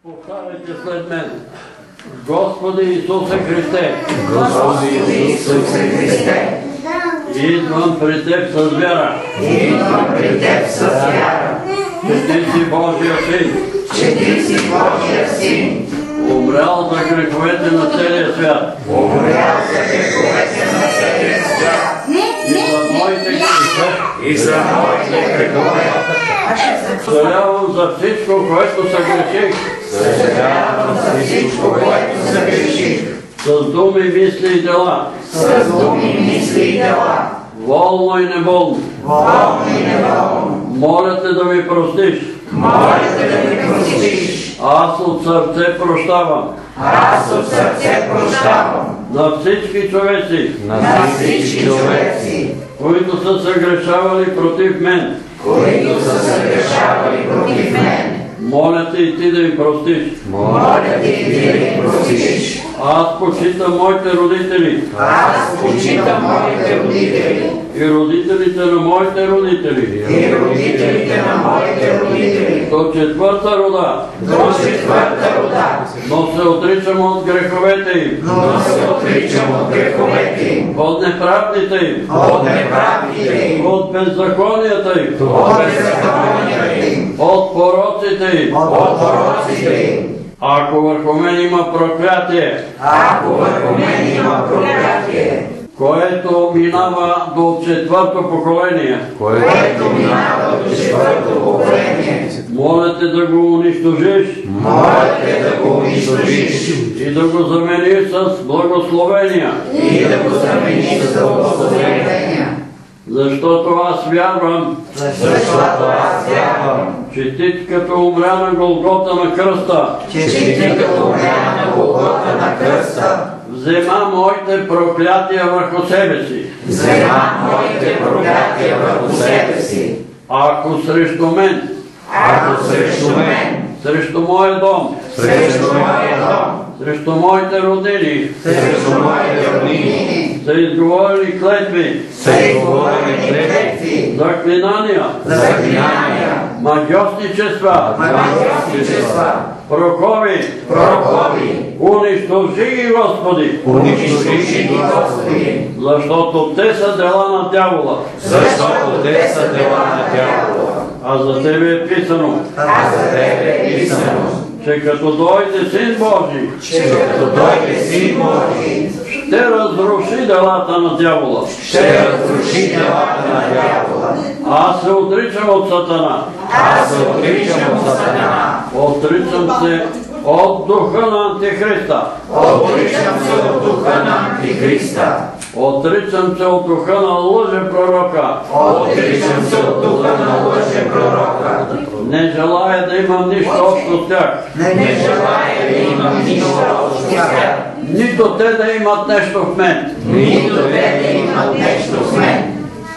Повтаряйте след мен. Господи Исусе Христе, Господи Исусе Христе, идвам при Теб с вяра, идвам при Теб с вяра, че Ти си Божия Син, че Ти си Божия Син, умрял за греховете на целия свят, умрял за греховете на целия свят и за моите грехове, и за моите грехове. съжалявам за всичко, което съгреших, Съжалявам за всичко, което съгреших, с думи, мисли и дела, с думи, мисли и дела, волно и неволно. волно и неволно. Моля Те да ми простиш. Моля Те да ми простиш. Аз от сърце прощавам Аз от сърце прощавам на всички човеци, на всички човеци, които са съгрешавали против мен. които са съгрешавали против мен. Моля Те и Ти да им простиш. Моля Те и Ти да им простиш. Аз почитам моите родители Аз почитам моите родители и родителите на моите родители и родителите на моите родители до четвърта рода, до четвърта рода, но се отричам от греховете им, но се отричам от греховете им, от неправдите им, от неправдите им, от беззаконията им, от беззаконията им, от пороците им. от пороците им. Ако върху мен има проклятие, Ако върху мен има проклятие, което минава до четвърто поколение, което минава до четвърто поколение, моля Те да го унищожиш моля Те да го унищожиш и да го замениш с благословения, и да го замениш с благословения. защото аз вярвам, Защото аз вярвам, че Ти като умря на Голгота на кръста, че Ти като умря на Голгота на кръста, взема моите проклятия върху себе си. взема моите проклятия върху себе си. Ако срещу мен, Ако срещу мен, срещу моя дом, срещу моя дом, срещу моите родини срещу моите роднини, са изговорили клетви, са изговорени клетви, заклинания, заклинания, магиосничества, магиосничества, пророкови, пророкови, унищожи ги, Господи, унищожи ги, Господи, защото те са дела на дявола, защото те са дела на дявола. а за Тебе е писано, А за Тебе е писано, че като дойде Син Божий, че като дойде Син Божий, ще разруши делата на дявола. ще разруши делата на дявола. Аз се отричам от Сатана, Аз се отричам от Сатана, отричам се от духа на Антихриста, отричам се от духа на Антихриста, отричам се от духа на лъжепророка. отричам се от духа на лъжепророка. Не желая да имам нищо общо с тях, Не желая да имам нищо общо с тях, нито те да имат нещо в мен. нито те да имат нещо в мен.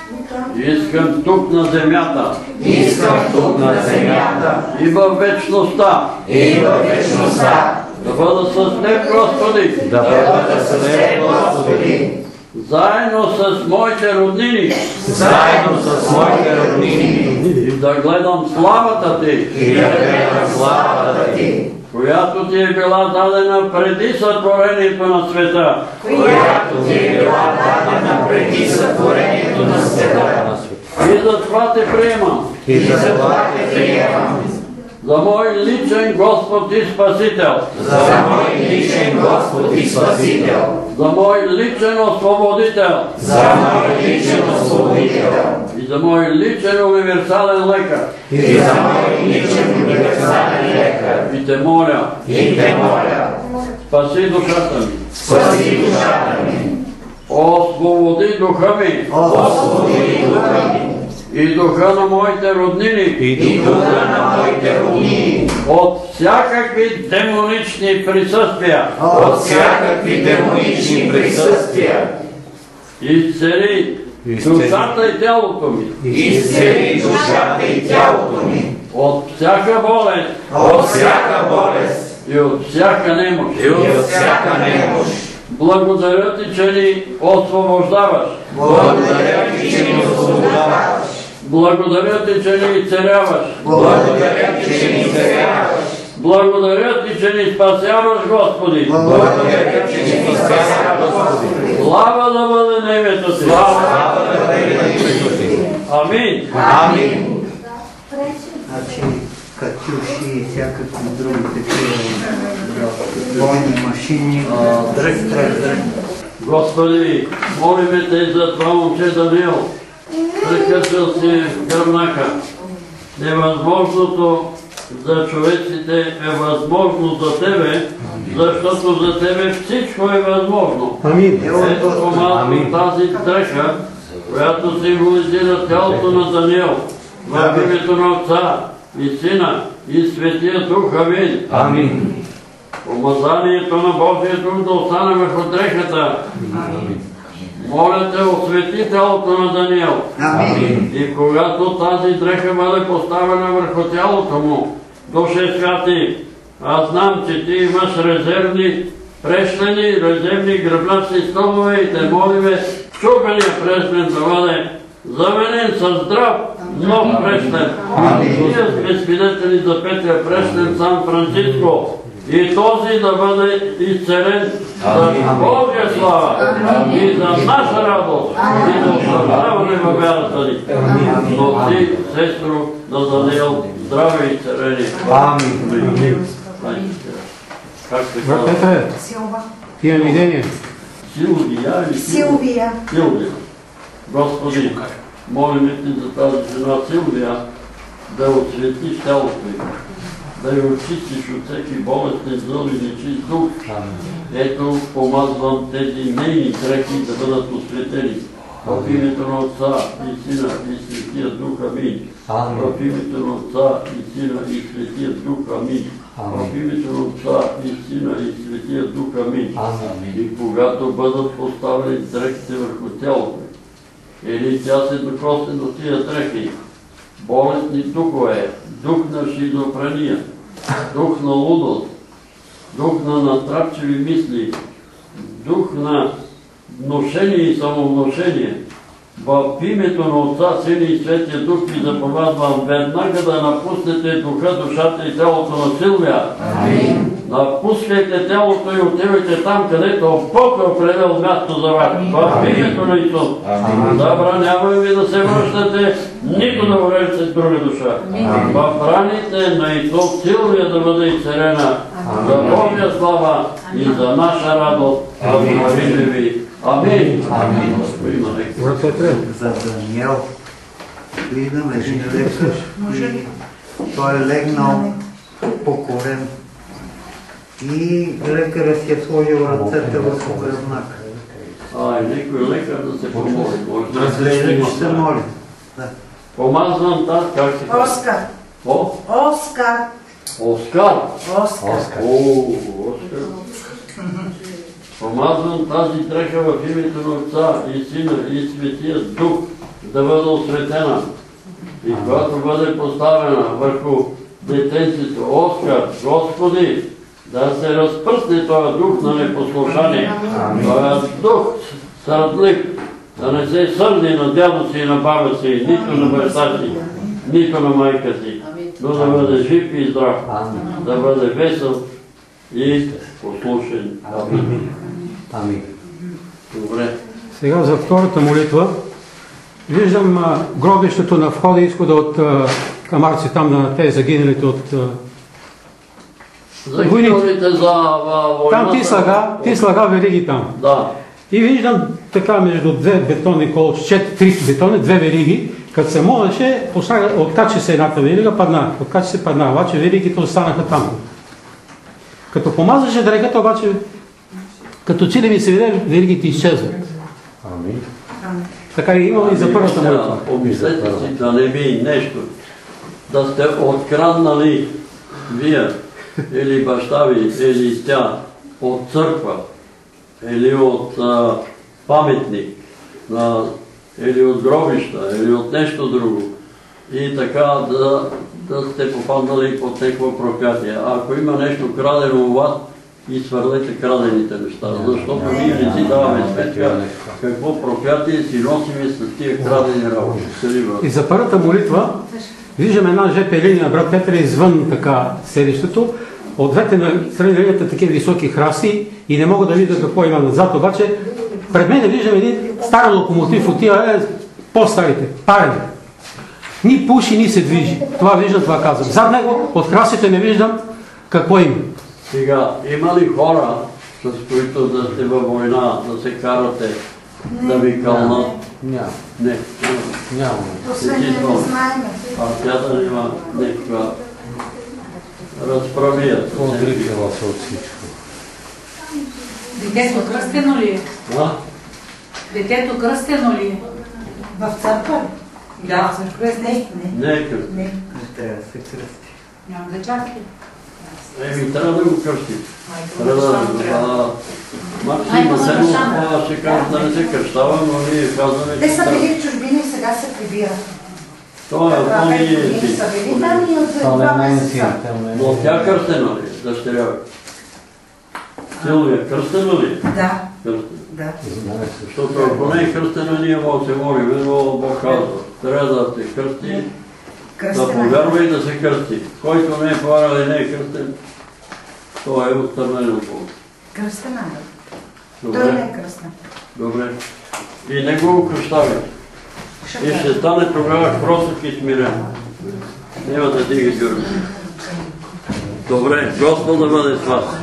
Искам тук на земята Искам тук на земята и във вечността и във вечността да бъда с Теб, Господи, да бъда с Теб, Господи, заедно с моите роднини заедно с моите роднини и да гледам славата Ти, и да гледам славата Ти, която Ти е била дадена преди сътворението на света. която Ти е била дадена преди сътворението на света. И затова Те приемам И за това Те приемам за мой личен Господ и Спасител, за мой личен Господ и Спасител, за мой личен освободител за мой личен освободител и за мой личен универсален лекар. и за мой личен универсален лекар. И Те моля, И Те моля, спаси душата ми, спаси душата ми, освободи духа ми освободи духа ми и духа на моите роднини и духа на моите роднини от всякакви демонични присъствия. от всякакви демонични присъствия. Изцели душата и тялото ми Изцели душата и тялото ми от всяка болест от всяка болест и от всяка немощ. и от всяка немощ. Благодаря Ти, че ни освобождаваш. Благодаря Ти, че ни освобождаваш. Благодаря Ти, че ни изцеляваш. Благодаря Ти, че ни изцеляваш. Благодаря ти, че ни спасяваш, Господи. Благодаря ти, че ни спасява, Господи. Слава да бъде името ти. Слава да бъде името ти. Амин. Амин. Значи, катюши и всякакви други такива бойни машини, дръг. Господи, молиме те за това момче Даниел. Прекъсвал си гръбнака. Невъзможното за човеците е възможно за Тебе, защото за Тебе всичко е възможно. Амин. Ето помалко тази дреха, която символизира тялото на Даниел, в името на Отца и Сина и Светия Дух. Амин. Амин. Помазанието на Божия Дух да остане върху дрехата. Моля те, освети тялото на Даниел. Амин. И когато тази дреха бъде поставена върху тялото му, Душе Святи, аз знам, че ти имаш резервни прешлени, резервни гръбначни стълбове и те молиме чупения прешлен да бъде заменен със здрав, нов прешлен. Ние сме свидетели за петия прешлен Сан Франциско. И този да бъде изцелен за Божия слава и за наша радост и за утвърждаване във вярата ни. Но ти, сестро на Даниел, здраве и царени. Амин. Как се Брат казва? Петре, ти имам видение. Силвия или Силвия. Силвия. Господи, молим ти за тази жена Силвия да отсветиш тялото й, да я очистиш от всеки болестен зъл и нечист дух. Ето, помазвам тези нейни дрехи да бъдат осветени. В името на Отца и Сина и Светия Дух. Амин. В името на Отца и Сина и Светия Дух. Амин. В името на Отца и Сина и Светия Дух. Амин. И когато бъдат поставени дрехите върху тялото, или тя се докосне до тия дрехи, болестни духове, дух на шизофрения, дух на лудост, дух на натрапчиви мисли, дух на вношение и самовношение, в името на Отца, Сина и Светия Дух ви заповядвам веднага да напуснете духа, душата и тялото на Силвия. Напускайте тялото и отивайте там, където Бог е определил място за вас. В името на Исус. Забранявам ви да се връщате, нито да увреждате друга душа. В раните на Исус Силвия да бъде изцелена за Божия слава и за наша радост. Благодарим ви. Амин. Брат Петре, За Даниел виждам един лекар и той е легнал покорен и лекарът си е сложил ръцете върху гръбнака. Некой лекар да се помоли. Ще се моли. Помазвам тази, как се казва? Оскар. О? Оскар. Оскар. Оскар. Оскар. Помазвам тази дреха в името на Отца и Сина и Светия Дух да бъде осветена. И когато бъде поставена върху детенцето Оскар, Господи, да се разпръсне този дух на непослушание, този дух сърдлив, да не се сърди на дядо си и на баба си, нито на баща си, нито на майка си, но да бъде жив и здрав, да бъде весел и послушен. Амин. Добре. Сега за втората молитва. Виждам гробището на входа и изхода от камарци там на тези загиналите от Загиналите за войната. Там ти слага вериги там. Да. И виждам така между две бетонни колчи, три бетони, две вериги. Като се молеше, откачи се едната верига, падна. Откачи се падна, обаче веригите останаха там. Като помазаше дрехата, обаче като че ли ми се виде, веригите изчезват. Амин. Така и имам и за първата молитва. Помислете си да не би нещо, да сте откраднали вие, или баща ви, или тя, от църква, или от паметник, или от гробища, или от нещо друго. И така да сте попаднали под някакво проклятие. Ако има нещо крадено у вас, и свърлете крадените неща, защото ние не си даваме сметка какво проклятие си носиме с тия крадени работи. И за първата молитва виждам една ЖП линия, брат Петре, извън така селището, от двете на страни такива високи храсти и не мога да видя какво има назад, обаче пред мен виждам един стар локомотив от тия по-старите, парени. Ни пуши, ни се движи. Това виждам, това казвам. Зад него, от храстите не виждам какво има. Сега, има ли хора, с които да сте във война, да се карате, да ви кълнат? Няма. Не. Няма. Освен да не знаем. Партията има някаква разправия. Отрикала се от всичко. Детето кръстено ли е? А? Детето кръстено ли е? В църква? Да, в църква е Не е кръст. Не. Не трябва да се кръсти. Няма да чакай. Трябва да го кръсти. Трябва да го... Максим Асенов ще каже да не се кръщава, но ние казваме, Те че са трябва. били в чужбина и сега се прибират. Това е Те са били там и от това месеца. Но тя кръстена ли? Дъщеря. Силвия, кръстена ли? Да, Кръстена. да. Защото ако не е кръстена, ние може да се молим, но Бог казва. Трябва да се кръсти, да Кръстена. повярва и да се кръсти. Който не е повярвал и не е кръстен, той е отстранен от Бога. Кръстена. Той не е кръстен. Добре. И не го кръщавай. И ще стане тогава кротък и смирен. Няма да дига гърба. Добре, Господ да бъде с вас.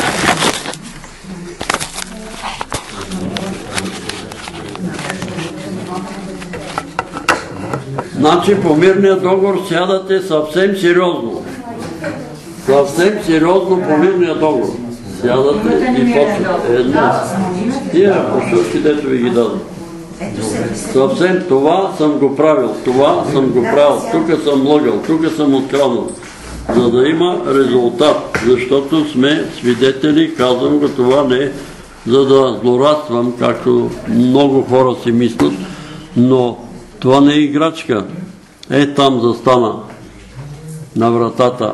Значи по мирния договор сядате съвсем сериозно. Съвсем сериозно по мирния договор. Сядате и почвате. Едно. Тия пошурки, дето ви ги дадат. Съвсем това съм го правил, това съм го правил, тук съм лъгал, тук съм откраднал. За да има резултат, защото сме свидетели, казвам го, това не е за да злорадствам, както много хора си мислят, но това не е играчка. Е, там застана на вратата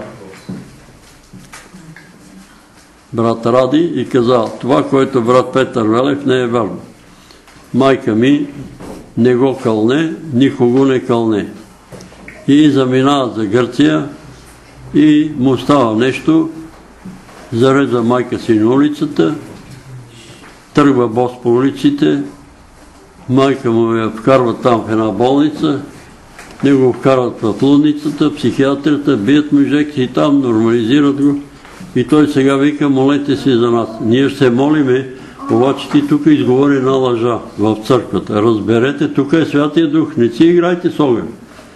брат Ради и каза, това, което брат Петър Велев не е вярно. Майка ми не го кълне, никого не кълне. И заминава за Гърция и му става нещо, зареза майка си на улицата, тръгва бос по улиците, майка му я вкарва там в една болница, не го вкарват в лудницата, психиатрията, бият мъжек и там, нормализират го. И той сега вика, молете се за нас. Ние ще се молиме, обаче ти тук изговори една лъжа в църквата. Разберете, тук е Святия Дух, не си играйте с огън.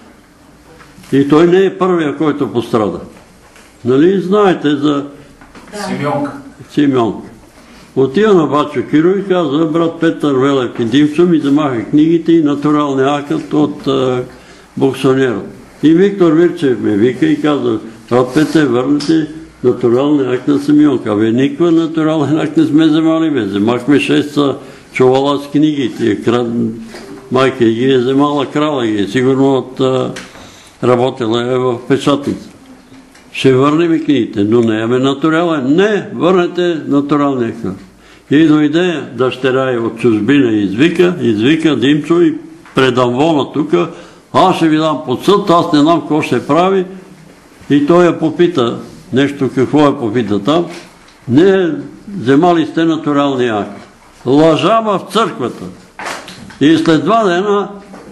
И той не е първия, който пострада. Нали знаете за Симеонка. Отива на Бачо Киро и казва, брат Петър Велев и Димчо ми замаха книгите и натуралния акът от боксонера. И Виктор Вирчев ме вика и казва, брат Петър, върнете натуралния акт на Симеонка. Абе, никаква натурален акт не сме вземали, бе. Вземахме 6 чувала с книги. Майка ги е вземала, крала ги е. Сигурно работила е в печатница. Ще върнем книгите, но не имаме натурален. Не, върнете натуралния акт. И дойде дъщеря и от чужбина и извика Димчо и предамвона тук. Аз ще ви дам под съд, аз не знам какво ще прави. И той я попита, нещо какво я попита там. Не, вземали сте натуралния акт. Лъжа в църквата. И след 2 дена,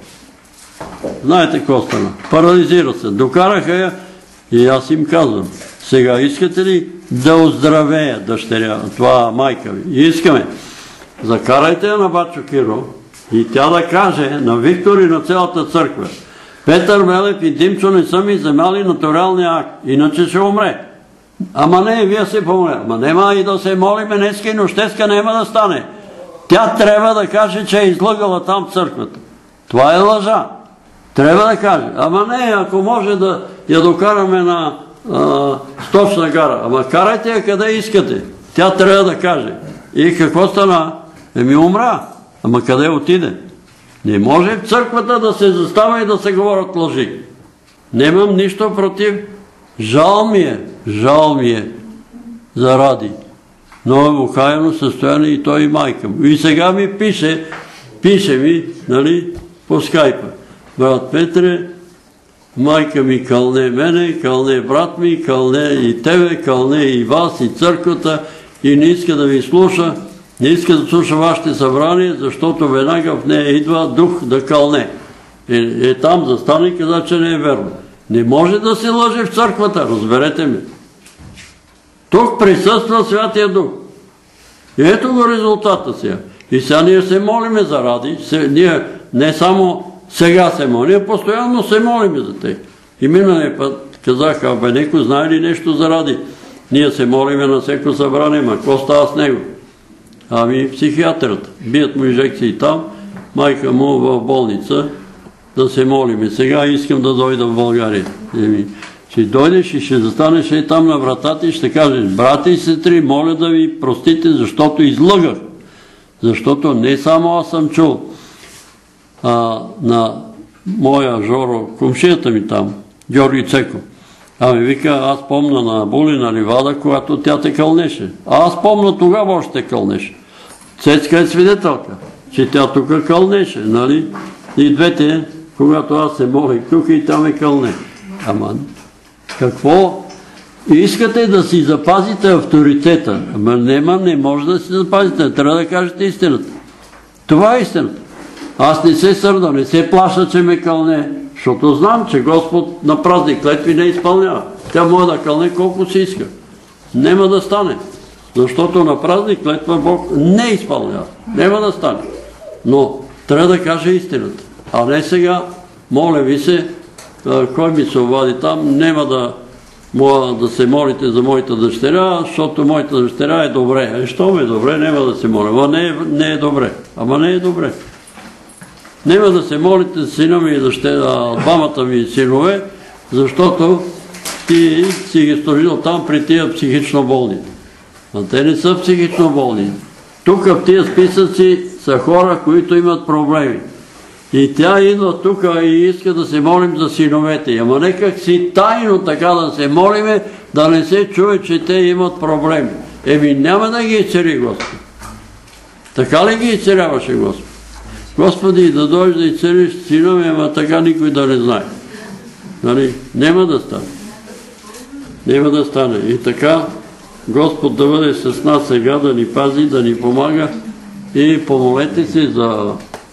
знаете какво стана? Парализира се. Докараха я и аз им казвам, сега искате ли да оздравея дъщеря, това майка ви? Искаме. Закарайте я на Бачо Киро и тя да каже на Виктор и на цялата църква, Петър Велев и Димчо не са ми вземали натуралния акт, иначе ще умре. Ама не, вие се помолят. Ама нема и да се молиме днеска и нощеска няма да стане. Тя трябва да каже, че е излъгала там в църквата. Това е лъжа. Трябва да каже. Ама не, ако може да я докараме на Сточна гара. Ама карайте я къде искате. Тя трябва да каже. И какво стана? Еми умра. Ама къде отиде? Не може в църквата да се застава и да се говорят лъжи. Немам нищо против. Жал ми е за Ради. Но е в окаяно състояние и той и майка му. И сега ми пише ми, нали, по скайпа. Брат Петре, майка ми кълне мене, кълне брат ми, кълне и тебе, кълне и вас, и църквата, и не иска да ви слуша, не иска да слуша вашите събрания, защото веднага в нея идва дух да кълне. Там застане и каза, че не е верно. Не може да се лъже в църквата, разберете ме. Тук присъства Святия Дух. И ето го резултата сега. И сега ние се молиме за ради. Ние не само сега се молим, постоянно се молиме за тях. И миналия път казаха, бе, некой знае ли нещо за ради? Ние се молиме на всеко събрание, ма какво става с него? Ами психиатрът. Бият му инжекции там, майка му в болница, да се молиме. Сега искам да дойда в България. Ще дойдеш и ще застанеш и там на вратата и ще кажеш, брати и сестри, моля да ви простите, защото излъгах. Защото не само аз съм чул на моя Жоро, кумшията ми там, Георги Цеков. Ами вика, аз помня на Булина Ливада, когато тя те кълнеше. А аз помня тогава още те кълнеше. Цецка е свидетелка, че тя тук кълнеше, нали? И двете, когато аз се молих тук и тя ме кълне. Ама какво? Искате да си запазите авторитета. Ама не може да си запазите. Трябва да кажете истината. Това е истината. Аз не се сърда, не се плаша, че ме кълне, защото знам, че Господ на празни клетви не изпълнява. Тя може да кълне колко си иска. Нема да стане. Защото на празни клетва Бог не изпълнява. Нема да стане. Но трябва да каже истината. А не сега, моля ви се, кой ми се обади там, нема да се молите за моята дъщеря, защото моята дъщеря е добре. Що ме е добре, нема да се моля. Ама не е добре. Ама не е добре. Нема да се молите за сина ми и двамата ми синове, защото ти си ги сложил там при тия психично болни. А те не са психично болни. Тук в тия списъци са хора, които имат проблеми. И тя идва тук и иска да се молим за синовете. Ама некак си тайно така да се молиме, да не се чуе, че те имат проблеми. Няма да ги изцели Господ. Така ли ги изцеляваше Господ? Господи, да дойдеш да изцелиш синове, ама така никой да не знае. Нали? Нема да стане. Нема да стане. И така, Господ да бъде с нас сега, да ни пази, да ни помага и помолете се за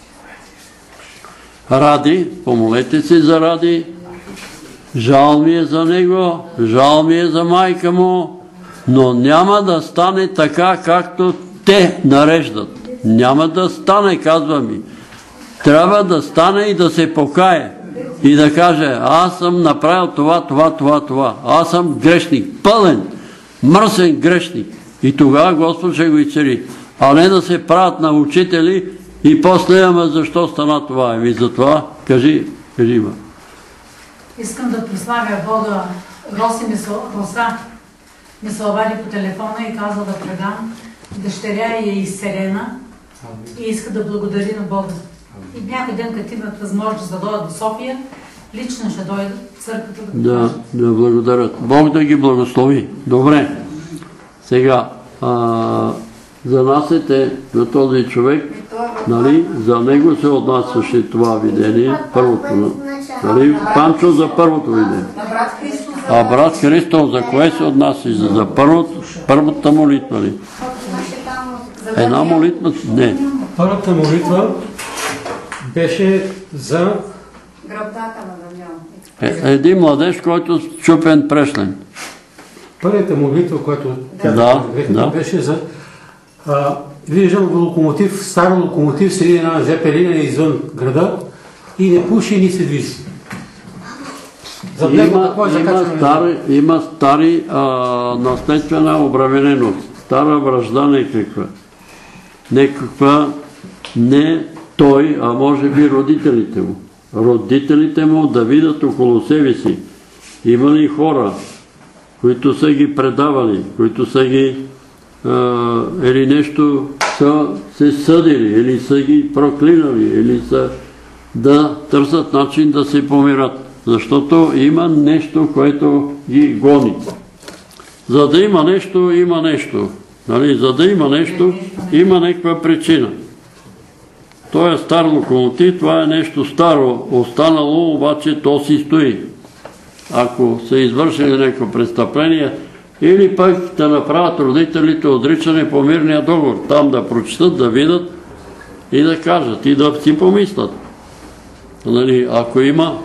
Ради, помолете се за Ради. Жал ми е за него, жал ми е за майка му, но няма да стане така, както те нареждат. Няма да стане, казва ми. Трябва да стане и да се покае. И да каже, аз съм направил това. Аз съм грешник, пълен, мръсен грешник. И тогава Господ ще го изцели. А не да се правят на учители и после, ама защо стана това? Еми за това, кажи има. Искам да прославя Бога. Роса ми се обади по телефона и каза да предам. Дъщеря е изцелена и иска да благодари на Бога. И някой ден, като имат възможност да дойдат до София, лично ще дойдат в църквата да благодарят. Бог да ги благослови. Добре. Сега, занасете на този човек, нали, за него се отнасяше това видение, първото, нали, Панчо за първото видение. А брат Христо, за кое се отнасяше? За първата молитва ли? Една молитва? Не. Първата молитва беше за Гръбдата на Дамян. Един младеж, който счупен прешлен. Първата молитва, която тя беше за виждам локомотив, стар локомотив, седи една жепелина извън града и не пуши, ни се движи. Има стари наследствена обремененост. Стара вражда некаква. Некаква не той, а може би родителите му. Родителите му да видят около себе си. Има ли хора, които са ги предавали, които са ги или нещо са се съдили, или са ги проклинали, или са да търсят начин да се помират. Защото има нещо, което ги гони. За да има нещо, има нещо. Нали? За да има нещо, има някаква причина. Той е стар локомотив, това е нещо старо, останало, обаче то си стои. ако са извършили някакво престъпление, или пък да направят родителите отричане по мирния договор, там да прочитат, да видят и да кажат, и да си помислят. Нали, ако има,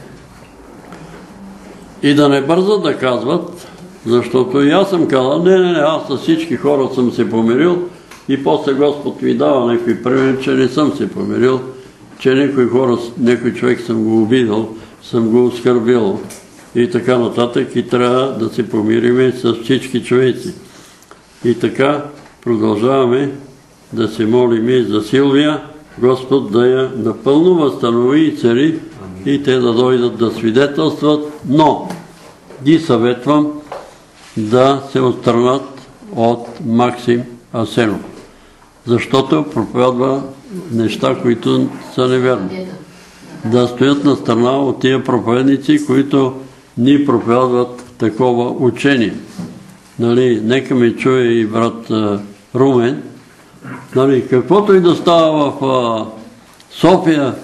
и да не бързат да казват, защото и аз съм казал, не, аз с всички хора съм се помирил, и после Господ ми дава някой пример, че не съм се помирил, че някой човек съм го обидал, съм го оскърбил и така нататък, и трябва да се помириме с всички човеци. И така продължаваме да се молим за Силвия, Господ да я напълно възстанови и цели, и те да дойдат да свидетелстват, но ги съветвам да се отстранят от Максим Асенов, защото проповядва неща, които са неверни. Да стоят на страна от тия проповедници, които ни проповядват такова учение. Нали, нека ме чуе и брат Румен. Нали, каквото и да става в София,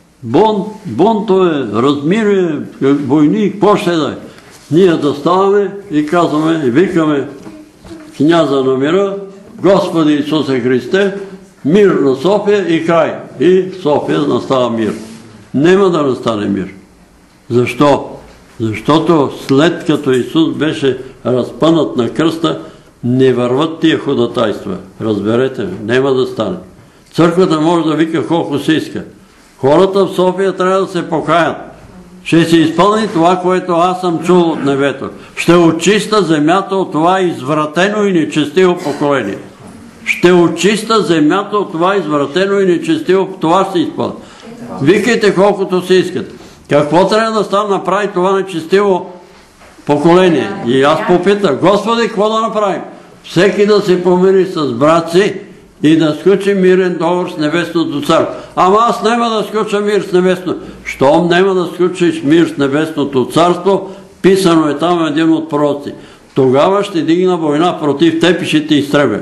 бунтове, размирие, войни, какво ще да е? Ние да ставаме и казваме, и викаме княза на мира, Господи Исусе Христе, мир на София и край. И София настава мир. Нема да настане мир. Защо? Защото след като Исус беше разпънат на кръста, не върват тия ходатайства. Разберете ме, нема да стане. Църквата може да вика колко се иска. Хората в София трябва да се покаят. Ще се изпълни това, което аз съм чул от небето. Ще очиста земята от това извратено и нечестиво поколение. Ще очиста земята от това извратено и нечестиво. Това ще се изпълни. Викайте колкото се искат. Какво трябва да стане направи това нечестиво поколение? И аз попитах, Господи, какво да направим? Всеки да се помири с брат си и да сключи мирен договор с Небесното царство. Ама аз няма да сключа мир с Небесното. Щом няма да сключиш мир с Небесното царство, писано е там един от пророци. Тогава ще дигна война против теб и ще те изтребя.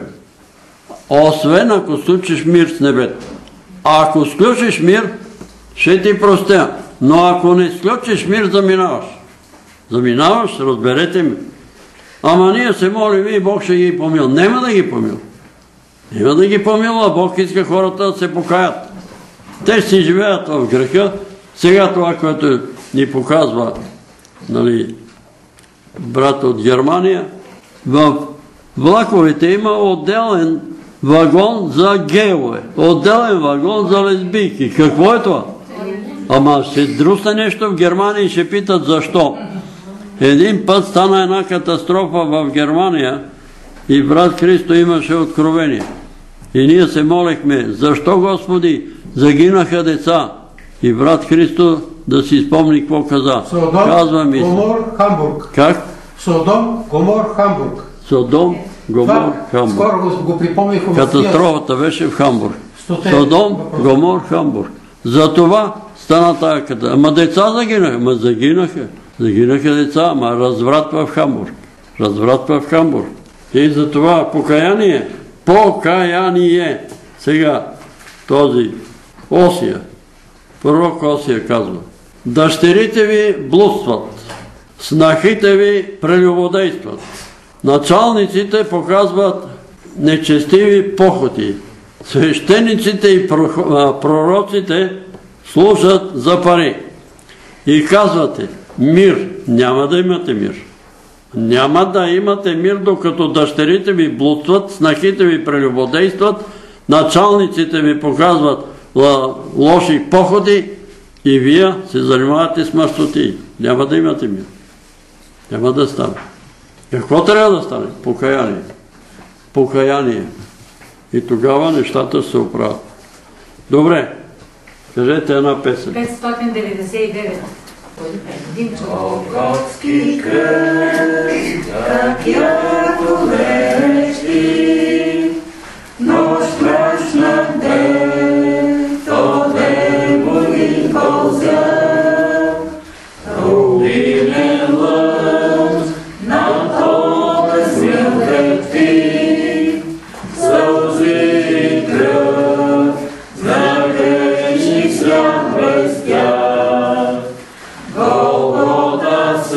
Освен ако сключиш мир с небето. А ако сключиш мир, ще ти простя. Но ако не сключиш мир, заминаваш. Заминаваш, разберете ми. Ама ние се молим и Бог ще ги помил. Нема да ги помил. Нема да ги помилва. Бог иска хората да се покаят. Те си живеят в греха. Сега това, което ни показва, нали, брат от Германия, в влаковете има отделен вагон за гейове, отделен вагон за лесбийки. Какво е това? Ама ще друсне нещо в Германия и ще питат защо. Един път стана една катастрофа в Германия и брат Христо имаше откровение. И ние се молехме, защо Господи загинаха деца? И брат Христо да си спомни какво каза. Содом, Гомор, Хамбург. Как? Содом, Гомор, Хамбург. Содом, Гомор, Хамбург. Скоро го припомних. Катастрофата беше в Хамбург. Содом, Гомор, Хамбург. За това стана тая катастрофа. Ама деца загинаха. Ама загинаха. Загинаха деца, ама разврат в Хамбург. Разврат в Хамбург. И за това покаяние. Покаяние. Сега този Осия, пророк Осия казва, дъщерите ви блудстват, снахите ви прелюбодействат, началниците показват нечестиви похоти, свещениците и пророците служат за пари. И казвате, мир, няма да имате мир. Няма да имате мир, докато дъщерите ви блудстват, снахите ви прелюбодействат, началниците ви показват лоши походи и вие се занимавате с мърсоти. Няма да имате мир. Няма да стане. Какво трябва да стане? Покаяние. Покаяние. И тогава нещата се оправят. Добре. Кажете една песен. 599. Голготски кръст, как ярко лещи, но страшна ден, то небо и кълзя, обилен лъж, на тока смилтек ти, сълзи и кръв, за грешник свят блестя. Голгота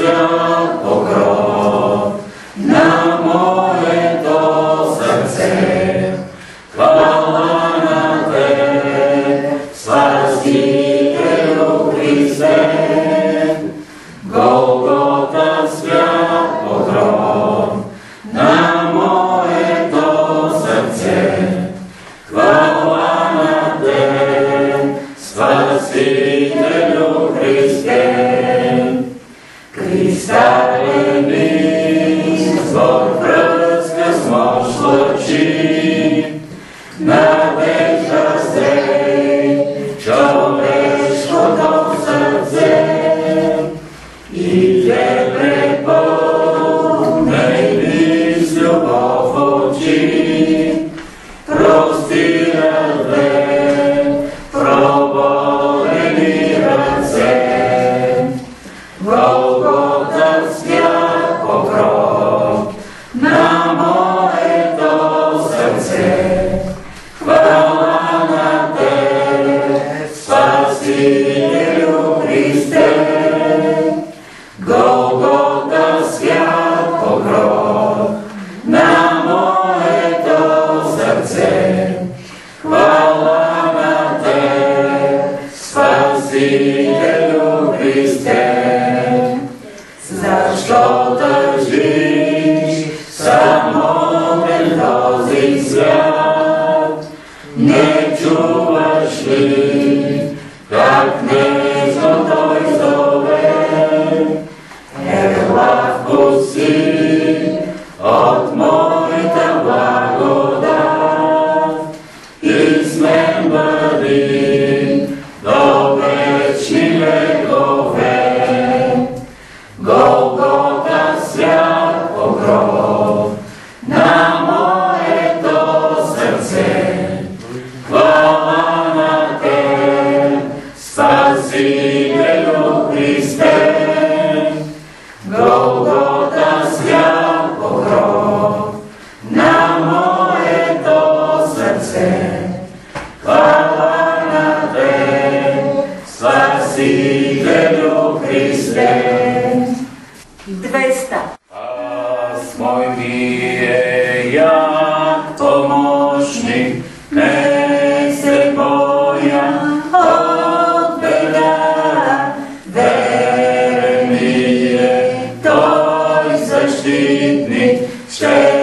mi je jak pomocnik, ne se bojam od beda, vere mi je toj zaštitnik, ще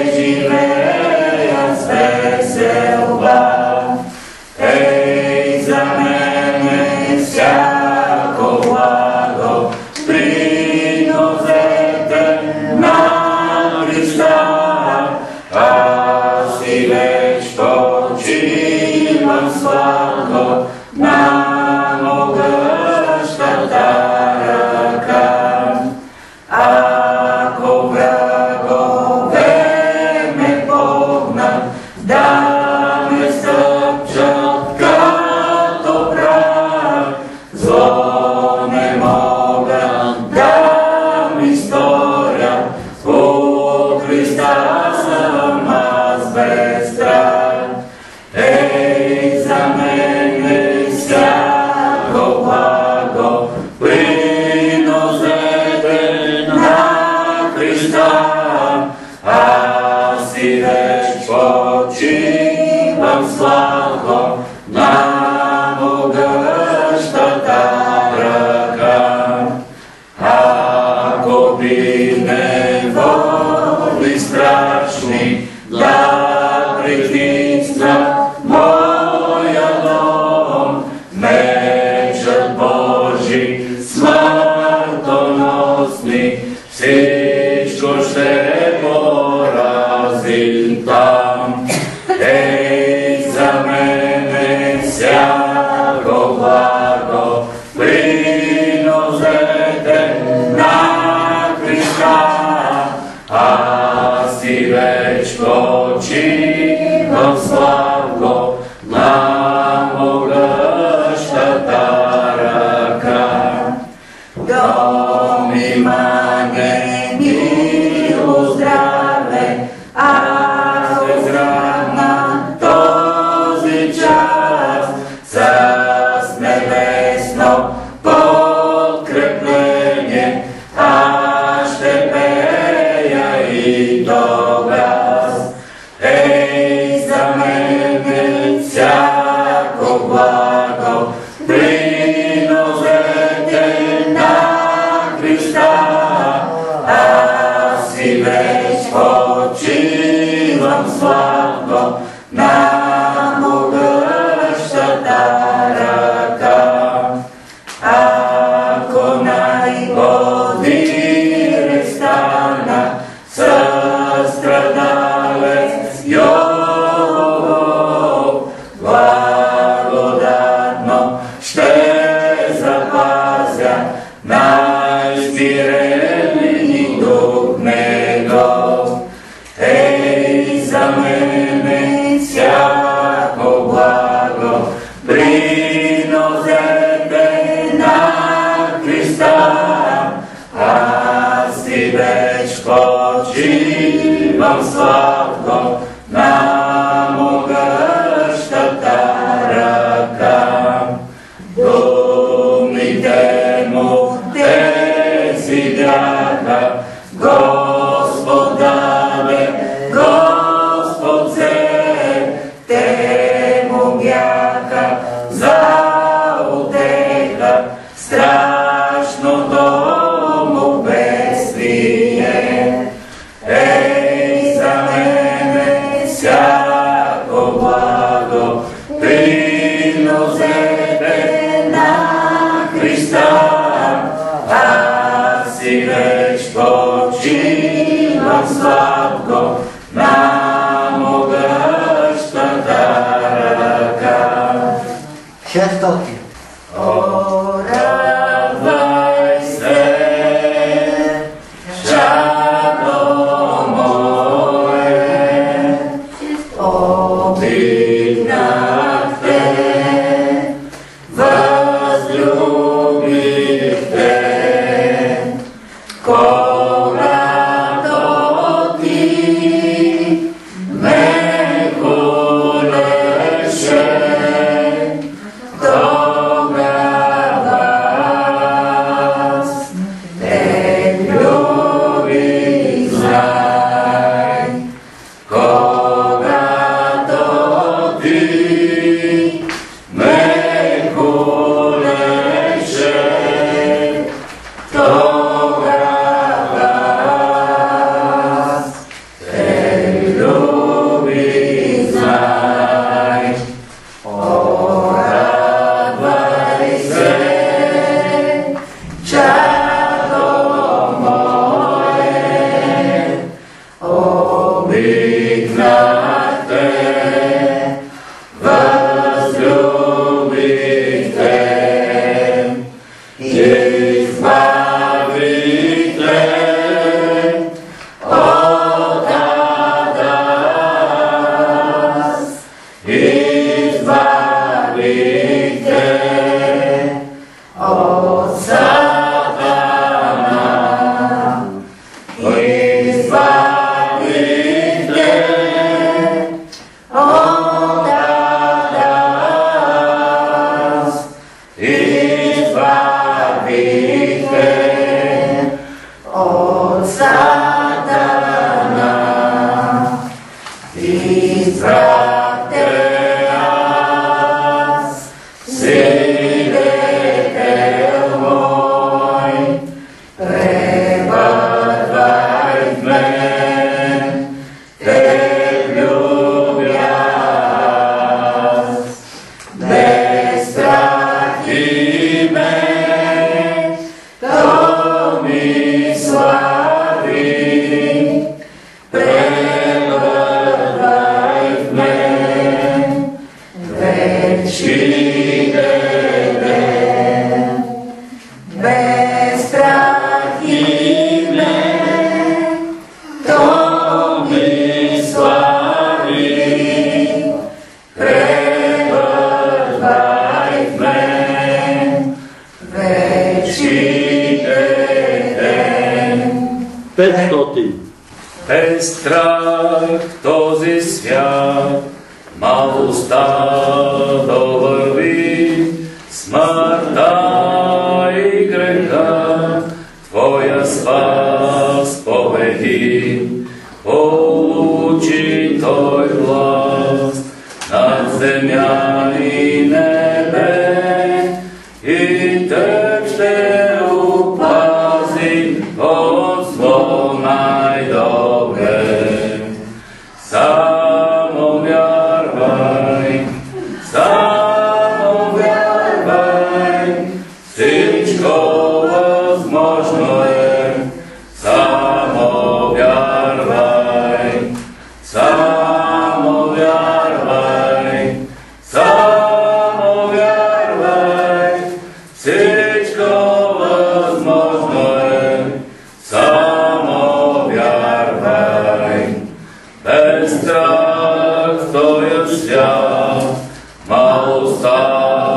живея с веселба. Ей, за мене всяко благо, приносете на Христа, аз и веч почивам сладко на могъщата ръка. Ако врагове ме погнат, да ме стъпчат като прах, зло не могат да ми сторят, по Христа съм аз без страх. Ей, за мене всяко благо, приносете на Христа, аз и веч почивам сладко на могъщата ръка. Ако би неволи страшни да притиснат моя дом, мечът Божи смъртоносни всичко ще порази там. Ей, за мене всяко благо, приносете на Христа, аз и веч почивам славно на могъщата ръка. Дом имане, мило здраве, аз безрадна този час, с небесно подкрепление, аз ще пея и до глас. Ей, за мене всяко благо, приносете на Христа, аз и веч почивам сладко на могъщата ръка. Ако най-подире стана състрадалец Йов, благодатно ще запазя най-смирени дух негов. Ей, за мене всяко благо, приносете на Христа, аз и веч почивам сладко на могъщата ръка. Думите му тези бяха, Господ даде, Господ взе, те му бяха за утеха, страшното му бедствие. Ей, за мене всяко благо, приносете на Христа, аз и веч почивам сладко на могъщата ръка. 600. О, радвай се, чадо мое, обикнах те, възлюбих те, когато ти ме хулеше, то Без страх този свят малостта довърви, смъртта и греха Твоя спас победи. Получи Той власт над земя и небе и Теб ще опази от зло най-добре. Само вярвай, всичко възможно е. Само вярвай, всичко възможно е. Само вярвай. Без страх в този свят малостта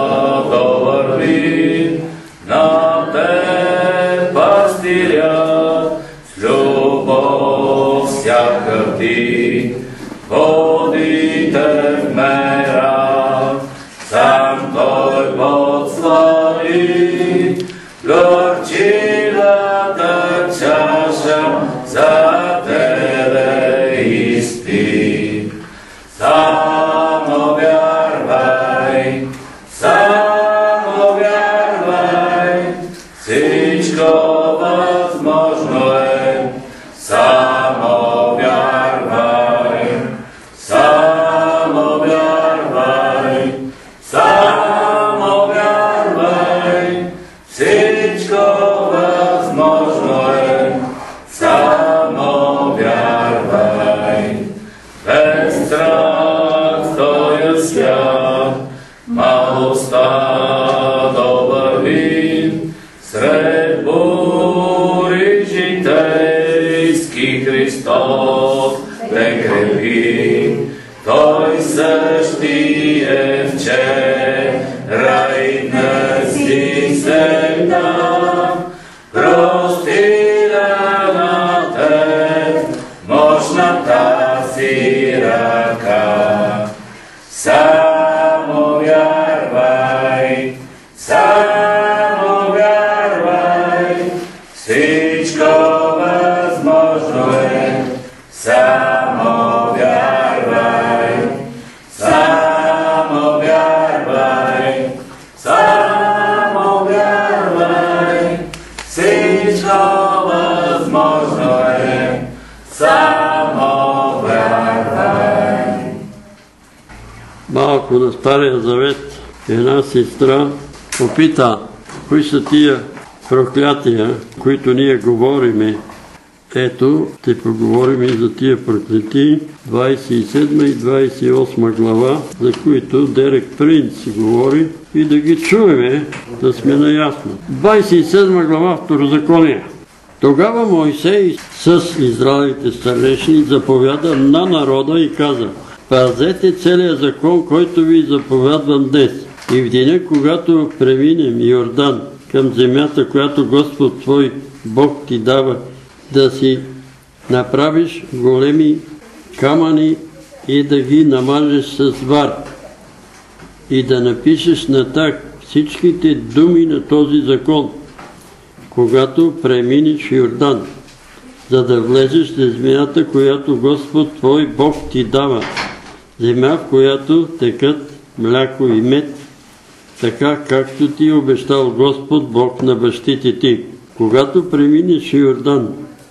довърви, на Теб пастиря с любов всякакъв ти. Водите в мера, сам Той подслави, горчивата чаша за Тебе изпи. Само вярвай, всичко възможно е. Само вярвай, всичко възможно е. Само вярвай. Без страх в този свят малостта довърви, сред бури житейски Христос те крепи. Той същи е вчера и днес и всегда, простира на Теб мощната си ръка. Само вярвай, всичко възможно е. Само вярвай, всичко възможно е. Само вярвай. Малко на Стария Завет една сестра попита, кои са тия проклятия, които ние говориме, ето, ще поговорим и за тия проклети, 27 и 28 глава, за които Дерек Принц говори и да ги чуеме, да сме наясно. 27 глава Второзаконие. Тогава Мойсей с израелите старейшини заповяда на народа и каза: пазете целия закон, който ви заповядвам днес. И в деня, когато преминем Йордан към земята, която Господ твой Бог ти дава, да си направиш големи камъни и да ги намажеш с вар и да напишеш на тях всичките думи на този закон, когато преминеш Йордан, за да влезеш в земята, която Господ твой Бог ти дава, земя, в която текат мляко и мед, така както ти обещал Господ Бог на бащите ти. Когато преминеш Йордан,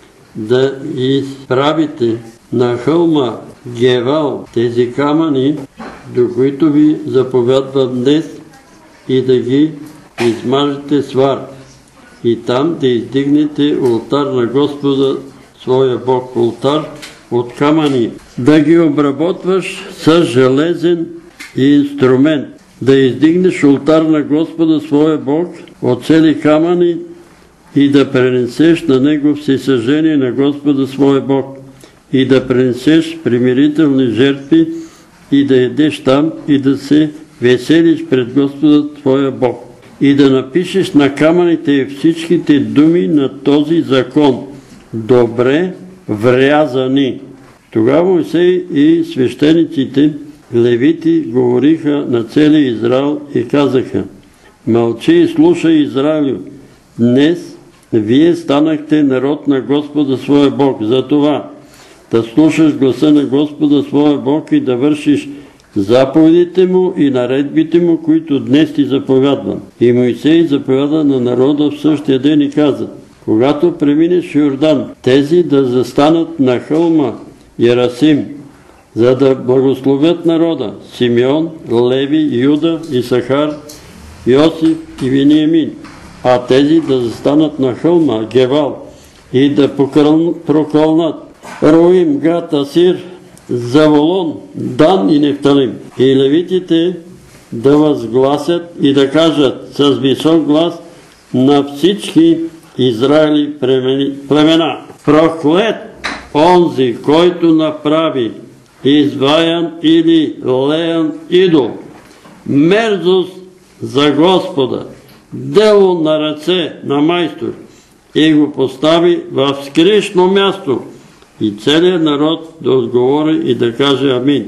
да изправите на хълма Гевал тези камъни, до които ви заповядвам днес, и да ги измажете с вар, и там да издигнете олтар на Господа своя Бог, олтар от камъни, да ги обработваш с железен инструмент, да издигнеш олтар на Господа своя Бог от цели камъни и да пренесеш на него всесъжение на Господа своя Бог, и да пренесеш примирителни жертви и да едеш там и да се веселиш пред Господа твоя Бог, и да напишеш на камъните всичките думи на този закон, добре врязани. Тогава Мойсей и свещениците левити говориха на целия Израел и казаха: мълчи и слушай, Израилю, днес вие станахте народ на Господа своя Бог, затова да слушаш гласа на Господа своя Бог и да вършиш заповедите му и наредбите му, които днес ти заповядвам. И Мойсей заповяда на народа в същия ден и каза: когато преминеш Йордан, тези да застанат на хълма Ярасим, за да благословят народа: Симеон, Леви, Юда, Исахар, Йосиф и Вениамин, а тези да застанат на хълма Гевал и да прокълнат Руим, Гад, Асир, Заволон, Дан и Нефталим. И левитите да възгласят и да кажат с висок глас на всички Израили племена: проклет онзи, който направи изваян или леян идол, мерзост за Господа, дело на ръце на майстор, и го постави в скришно място. И целият народ да отговори и да каже амин.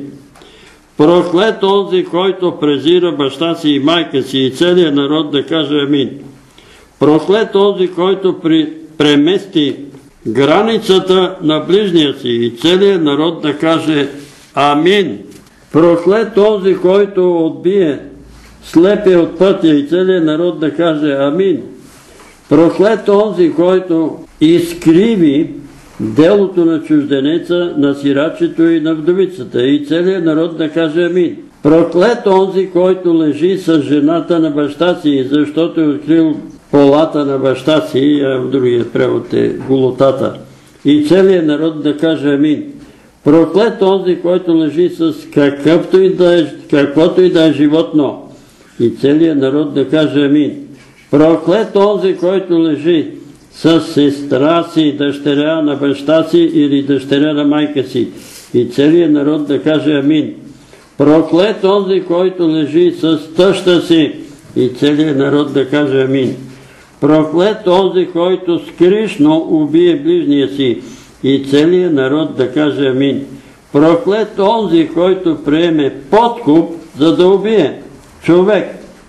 Проклет онзи, който презира баща си и майка си, и целият народ да каже амин. Проклет онзи, който премести границата на ближния си, и целият народ да каже амин. Проклет онзи, който отбие слепия от пътя, и целият народ да каже амин. Проклет онзи, който изкриви делото на чужденеца, на сирачето и на вдовицата, и целият народ да каже амин. Проклет онзи, който лежи с жената на баща си, защото е открил полата на баща си, а в другия превод е голотата, и целият народ да каже амин. Проклет онзи, който лежи с каквото и да е животно, и целият народ да каже амин. Проклет онзи, който лежи с сестра си, дъщеря на баща си или дъщеря на майка си, и целият народ да каже амин. Проклет онзи, който лежи с тъща си, и целият народ да каже амин. Проклет онзи, който скришно убие ближния си, и целият народ да каже амин. Проклет онзи, който приеме подкуп, за да убие човек,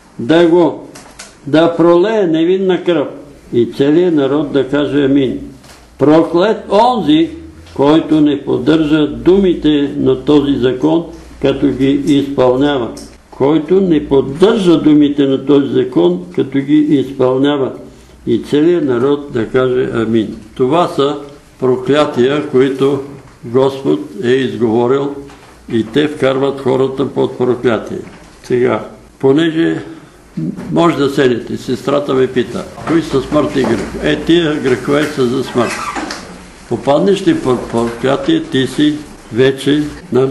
да пролее невинна кръв, и целият народ да каже амин. Проклет онзи, който не поддържа думите на този закон, като ги изпълнява. Който не поддържа думите на този закон, като ги изпълнява. И целият народ да каже амин. Това са проклятия, които Господ е изговорил, и те вкарват хората под проклятие. Сега, понеже може да седите, сестрата ме пита: кои са смъртни грехове? Тия грехове са за смърт. Попаднеш ли под проклятие, ти си вече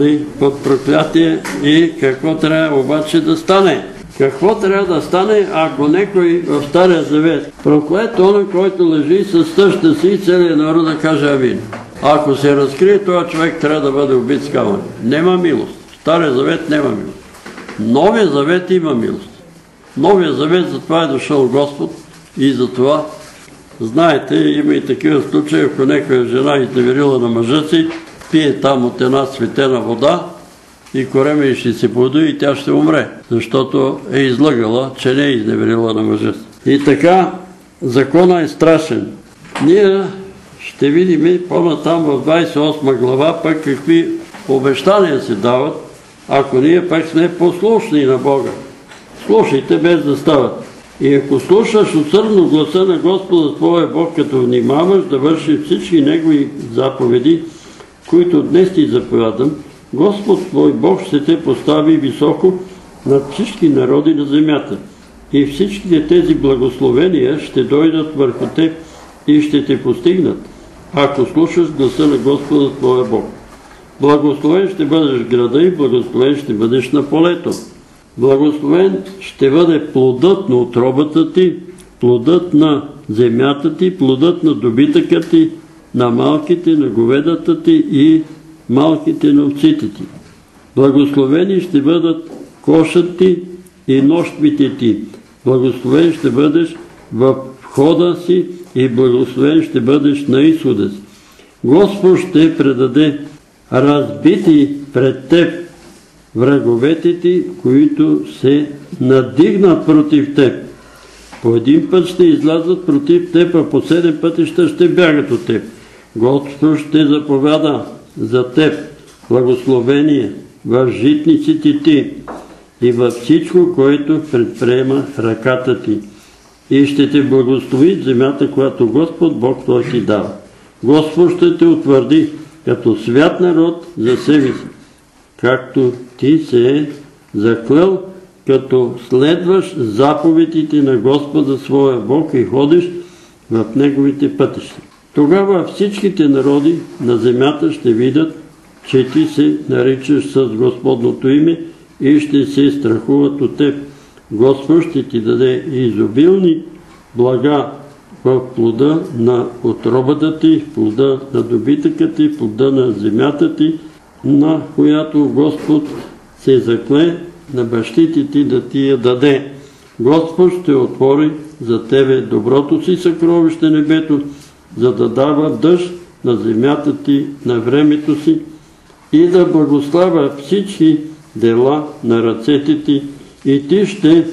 под проклятие. И какво трябва обаче да стане? Какво трябва да стане, ако некой в Стария Завет проклет он, който лежи с тъща си и целият народ да каже амин? Ако се разкрие, този човек трябва да бъде убит с камък. Нема милост. В Стария Завет нема милост. Новия Завет има милост. Новия Завет, затова е дошъл Господ и затова, знаете, има и такива случаи, ако някоя жена изневерила на мъжа си, пие там от една светена вода и коремени ще се пояди и тя ще умре, защото е излъгала, че не е изневерила на мъжа си. И така, закона е страшен. Ние ще видим по-натам в 28 глава пък какви обещания се дават, ако ние пък сме послушни на Бога. Слушайте без да стават. И ако слушаш усърдно гласа на Господа твоя Бог, като внимаваш да вършиш всички Негови заповеди, които днес ти заповядам, Господ твой Бог ще те постави високо над всички народи на земята. И всичките тези благословения ще дойдат върху теб и ще те постигнат, ако слушаш гласа на Господа твоя Бог. Благословен ще бъдеш в града и благословен ще бъдеш на полето. Благословен ще бъде плодът на утробата ти, плодът на земята ти, плодът на добитъка ти, на малките, на говедата ти и малките на овците ти. Благословени ще бъдат кошът ти и нощвите ти. Благословен ще бъдеш в входа си и благословен ще бъдеш на изхода си. Господ ще предаде разбити пред теб враговете ти, които се надигнат против теб. По един път ще излязат против теб, а по 7 пътища ще бягат от теб. Господ ще заповяда за теб благословение в житниците ти и във всичко, което предприема ръката ти. И ще те благослови земята, която Господ Бог твой ти дава. Господ ще те утвърди като свят народ за себе си, както ти се е заклел, като следваш заповедите на Господа своя Бог и ходиш в Неговите пътища. Тогава всичките народи на земята ще видят, че ти се наричаш с Господното име и ще се страхуват от теб. Господ ще ти даде изобилни блага в плода на отробата ти, в плода на добитъка ти, в плода на земята ти, на която Господ се закле на бащите ти да ти я даде. Господ ще отвори за тебе доброто си съкровище небето, за да дава дъжд на земята ти на времето си и да благославя всички дела на ръцете ти и ти ще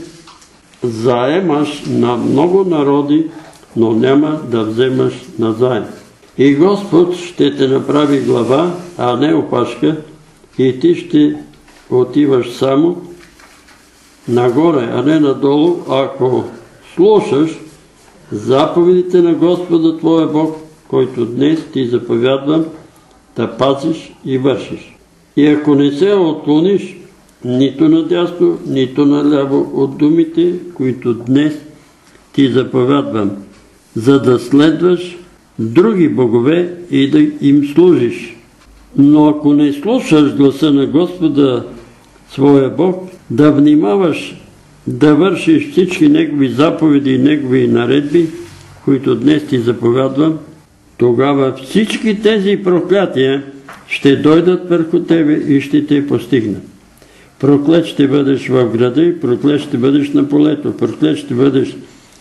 заемаш на много народи, но няма да вземаш назаем. И Господ ще те направи глава, а не опашка, и ти ще отиваш само нагоре, а не надолу, ако слушаш заповедите на Господа твоя Бог, който днес ти заповядвам да пазиш и вършиш. И ако не се отклониш нито надясно, нито наляво от думите, които днес ти заповядвам, за да следваш други богове и да им служиш. Но ако не слушаш гласа на Господа своя Бог, да внимаваш да вършиш всички Негови заповеди и Негови наредби, които днес ти заповядвам, тогава всички тези проклятия ще дойдат върху тебе и ще те постигнат. Проклет ще бъдеш в града и проклет ще бъдеш на полето, проклет ще бъдеш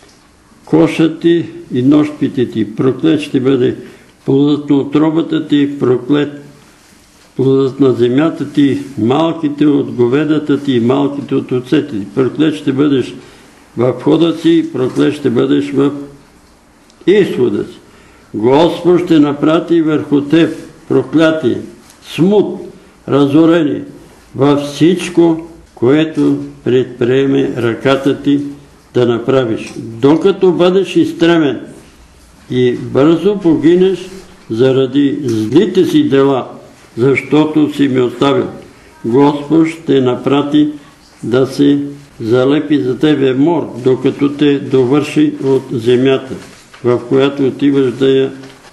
кошът ти и нощпите ти, проклет ще бъде плодът на отробата ти, проклет плодът на земята ти, малките от говедата ти и малките от овцете ти. Проклет ще бъдеш в входа си, проклет ще бъдеш в изхода си. Господ ще напрати върху теб проклятие, смут, разорение във всичко, което предприеме ръката ти да направиш. Докато бъдеш изтремен и бързо погинеш заради злите си дела, защото си ме оставил, Господ ще напрати да се залепи за тебе мор, докато те довърши от земята, в която отиваш да я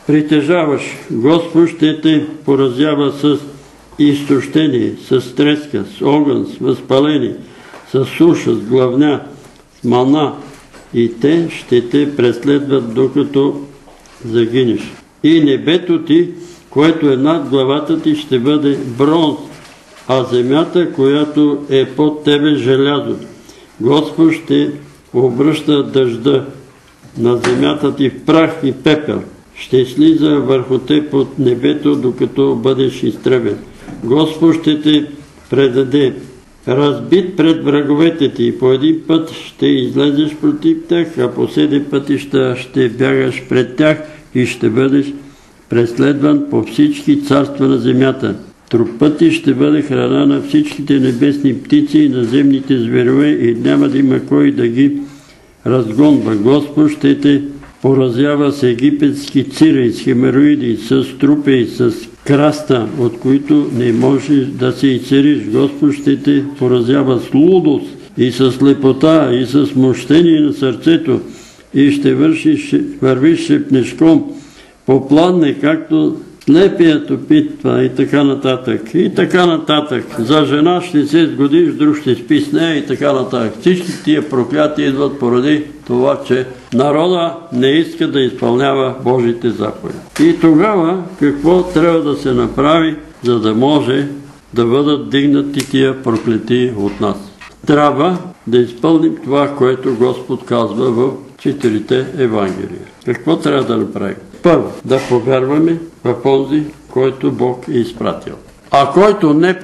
притежаваш, Господ ще те поразява с изтощение, с треска, с огън, с възпаление, с суша, с главня, с мана, и те ще те преследват, докато загинеш. И небето ти, което е над главата ти, ще бъде бронз, а земята, която е под тебе, желязо. Господ ще обръща дъжда на земята ти в прах и пепел. Ще слиза върху те под небето, докато бъдеш изтребен. Господ ще те предаде разбит пред враговете ти, и по един път ще излезеш против тях, а по 7 пътища ще бягаш пред тях и ще бъдеш преследван по всички царства на земята. Трупът ти ще бъде храна на всичките небесни птици и на земните зверове, и няма да има кой да ги разгонва. Господ ще те поразява с египетски цири, с хемероиди, с трупи, с краста, от които не можеш да се изцериш. Господ ще те поразява с лудост и с слепота и с смущение на сърцето, и ще вървиш шепнешком по пладне, както слепият опитва, и така нататък. И така нататък. За жена ще се сгодиш, друг ще спи с нея, и така нататък. Всички тия проклятия идват поради това, че народа не иска да изпълнява Божите заповеди. И тогава какво трябва да се направи, за да може да бъдат дигнати тия проклятия от нас? Трябва да изпълним това, което Господ казва в 4 Евангелия. Какво трябва да направим? Първо, да повярваме в онзи, който Бог е изпратил. А който не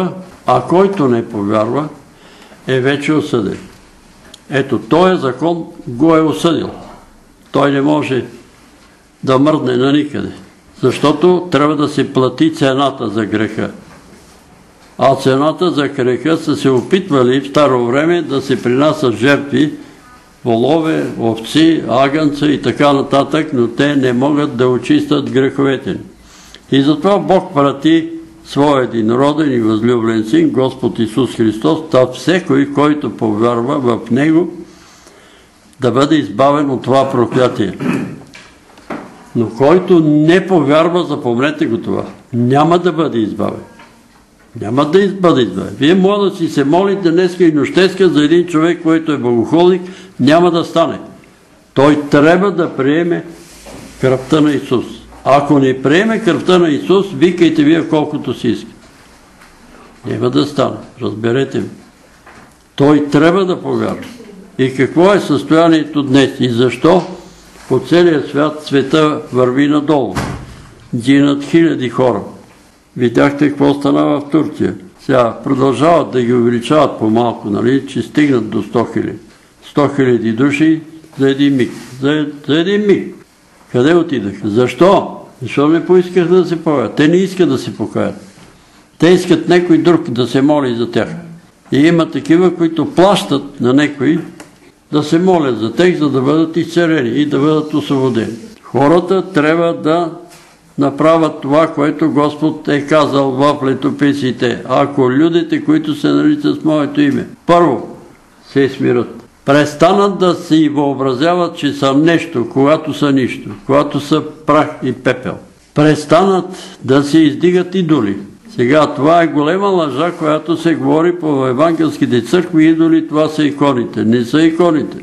повярва, е вече осъден. Ето, този закон го е осъдил. Той не може да мръдне на никъде, защото трябва да се плати цената за греха. А цената за греха са се опитвали в старо време да се принасят жертви, волове, овци, агънца и така нататък, но те не могат да очистят греховете ни. И затова Бог прати своя единороден и възлюблен син, Господ Исус Христос, та всекой, който повярва в Него, да бъде избавен от това проклятие. Но който не повярва, запомнете го това, няма да бъде избавен. Няма да бъде избавен. Вие може да си се молите днеска и нощеска за един човек, който е богохулник, няма да стане. Той трябва да приеме кръвта на Исус. Ако не приеме кръвта на Исус, викайте вие колкото си искате. Няма да стане. Разберете ми. Той трябва да повярва. И какво е състоянието днес? И защо по целия свят света върви надолу? Гинат хиляди хора. Видяхте какво стана в Турция. Сега продължават да ги увеличават по-малко, нали, че стигнат до 100 000. 100 000 души за един миг. За един миг. Къде отидаха? Защо? Защо не поискаха да се покаят? Те не искат да се покаят. Те искат някой друг да се моли за тях. И има такива, които плащат на някой да се молят за тях, за да бъдат изцелени и да бъдат освободени. Хората трябва да направят това, което Господ е казал в летописите. Ако людите, които се наричат с моето име, първо се смират, престанат да си въобразяват, че са нещо, когато са нищо, когато са прах и пепел. Престанат да се издигат идоли. Сега това е голема лъжа, която се говори по евангелските църкви. Идоли, това са иконите. Не са иконите.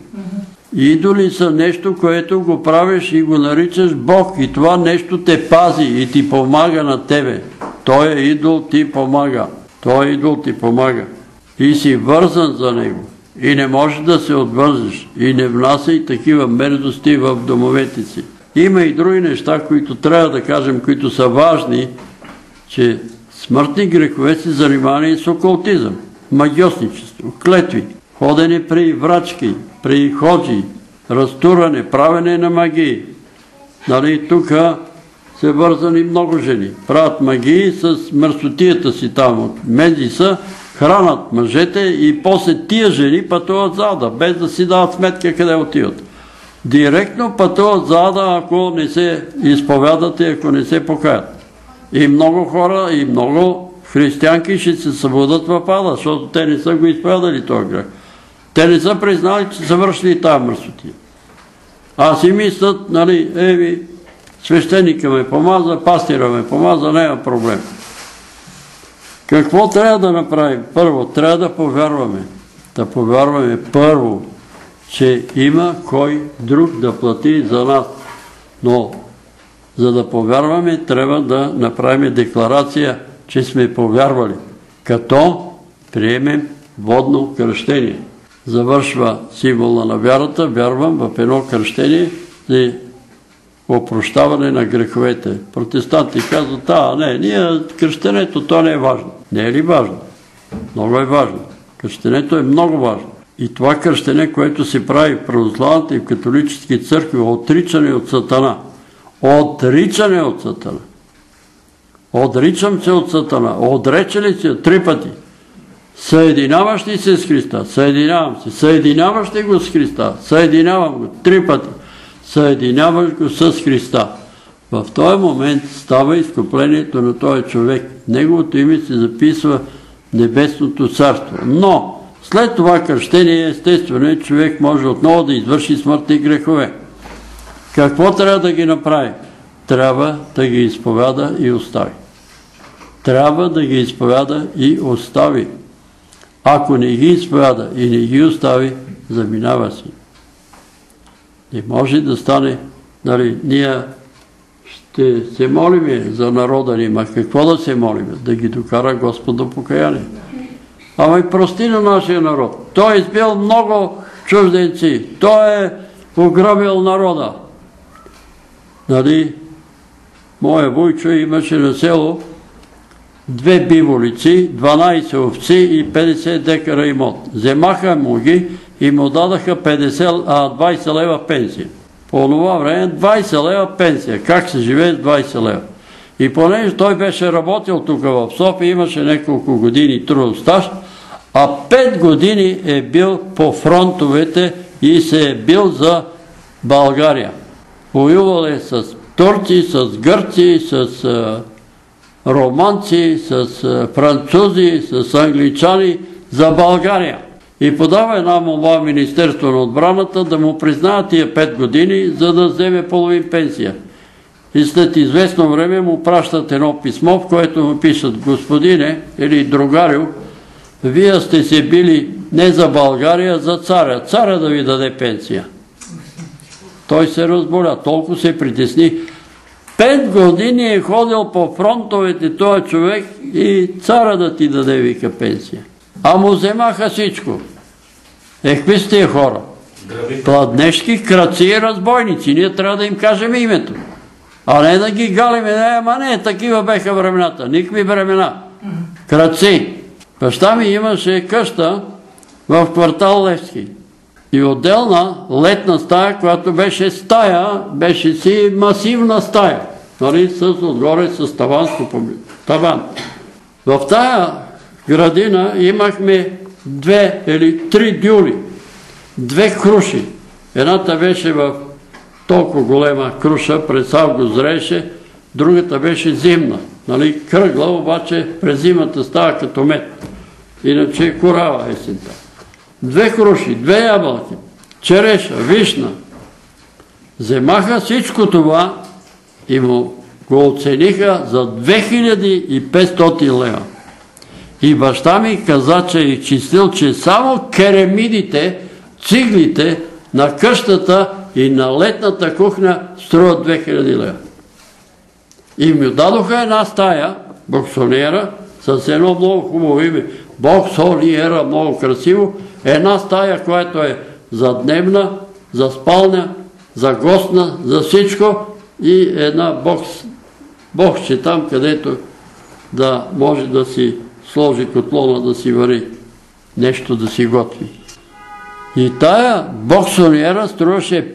Идоли са нещо, което го правиш и го наричаш Бог. И това нещо те пази и ти помага на тебе. Той е идол, ти помага. Той е идол, ти помага. И си вързан за него. И не можеш да се отвържеш. И не внасяй такива мерзости в домовете си. Има и други неща, които трябва да кажем, които са важни, че смъртни грехове се занимавани с окултизъм, магиосничество, клетви, ходене при врачки, при ходжи, разтуране, правене на магии. Нали, тук се вързани много жени. Правят магии с мърсотията си там от Медиса, хранат мъжете и после тия жени пътуват за ада, без да си дават сметка къде отиват. Директно пътуват за ада, ако не се изповядат и ако не се покаят. И много хора, и много християнки ще се събудат в ада, защото те не са го изповядали този грех. Те не са признали, че са вършили тази мърсотия. А си мислят, нали, свещеника ме помаза, пастира ме помаза, няма проблем. Какво трябва да направим? Първо, трябва да повярваме. Да повярваме първо, че има кой друг да плати за нас. Но, за да повярваме, трябва да направим декларация, че сме повярвали, като приемем водно кръщение. Завършва символа на вярата, вярвам в едно кръщение за опрощаване на греховете. Протестанти казват, ние кръщението, то не е важно. Не е ли важно? Много е важно. Кръщението е много важно. И това кръщене, което се прави в православните и в католически църкви, отричане от Сатана. Отричане от Сатана. Отричам се от Сатана. Отрече ли се 3 пъти? Съединяваш ли се с Христа? Съединявам се. Съединяваш ли го с Христа? Съединявам го 3 пъти. Съединяваш го с Христа. В този момент става изкуплението на този човек. Неговото име се записва в Небесното царство. Но след това кръщение, естествено, човек може отново да извърши смъртни грехове. Какво трябва да ги направи? Трябва да ги изповяда и остави. Трябва да ги изповяда и остави. Ако не ги изповяда и не ги остави, заминава си. Не може да стане, ние ще се молиме за народа ни, ма какво да се молиме? Да ги докара Господ до покаяние. Ама и прости на нашия народ. Той е избил много чужденци. Той е ограбил народа. Моя вуйчо имаше на село 2 биволици, 12 овци и 50 декара имот. Вземаха му ги и му дадаха 20 лева пенсия. По това време 20 лева пенсия. Как се живее с 20 лева? И понеже той беше работил тук в София, имаше няколко години трудов стаж, а 5 години е бил по фронтовете и се е бил за България. Воювал е с турци, с гърци, с романци, с французи, с англичани за България. И подава една молба в Министерство на отбраната да му признаят тия 5 години, за да вземе половин пенсия. И след известно време му пращат едно писмо, в което му пишат: господине или другарю, вие сте се били не за България, а за царя. Царя да ви даде пенсия. Той се разболя, толкова се притесни. 5 години е ходил по фронтовете този човек и царя да ти даде, вика, пенсия. А му вземаха всичко. Какви сте тия хора? Пладнешки, крадци и разбойници. Ние трябва да им кажем името. А не да ги галиме. Ама не, такива беха времената. Никакви времена. Крадци. Баща ми имаше къща в квартал Левски. И отделна летна стая, която беше стая, беше си масивна стая. Отгоре с таван. В тая градина имахме 2 или 3 дюли. 2 круши. Едната беше в толкова голема круша, през август зрееше, другата беше зимна. Кръгла, обаче през зимата става като мед. Иначе е корава есента. 2 круши, 2 ябълки, череша, вишна. Вземаха всичко това и му го оцениха за 2500 лева. И баща ми каза, че е изчислил, че само керамидите, циглите на къщата и на летната кухня струват 2000 лева. И ми дадоха една стая, боксонера, с едно много хубаво име. Боксонера, много красиво. Една стая, която е за дневна, за спалня, за гостна, за всичко и една боксче там, където да може да си сложи котлона, да си вари нещо, да си готви. И тая боксонера струваше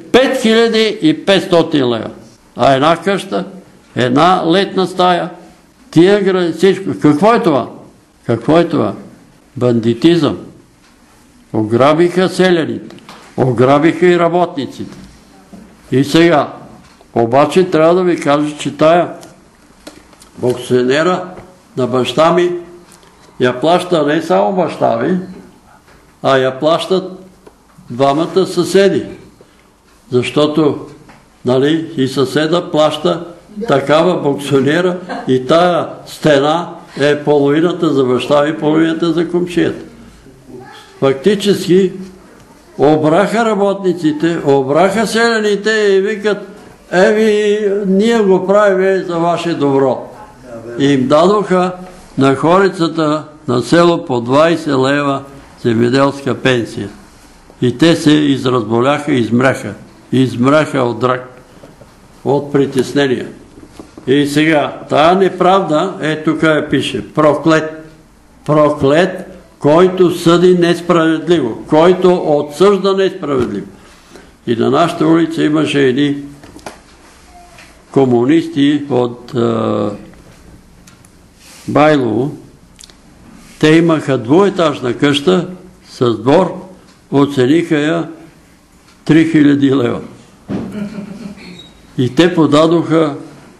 5500 лева. А една къща, една летна стая, тия гради, всичко. Какво е това? Какво е това? Бандитизъм. Ограбиха селяните, ограбиха и работниците. И сега, обаче трябва да ви кажа, че тая боксонера на баща ми я плаща не само баща ми, а я плащат 2 съседи. Защото нали, и съседа плаща такава боксонера и тая стена е половината за баща и половината за комшията. Фактически обраха работниците, обраха селените и викат: ние го правим за ваше добро. И им дадоха на хорицата на село по 20 лева земеделска пенсия. И те се изразболяха, измряха от драк, от притеснения. И сега, тая неправда, тук пише: проклет, който съди несправедливо, който отсъжда несправедливо. И на нашата улица имаше едни комунисти от Байлово. Те имаха двуетажна къща с двор, оцениха я 3000 лева. И те подадоха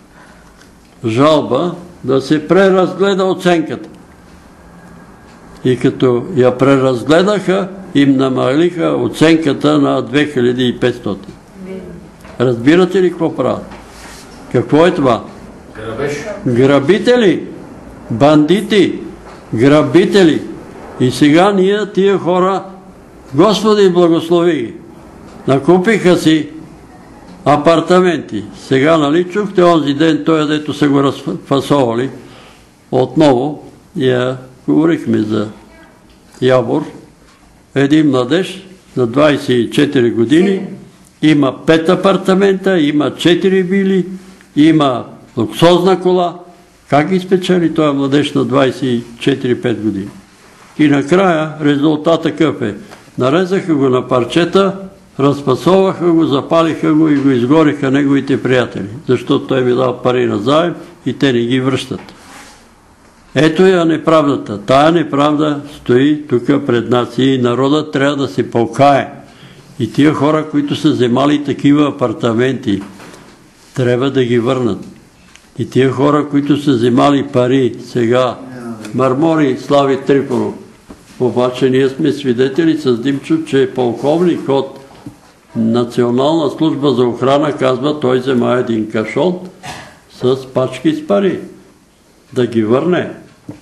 жалба да се преразгледа оценката. И като я преразгледаха, им намалиха оценката на 2500. Разбирате ли какво правят? Какво е това? Грабители, бандити, грабители. И сега ние, тия хора, Господи благослови ги, накупиха си апартаменти. Сега, нали чухте онзи ден, той, дето са го разфасовали отново, говорихме за Явор, един младеж на 24 години, има 5 апартамента, има 4 вили, има луксозна кола. Как ги спечели този младеж на 24-5 години? И накрая резултат такъв е: нарезаха го на парчета, разпасоваха го, запалиха го и го изгориха неговите приятели, защото той ми дал пари на заем и те не ги връщат. Ето я неправдата. Тая неправда стои тук пред нас и народът трябва да се покае. И тия хора, които са вземали такива апартаменти, трябва да ги върнат. И тия хора, които са вземали пари сега, Мармори Слави Трифонов. Обаче ние сме свидетели с Димчо, че полковник от Национална служба за охрана казва, той взема един кашон с пачки с пари. Да ги върне.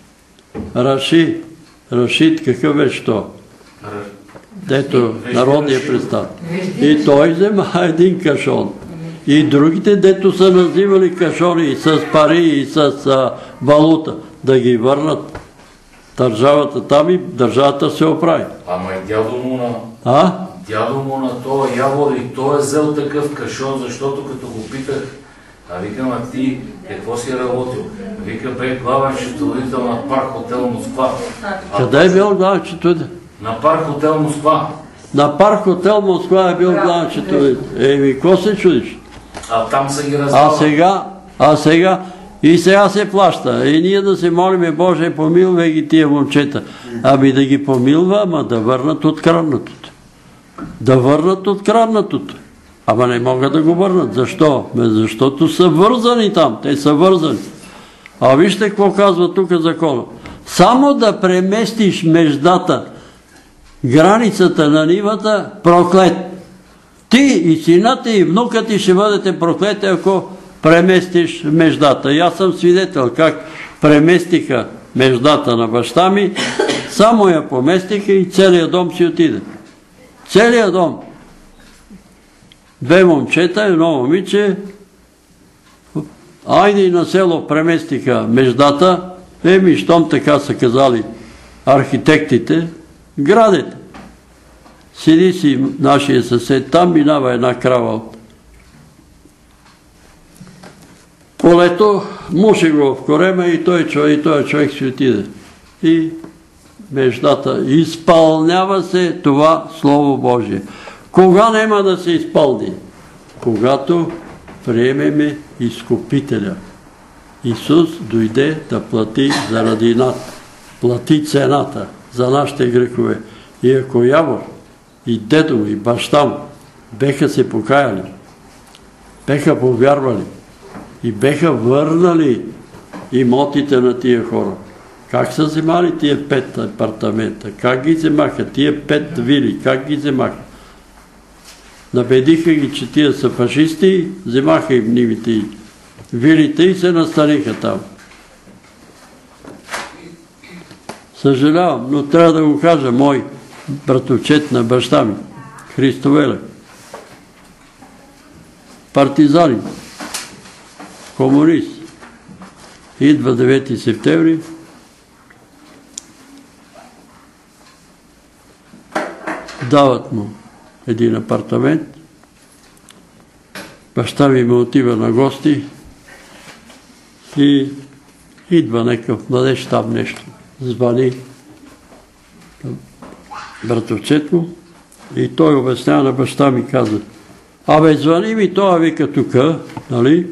Рашид, какъв беше то? Дето народния представ. И той взема един кашон. И другите, дето са називали кашони с пари и с валута, да ги върнат. Държавата там и държавата се оправи. Ама и дядо му на това Явор, и той е взел такъв кашон, защото като го питах, викам: а ти какво си работил? Вика: бе главен счетоводител на Парк Хотел Москва. Къде е бил главен счетоводител? На Парк Хотел Москва. На Парк Хотел Москва е бил главен счетоводител. Какво се чудиш? А там са ги раздавали. И сега се плаща. И ние да се молиме: Боже, помилвай ги тия момчета. Ами да ги помилва, ама да върнат откраднатото. Да върнат откраднатото. Ама не могат да го върнат. Защо? Защото са вързани там. Те са вързани. А вижте какво казва тук закона. Само да преместиш междата, границата на нивата, проклет. Ти и сината и внука ти ще бъдете проклети, ако преместиш междата. И аз съм свидетел как преместиха междата на баща ми, само я поместиха и целият дом си отиде. Целият дом. 2 момчета, едно момиче, айде и на село преместиха междата, щом така са казали архитектите, градете. Седи си нашия съсед, там минава една крава от полето, муши го в корема и той човек си отиде. И междата. Изпълнява се това Слово Божие. Кога няма да се изпълни? Когато приемеме Изкупителя. Исус дойде да плати заради нас. Плати цената за нашите грехове. И ако Явор и дедо му и баща му беха се покаяли, беха повярвали и беха върнали имотите на тия хора, как са вземали тия 5 апартамента? Как ги вземаха? Тия 5 вили, как ги вземаха? Набедиха ги, че тия са фашисти, вземаха им нивите и вилите и се настаниха там. Съжалявам, но трябва да го кажа, мой братовчет на баща ми, Христо Велев. Партизанин, комунист. Идва 9 септември. Дават му един апартамент. Баща ми отива на гости и идва някакъв младеж там нещо. Звъни братовчет му и той обяснява на баща ми, каза: абе, звъни ми това, вика, тука, нали?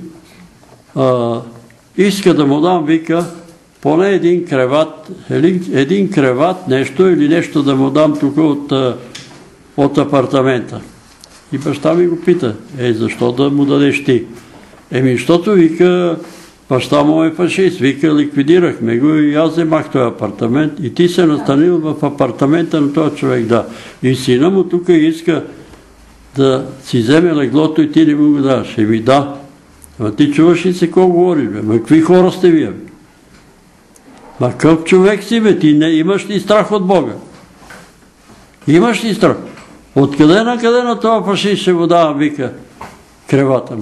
Иска да му дам, вика, поне един креват, нещо или нещо да му дам тук от апартамента. И баща ми го пита: защо да му дадеш ти? Защото, вика, баща му е фашист, вика, ликвидирахме го и аз вземах този апартамент и ти се настанил в апартамента на този човек, да. И сина му тук иска да си вземе леглото и ти не му го даваш. Да. Ама ти чуваш ли се какво говориш, бе? Ма какви хора сте вие, бе? Ма какъв човек си, бе? Ти не имаш ли страх от Бога? Имаш ли страх? Откъде на къде на това фашист ще го давам, вика, кревата му?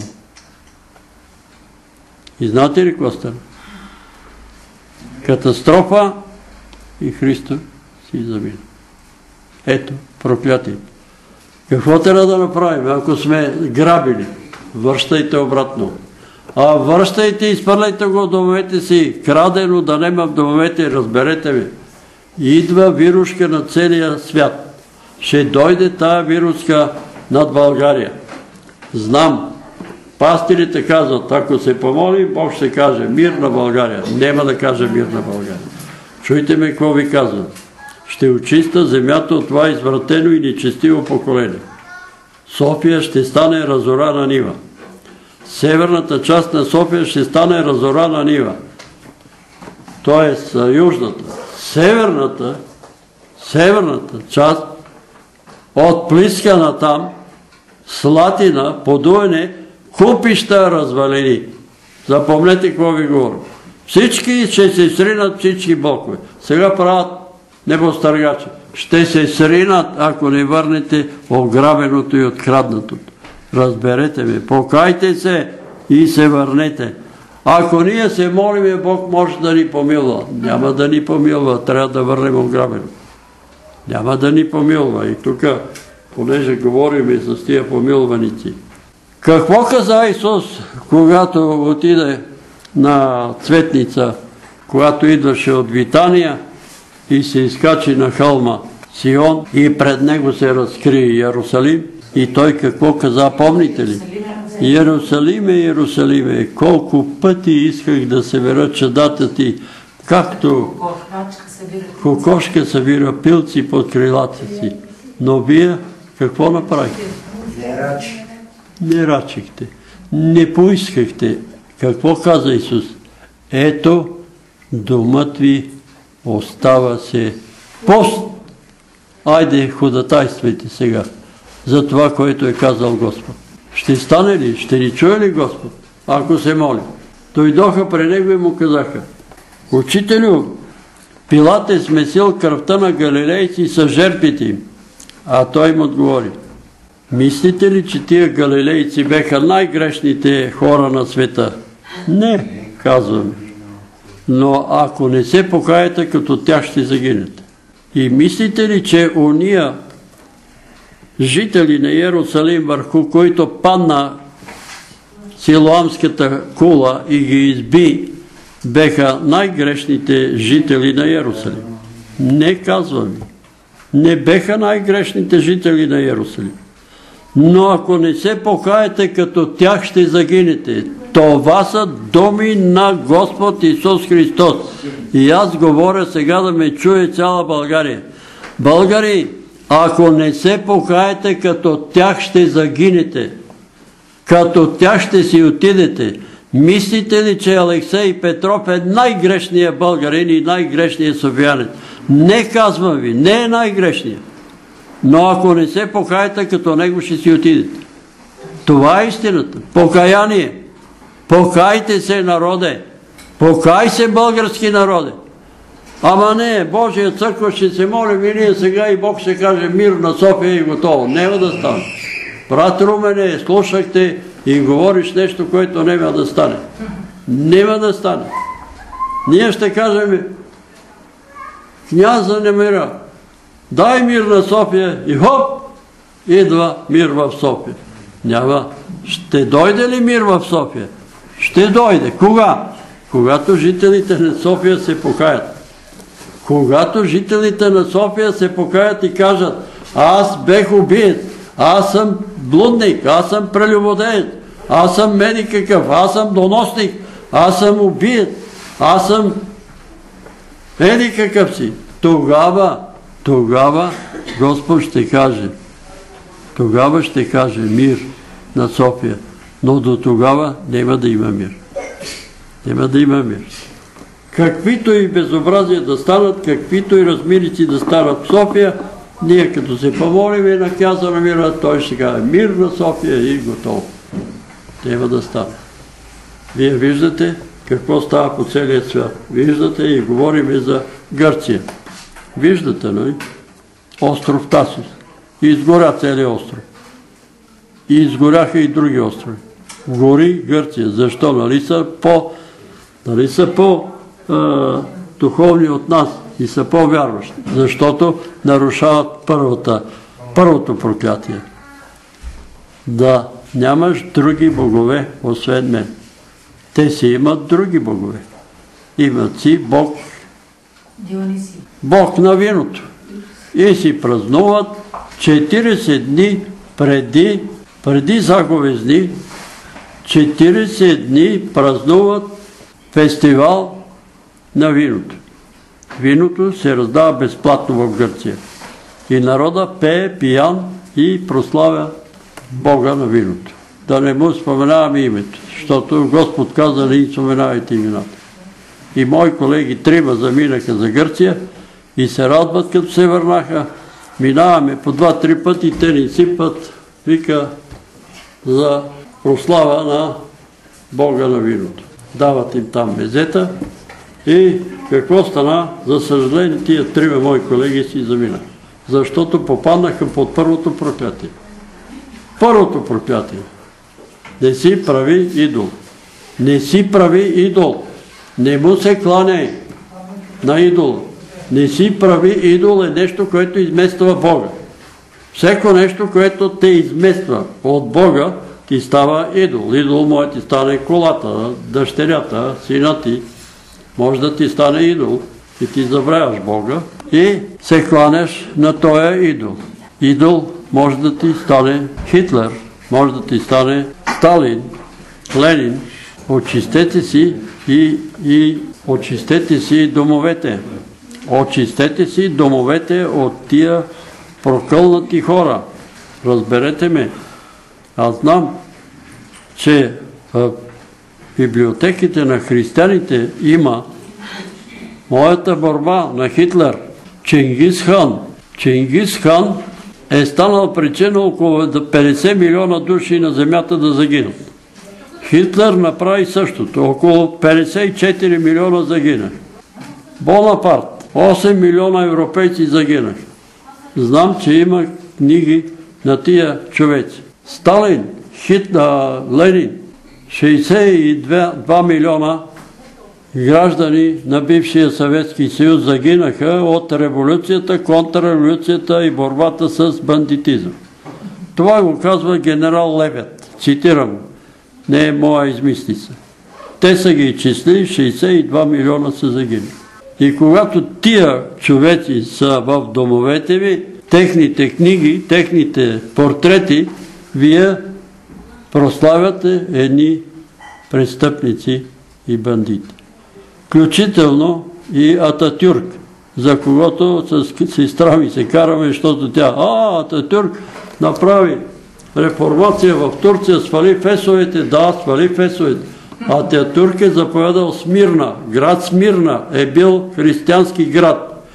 И знаете ли какво стана? Катастрофа и Христо си замина. Ето, проклятие. Какво трябва да направим, ако сме грабили? Връщайте обратно. Връщайте и изпърляйте го от домовете си. Крадено да нема в домовете, разберете ми. Идва вирушка на целия свят. Ще дойде тая вируска над България. Знам. Пастирите казват, ако се помоли, Бог ще каже мир на България. Нема да каже мир на България. Чуйте ме какво ви казвам. Ще очиста земята от това извратено и нечестиво поколение. София ще стане разорана нива. Северната част на София ще стане разорана нива. Тоест южната. Северната част от Плиска на там, Слатина, Подуене, купища развалени. Запомнете какво ви говоря. Всички ще се сринат, всички блокове. Сега правят небостъргачи. Ще се сринат, ако не върнете ограбеното и откраднатото. Разберете ме, покайте се и се върнете. Ако ние се молиме, Бог може да ни помилва. Няма да ни помилва, трябва да върнем ограбено. Няма да ни помилва. И тук, понеже говорим и с тия помилваници. Какво каза Исус, когато отиде на Цветница, когато идваше от Витания и се изкачи на хълма Сион и пред него се разкри Иерусалим? И той какво каза, помните ли? Иерусалиме, Иерусалиме, колко пъти исках да събера чадата ти, както кокошка събира пилци под крилата си. Но вие какво направихте? Не рачихте. Не поискахте. Какво каза Исус? Ето, домът ви остава се пост. Айде, ходатайствайте сега за това, което е казал Господ. Ще стане ли? Ще ни чуе ли Господ? Ако се моли. Дойдоха при него и му казаха: Учителю, Пилат е смесил кръвта на галилейци с жертвите им. А той им отговори: мислите ли, че тия галилейци беха най-грешните хора на света? Не, казвам. Но ако не се покаете, като тях ще загинете. И мислите ли, че уния жители на Иерусалим, върху които падна Силоамската кула и ги изби, беха най-грешните жители на Иерусалим? Не, казвам. Не беха най-грешните жители на Иерусалим. Но ако не се покаете, като тях ще загинете. Това са думи на Господ Исус Христос. И аз говоря сега да ме чуе цяла България. Българи, ако не се покаете, като тях ще загинете. Като тях ще си отидете. Мислите ли, че Алексей Петров е най-грешният българин и най-грешният софиянин? Не, казвам ви, не е най-грешният. Но ако не се покаете, като него ще си отидете. Това е истината. Покаяние. Покайте се, народе. Покай се, български народе. Ама не, Божия църква ще се молим и ние сега и Бог ще каже мир на София и готово. Няма да стане. Брат Румене, слушахте и говориш нещо, което няма да стане. Няма да стане. Ние ще кажем, княза не мира, дай мир на София и хоп, идва мир в София. Няма. Ще дойде ли мир в София? Ще дойде. Кога? Когато жителите на София се покаят. Когато жителите на София се покаят и кажат, аз бех убиен, аз съм блудник, аз съм прелюбодеец, аз съм меди какъв, аз съм доносник, аз съм убиен, аз съм еди какъв си. Тогава Господ ще каже, тогава ще каже мир на София, но до тогава няма да има мир. Няма да има мир. Каквито и безобразия да станат, каквито и размирици да станат в София, ние като се помолим и на княза на мира, той ще каже мир на София и готово. Няма да стане. Вие виждате какво става по целия свят. Виждате и говорим за Гърция. Виждате, нали? Остров Тасис. Изгоря целият остров. И изгоряха и други острови. Гори Гърция. Защо? Нали са по-духовни от нас и са по-вярващи? Защото нарушават първото проклятие. Да нямаш други богове, освен мен. Те си имат други богове. Имат си Бог. Бог на виното. И си празнуват 40 дни преди заговезни, 40 дни празнуват фестивал на виното. Виното се раздава безплатно в Гърция. И народа пее пиян и прославя Бога на виното. Да не му споменаваме името, защото Господ каза, не споменавайте имената. И мои колеги 3 заминаха за Гърция и се радват, като се върнаха. Минаваме по 2-3 пъти, те ни сипат, вика, за прослава на Бога на виното. Дават им там мезета и какво стана? За съжаление, тия 3 мои колеги си заминаха. Защото попаднаха под първото проклятие. Първото проклятие. Не си прави идол. Не си прави идол. Не му се кланяй на идола. Не си прави идол е нещо, което измества Бога. Всеко нещо, което те измества от Бога, ти става идол. Идол може да ти стане колата, дъщерята, сина ти. Може да ти стане идол и ти забравяш Бога и се кланяш на този идол. Идол може да ти стане Хитлер, може да ти стане Сталин, Ленин. Очистете си и очистете си домовете. Очистете си домовете от тия прокълнати хора. Разберете ме. Аз знам, че в библиотеките на християните има моята борба на Хитлер. Чингис хан. Чингис хан е станал причина около 50 милиона души на земята да загинат. Хитлер направи същото. Около 54 милиона загинах. Бонапарт. 8 милиона европейци загинах. Знам, че има книги на тия човеци. Сталин, Ленин. 62 милиона граждани на бившия Съветски съюз загинаха от революцията, контрреволюцията и борбата с бандитизъм. Това го казва генерал Левет. Цитирам. Не е моя измислица. Те са ги изчислили, 62 милиона са загинали. И когато тия човеци са в домовете ви, техните книги, техните портрети, вие прославяте едни престъпници и бандити. Включително и Ататюрк, за когото с сестра ми се караме, защото тя, Ататюрк направи реформация в Турция, свали фесовете, да, свали фесовете. Ататюрк е заповядал Смирна, град Смирна е бил християнски град.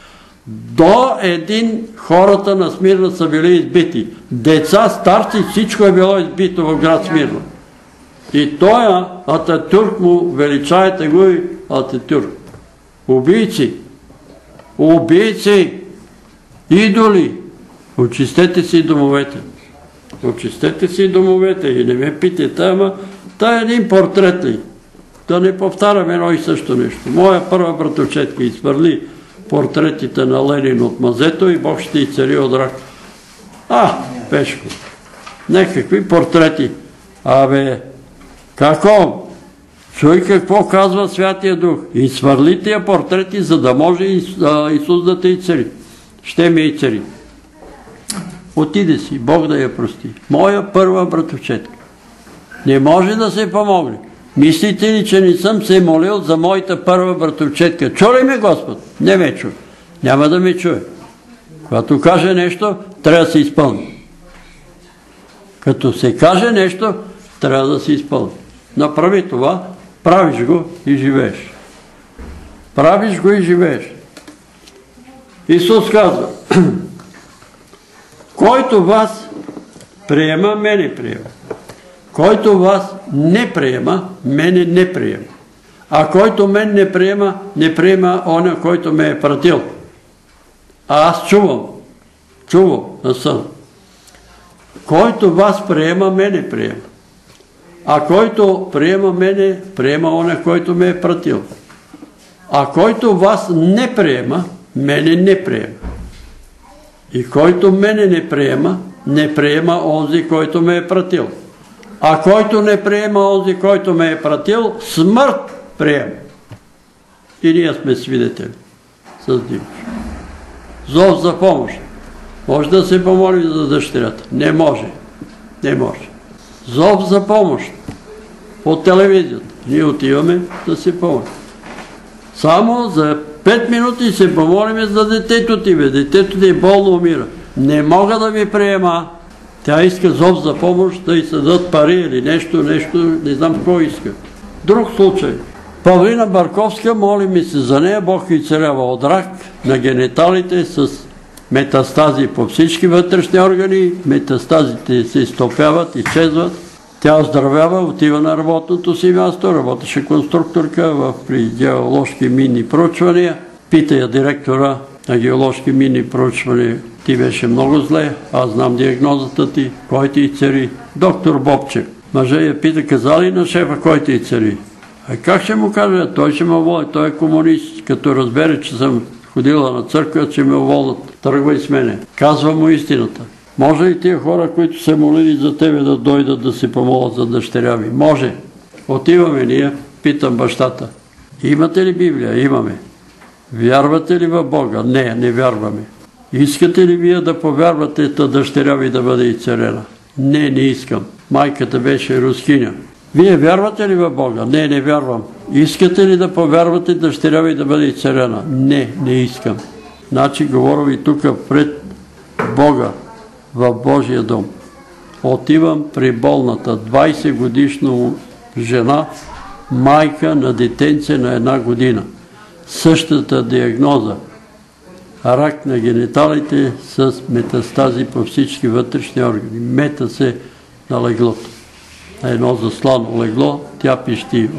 До един хората на Смирна са били избити. Деца, старци, всичко е било избито в град Смирна. И той Ататюрк му, величаете го и Ататюрк. Убийци, убийци, идоли, очистете си домовете. Очистете си домовете и не ме питайте, ама та е един портрет ли? Да не повтарям едно и също нещо. Моя първа братовчетка изхвърли портретите на Ленин от мазето и Бог ще и цари от рак. Пешко. Некакви портрети. Абе, како? Чуй какво казва Святия Дух. И свърли тия портрети, за да може Исус да те и цари. Ще ме и цари. Отиде си, Бог да я прости. Моя първа братовчетка. Не може да се помогне. Мислите ли, че не съм се молил за моята първа братовчетка? Чу ли ме Господ? Не ме чу. Няма да ме чуе. Когато каже нещо, трябва да се изпълни. Като се каже нещо, трябва да се изпълни. Направи това, правиш го и живееш. Правиш го и живееш. Исус казва, който вас приема, мене приема. Който вас не приема, мене не приема. А който мен не приема оня, който ме е пратил. А аз чувам на сън. Който вас приема, мене приема. А който приема мене, приема оня, който ме е пратил. А който вас не приема, мене не приема. И който мене не приема онзи, който ме е пратил. А който не приема онзи, който ме е пратил, смърт приема. И ние сме свидетели с Димчо. Зов за помощ. Може да се помоли за дъщерята? Не може. Не може. Зов за помощ. По телевизията. Ние отиваме да се помолим. Само за 5 минути се помолиме за детето ти. Детето ти е болно, умира. Не мога да ви приема. Тя иска зов за помощ, да й се дадат пари или нещо, не знам какво иска. Друг случай. Павлина Барковска, моли ми се за нея, Бог й целява от рак на гениталите с метастази по всички вътрешни органи. Метастазите се изтопяват, изчезват. Тя оздравява, отива на работното си място, работеше конструкторка при геоложки минни проучвания. Пита я директора на геоложки минни проучвания, ти беше много зле, аз знам диагнозата ти, кой ти цари? Доктор Бобчев. Мъжа я пита, каза ли на шефа кой ти цари? Как ще му кажа? Той ще ме уволи, той е комунист. Като разбере, че съм ходила на църква, че ме уволят. Тръгвай с мене. Казва му истината. Може ли тия хора, които се молили за тебе, да дойдат да се помолят за дъщеря ми? Може. Отиваме ние, питам бащата. Имате ли Библия? Имаме. Вярвате ли в Бога? Не, не вярваме. Искате ли вие да повярвате дъщеря ви да бъде и царена? Не, не искам. Майката беше рускиня. Вие вярвате ли в Бога? Не, не вярвам. Искате ли да повярвате дъщеря ви да бъде и царена? Не, не искам. Значи говоря ви тук пред Бога, в Божия дом. Отивам при болната 20 годишна жена, майка на детенце на 1 година. Същата диагноза. Рак на гениталите с метастази по всички вътрешни органи. Мета се на леглото. На едно заслано легло, тя пищи.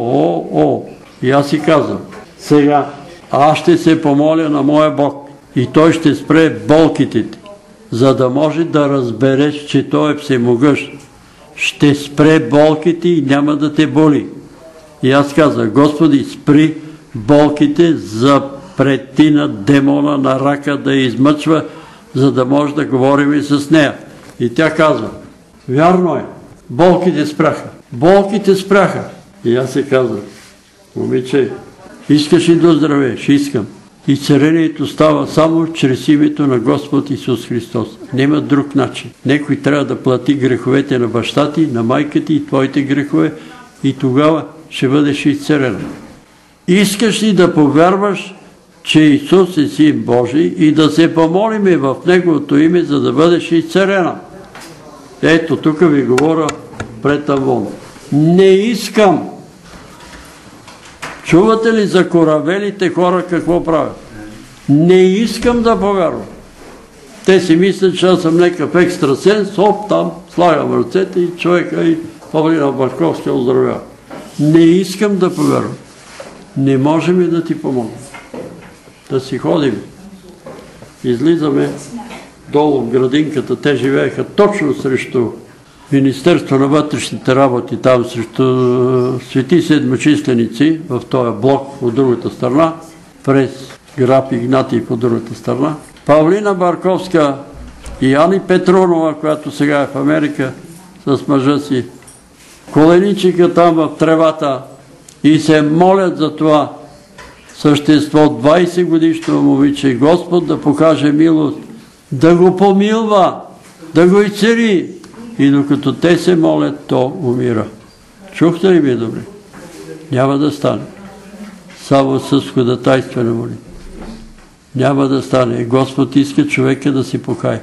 О! И аз си казвам, сега аз ще се помоля на моя Бог и той ще спре болките ти, за да може да разбереш, че той е всемогъщ. Ще спре болките и няма да те боли. И аз казах, Господи, спри болките, запрети на демона на рака да измъчва, за да може да говорим и с нея. И тя казва, вярно е, болките спряха. Болките спряха. И аз се казвам, момиче, искаш ли да оздравееш? Искам. И царението става само чрез името на Господ Исус Христос. Няма друг начин. Некой трябва да плати греховете на баща ти, на майка ти и твоите грехове и тогава ще бъдеш изцелена. Искаш ли да повярваш, че Исус е Син Божий и да се помолиме в Неговото име, за да бъдеш изцелена? Ето, тук ви говоря пред Авон. Не искам. Чувате ли за коравелите хора какво правят? Не искам да повярвам. Те си мислят, че аз съм някакъв екстрасенс, оп, там слагам ръцете и човека и Павлина Барковска оздравява. Не искам да повярвам. Не можем и да ти помогнем. Да си ходим. Излизаме долу в градинката. Те живееха точно срещу Министерство на вътрешните работи, там срещу Свети Седмочисленици, в този блок от другата страна, през граб Игнатий по другата страна. Павлина Барковска и Ани Петрунова, която сега е в Америка с мъжа си, коленичиха там в тревата и се молят за това същество, 20 годишно момиче, Господ да покаже милост, да го помилва, да го изцели. И докато те се молят, то умира. Чухте ли ми, добре? Няма да стане. Само с ходатайствена молитва. Няма да стане. Господ иска човека да си покае.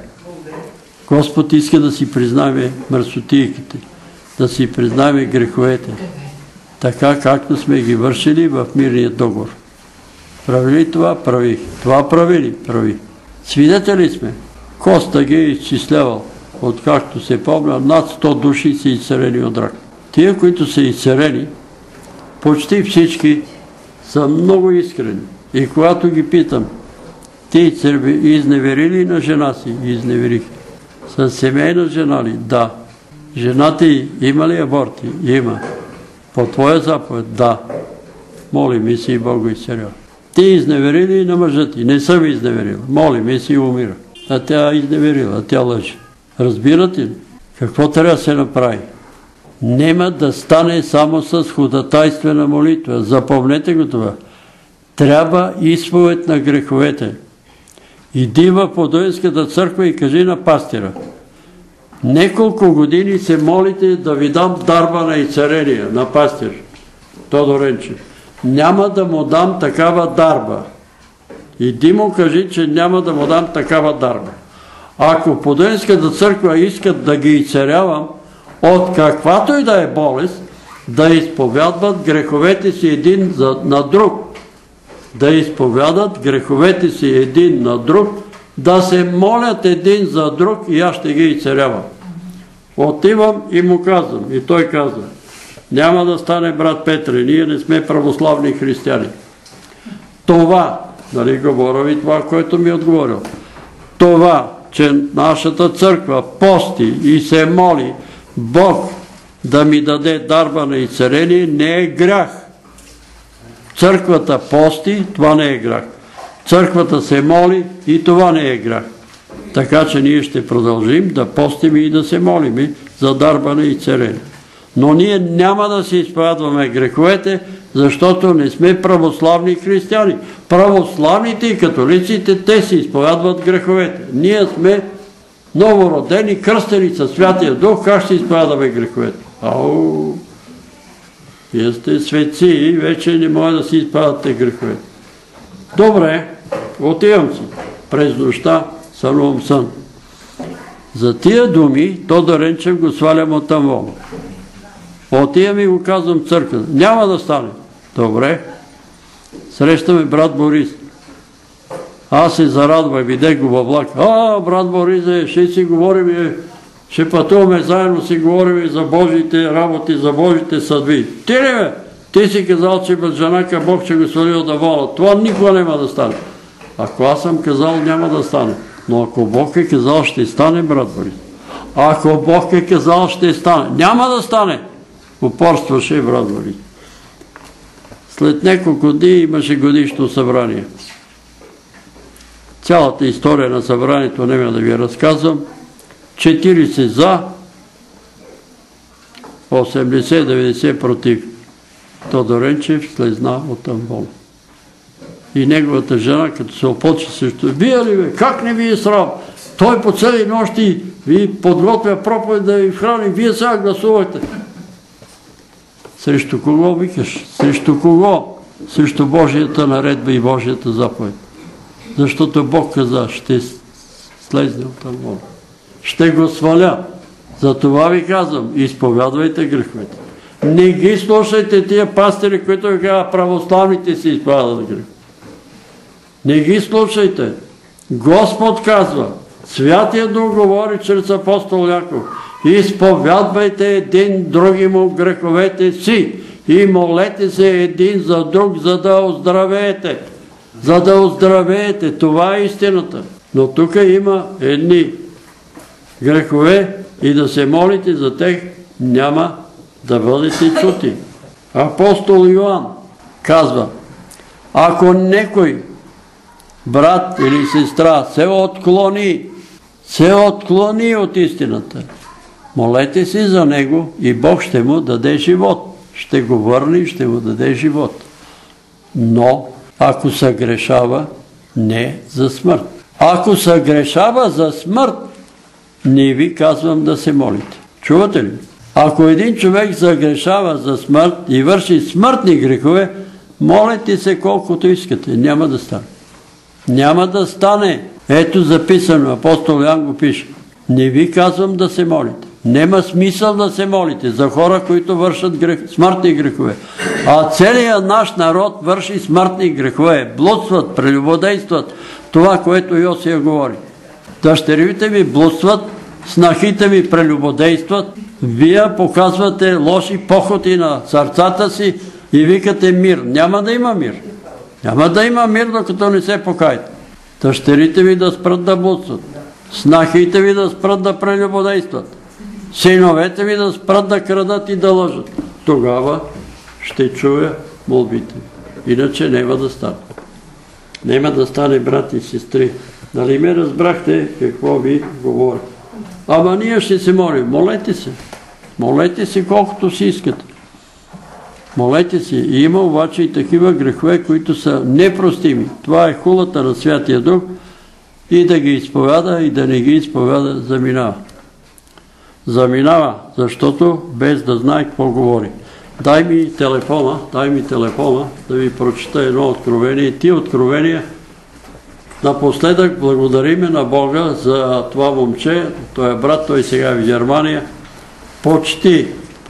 Господ иска да си признаме мърсотийките, да си признаме греховете, така както сме ги вършили в мирния договор. Правили това? Правих. Това правили? Прави. Свидетели сме. Коста ги е изчислявал. Откакто се помня, над 100 души са изцелени от рак. Тия, които са изцелени, почти всички са много искрени. И когато ги питам, ти изневерили на жена си? Изневерих. С семейна жена ли? Да. Жената й има ли аборти? Има. По твоя заповед? Да. Моли ми си и Бог го изцелява. Ти изневерили на мъжа ти? Не съм изневерила. Моли ми си и умира. А тя изневерила, тя лъже. Разбирате ли? Какво трябва да се направи? Нема да стане само с ходатайствена молитва. Запомнете го това. Трябва изповед на греховете. Иди в Подуенската църква и кажи на пастира. Неколко години се молите да ви дам дарба на изцеление, на пастир Тодор Енчев. Няма да му дам такава дарба. Иди му кажи, че няма да му дам такава дарба. Ако в Подуенската църква искат да ги изцелявам от каквато и да е болест, да изповядват греховете си един на друг. Да изповядат греховете си един на друг, да се молят един за друг и аз ще ги изцелявам. Отивам и му казвам, и той казва, няма да стане, брат Петре, ние не сме православни християни. Това, нали говоря ви това, което ми е отговорил, това, че нашата църква пости и се моли Бог да ми даде дарба на изцеление, не е грях. Църквата пости, това не е грях. Църквата се моли и това не е грях. Така че ние ще продължим да постим и да се молим за дарба на изцеление. Но ние няма да се изповядваме греховете, защото не сме православни християни. Православните и католиците, те се изповядват греховете. Ние сме новородени, кръстени със Святия Дух, как ще изповядваме греховете? Ау! Вие сте светци и вече не може да си изповядвате греховете. Добре, отивам си. През нощта сънувам сън. За тия думи Тодор Енчев го свалям от Амвон. Отивам и го казвам в църквата. Няма да стане. Добре. Срещаме брат Борис. Аз се зарадвам, видех го във влак. Брат Борис, ще си говорим, ще пътуваме заедно, си говорим за Божите работи, за Божите съдби. Ти ли бе? Ти си казал, че без женака Бог ще го свали от Авона. Това никога няма да стане. Ако аз съм казал, няма да стане. Но ако Бог е казал, ще стане, брат Борис. Ако Бог е казал, ще стане. Няма да стане. Упорстваше брат Борис. След няколко дни имаше годишно събрание. Цялата история на събранието няма да ви разказвам. 40 за, 80-90 против. Тодор Енчев слезна от Амвон. И неговата жена, като се опочи също, вие ли бе, как не ви е срам? Той по цели нощи ви подготвя проповед да ви храни, вие сега гласувате. Срещу кого викаш? Срещу кого? Срещу Божията наредба и Божията заповед. Защото Бог каза, ще слезне от Амвон. Ще го сваля. Затова ви казвам, изповядвайте греховете. Не ги слушайте тия пастири, които ви казват, православните си изповядат грех. Не ги слушайте. Господ казва, Святия Дух говори чрез апостол Яков, изповядвайте един други му греховете си и молете се един за друг, за да оздравеете. За да оздравеете. Това е истината. Но тук има едни грехове и да се молите за тях, няма да бъдете чути. Апостол Йоан казва, ако некой брат или сестра се отклони от истината, молете си за него и Бог ще му даде живот. Ще го върне и ще му даде живот. Но ако се грешава, не за смърт. Ако се грешава за смърт, не ви казвам да се молите. Чувате ли? Ако един човек загрешава за смърт и върши смъртни грехове, молете се колкото искате. Няма да стане. Няма да стане. Ето записано, апостол Ян го пише. Не ви казвам да се молите. Нема смисъл да се молите за хора, които вършат смъртни грехове. А целият наш народ върши смъртни грехове. Блудстват, прелюбодействат. Това, което Йосия говори. Дъщерите ви блудстват, снахите ви прелюбодействат, вие показвате лоши похоти на сърцата си и викате мир. Няма да има мир. Няма да има мир, докато не се покаете. Дъщерите ви да спрат да блудстват, снахите ви да спрат да прелюбодействат, синовете ви да спрат да крадат и да лъжат. Тогава ще чуя молбите. Иначе няма да стане. Няма да стане, брати и сестри. Нали ме разбрахте какво ви говоря? Ама ние ще се молим. Молете се. Молете се колкото си искате. Молете се. И има обаче и такива грехове, които са непростими. Това е хулата на Святия Дух. И да ги изповяда, и да не ги изповяда, заминава. Заминава, защото без да знае какво говори. Дай ми телефона, да ви прочита едно откровение. Тия откровения напоследък благодариме на Бога за това момче. Той е брат, той сега е в Германия. Почти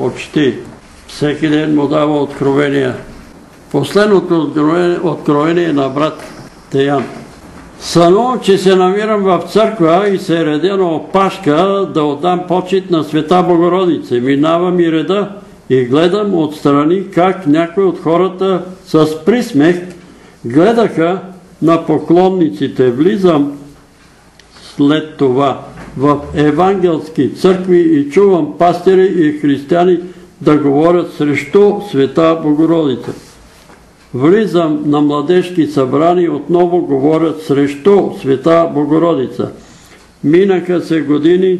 всеки ден му дава откровения. Последното откровение на брат Теян. Сънувам, че се намирам в църква и се редя на опашка да отдам почит на Света Богородица. Минавам и реда и гледам отстрани как някои от хората с присмех гледаха на поклонниците. Влизам след това в евангелски църкви и чувам пастири и християни да говорят срещу Света Богородица. Влизам на младежки събрания и отново говорят срещу Света Богородица. Минаха се години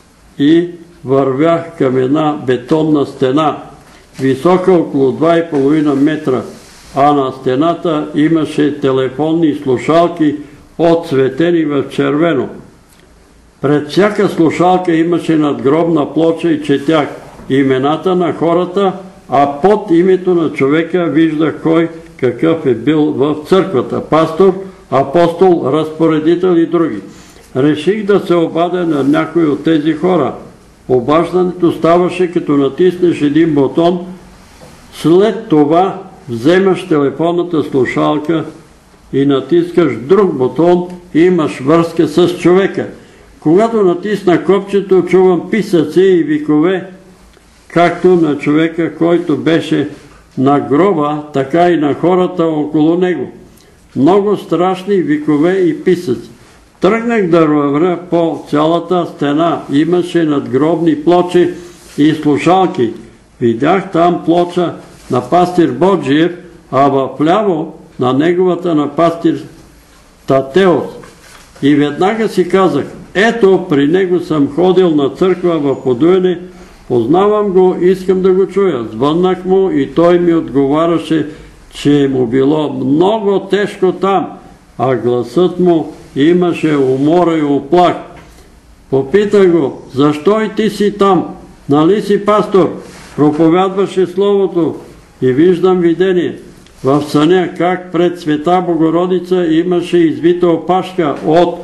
и вървях към една бетонна стена, висока около 2,5 метра, а на стената имаше телефонни слушалки отцветени в червено. Пред всяка слушалка имаше надгробна плоча и четях имената на хората, а под името на човека виждах кой какъв е бил в църквата. Пастор, апостол, разпоредител и други. Реших да се обадя на някой от тези хора. Обаждането ставаше като натиснеш един бутон, след това вземаш телефонната слушалка и натискаш друг бутон и имаш връзка с човека. Когато натисна копчето, чувам писъци и викове, както на човека, който беше на гроба, така и на хората около него. Много страшни викове и писъци. Тръгнах да вървя по цялата стена. Имаше надгробни плочи и слушалки. Видях там плоча на пастир Боджиев, а вляво на неговата на пастир Татеос. И веднага си казах, ето при него съм ходил на църква в Подуене, познавам го, искам да го чуя. Звъннах му и той ми отговаряше, че му било много тежко там, а гласът му имаше умора и оплах. Попитах го, защо и ти си там? Нали си пастор? Проповядваше Словото и виждам видение. В съня как пред Света Богородица имаше извита опашка от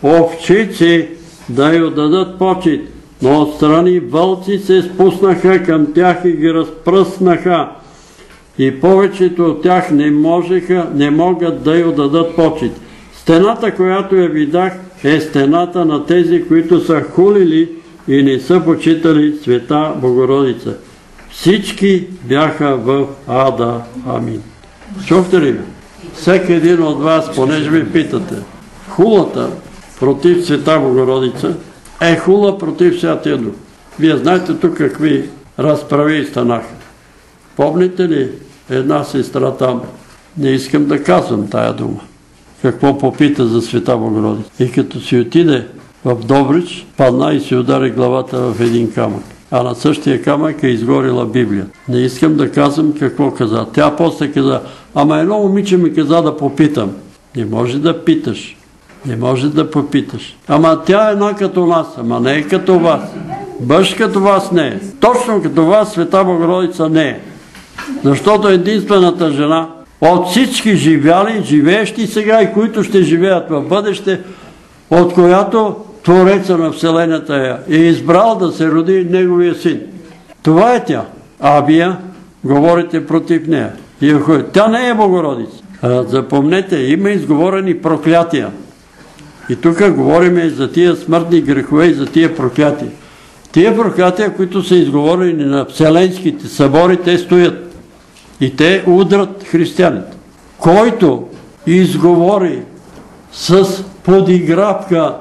овчици да й дадат почит. Но отстрани вълци се спуснаха към тях и ги разпръснаха. и повечето от тях не могат да й отдадат почит. Стената, която я видях, е стената на тези, които са хулили и не са почитали Света Богородица. Всички бяха в ада. Амин. Чухте ли ме? Всеки един от вас, понеже ми питате, хулата против Света Богородица е хула против Святия Дух. Вие знаете тук какви разправи станаха. Помните ли една сестра там? Не искам да казвам тая дума. Какво попита за Света Богородица. И като си отиде в Добрич, падна и си удари главата в един камък. А на същия камък е изгорила Библия. Не искам да казвам какво каза. Тя после каза, ама едно момиче ми каза да попитам. Не може да питаш. Не може да попиташ. Ама тя е една като нас, ама не е като вас. Бъж като вас не е. Точно като вас Света Богородица не е. Защото единствената жена от всички живяли, живеещи сега и които ще живеят в бъдеще, от която Твореца на Вселената е избрал да се роди неговия син. Това е тя. А вие говорите против нея. Тя не е Богородица. Запомнете, има изговорени проклятия. И тук говорим за тия смъртни грехове и за тия проклятия. Тия проклятия, които са изговорени на вселенските събори, те стоят. И те удрат християните. Който изговори с подигравка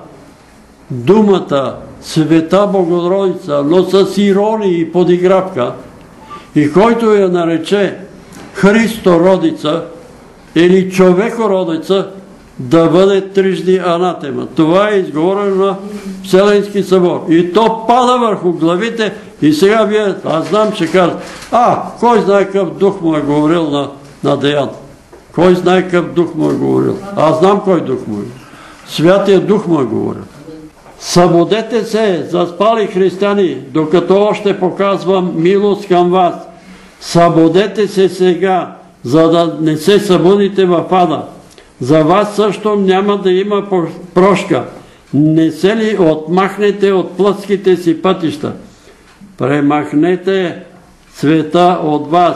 думата Света Богородица, но с ирония и подигравка, и който я нарече Христородица или Човекородица, да бъде трижди анатема. Това е изговорено на Вселенски събор. И то пада върху главите и сега вие, аз знам, че казват, кой знае какъв дух му е говорил на Деян? Кой знае какъв дух му е говорил? Аз знам кой дух му е. Святия Дух му е говорил. Събудете се, заспали християни, докато още показвам милост към вас. Събудете се сега, за да не се събудите в ада. За вас също няма да има прошка. Не се ли отмахнете от плътските си пътища? Премахнете света от вас.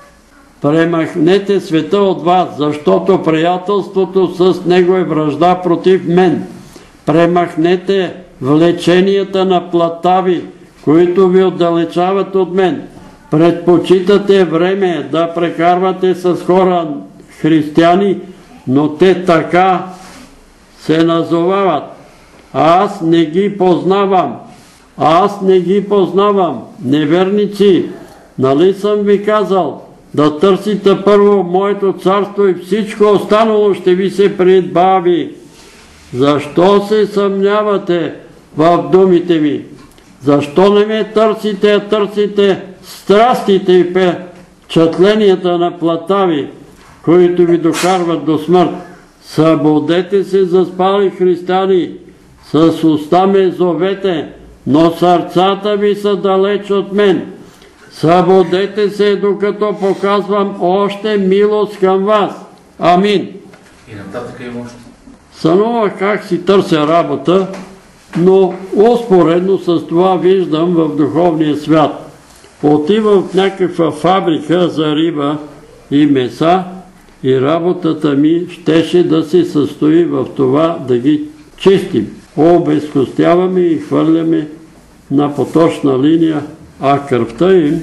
Премахнете света от вас, защото приятелството с него е вражда против мен. Премахнете влеченията на платави, които ви отдалечават от мен. Предпочитате време да прекарвате с хора християни, но те така се назовават. Аз не ги познавам. Аз не ги познавам. Неверници, нали съм ви казал да търсите първо моето царство и всичко останало ще ви се прибави. Защо се съмнявате в думите ми? Защо не ме търсите, а търсите страстите и впечатленията на платави, които ви докарват до смърт? Събудете се, заспали християни, с уста ме зовете, но сърцата ви са далеч от мен. Събудете се, докато показвам още милост към вас. Амин. И нататък има още. Сънувах как си търся работа, но успоредно с това виждам в духовния свят. Отивам в някаква фабрика за риба и меса и работата ми щеше да се състои в това да ги чистим. Обезкостяваме и хвърляме на поточна линия, а кръвта им,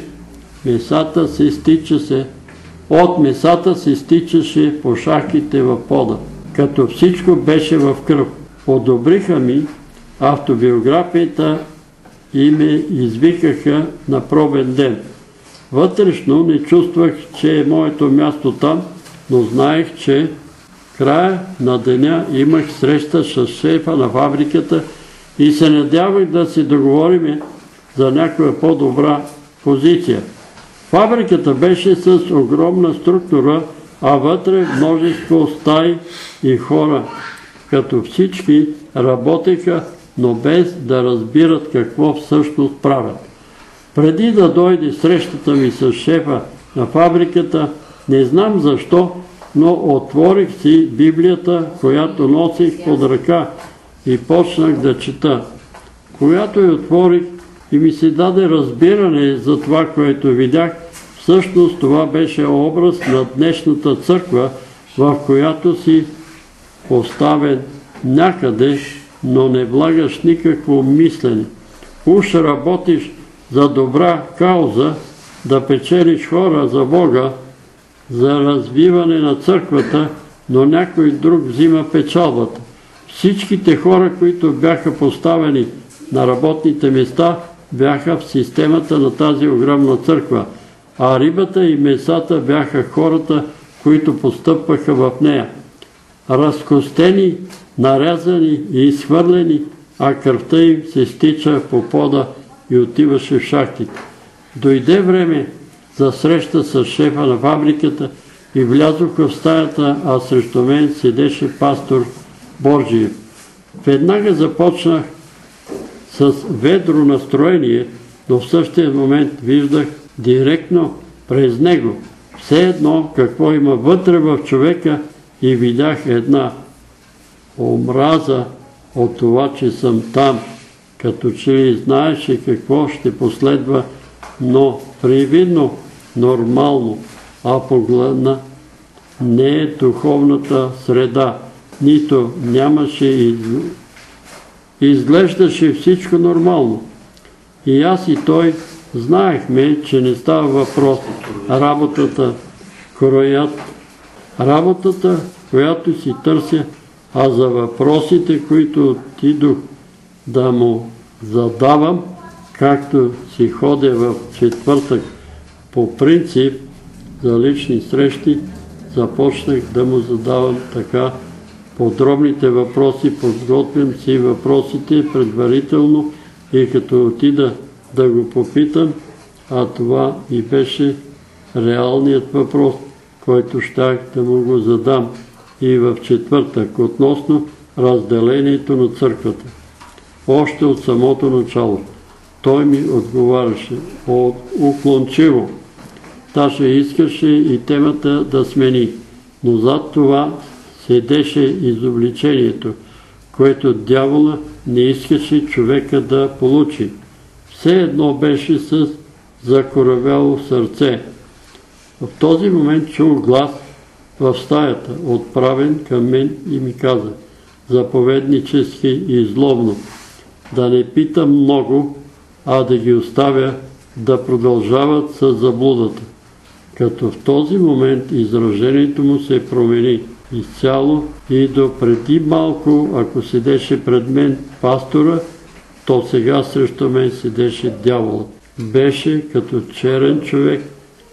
от месата се стичаше по шахите в пода, като всичко беше в кръв. Одобриха ми автобиографията и ме извикаха на пробен ден. Вътрешно не чувствах, че е моето място там, но знаех, че края на деня имах среща с шефа на фабриката и се надявах да се договорим за някаква по-добра позиция. Фабриката беше с огромна структура, а вътре множество стаи и хора, като всички работеха, но без да разбират какво всъщност правят. Преди да дойде срещата ми с шефа на фабриката, не знам защо, но отворих си Библията, която носих под ръка и почнах да чета. Когато я отворих и ми се даде разбиране за това, което видях, Всъщност това беше образ на днешната църква, в която си поставен някъде, но не влагаш никакво мислене. Уж работиш за добра кауза, да печелиш хора за Бога, за развиване на църквата, но някой друг взима печалбата. Всичките хора, които бяха поставени на работните места, бяха в системата на тази огромна църква, а рибата и месата бяха хората, които постъпваха в нея. Разкостени, нарязани и изхвърлени, а кръвта им се стича по пода и отиваше в шахтите. Дойде време за среща с шефа на фабриката и влязох в стаята, а срещу мен седеше пастор Борджиев. Веднага започнах с ведро настроение, но в същия момент виждах директно през него все едно какво има вътре в човека и видях една омраза от това, че съм там, като че ли знаеше какво ще последва, но привидно, нормално, а погледна не е духовната среда, нито нямаше изглеждаше всичко нормално. И аз и той знаехме, че не става въпрос работата, която си търся, а за въпросите, които отидох да му задавам, както си ходя в четвъртък по принцип за лични срещи, започнах да му задавам така подробните въпроси, подготвям си въпросите предварително и като отида да го попитам, а това и беше реалният въпрос, който щях да му го задам и в четвъртък относно разделението на църквата. Още от самото начало той ми отговаряше уклончиво. Даже искаше и темата да смени, но зад това седеше изобличението, което дявола не искаше човека да получи. Все едно беше с закоравяло сърце. В този момент чух глас в стаята, отправен към мен и ми каза, заповеднически и злобно, да не питам много, а да ги оставя да продължават с заблудата. Като в този момент изражението му се промени изцяло и до преди малко, ако седеше пред мен пастора, то сега срещу мен седеше дяволът. Беше като черен човек,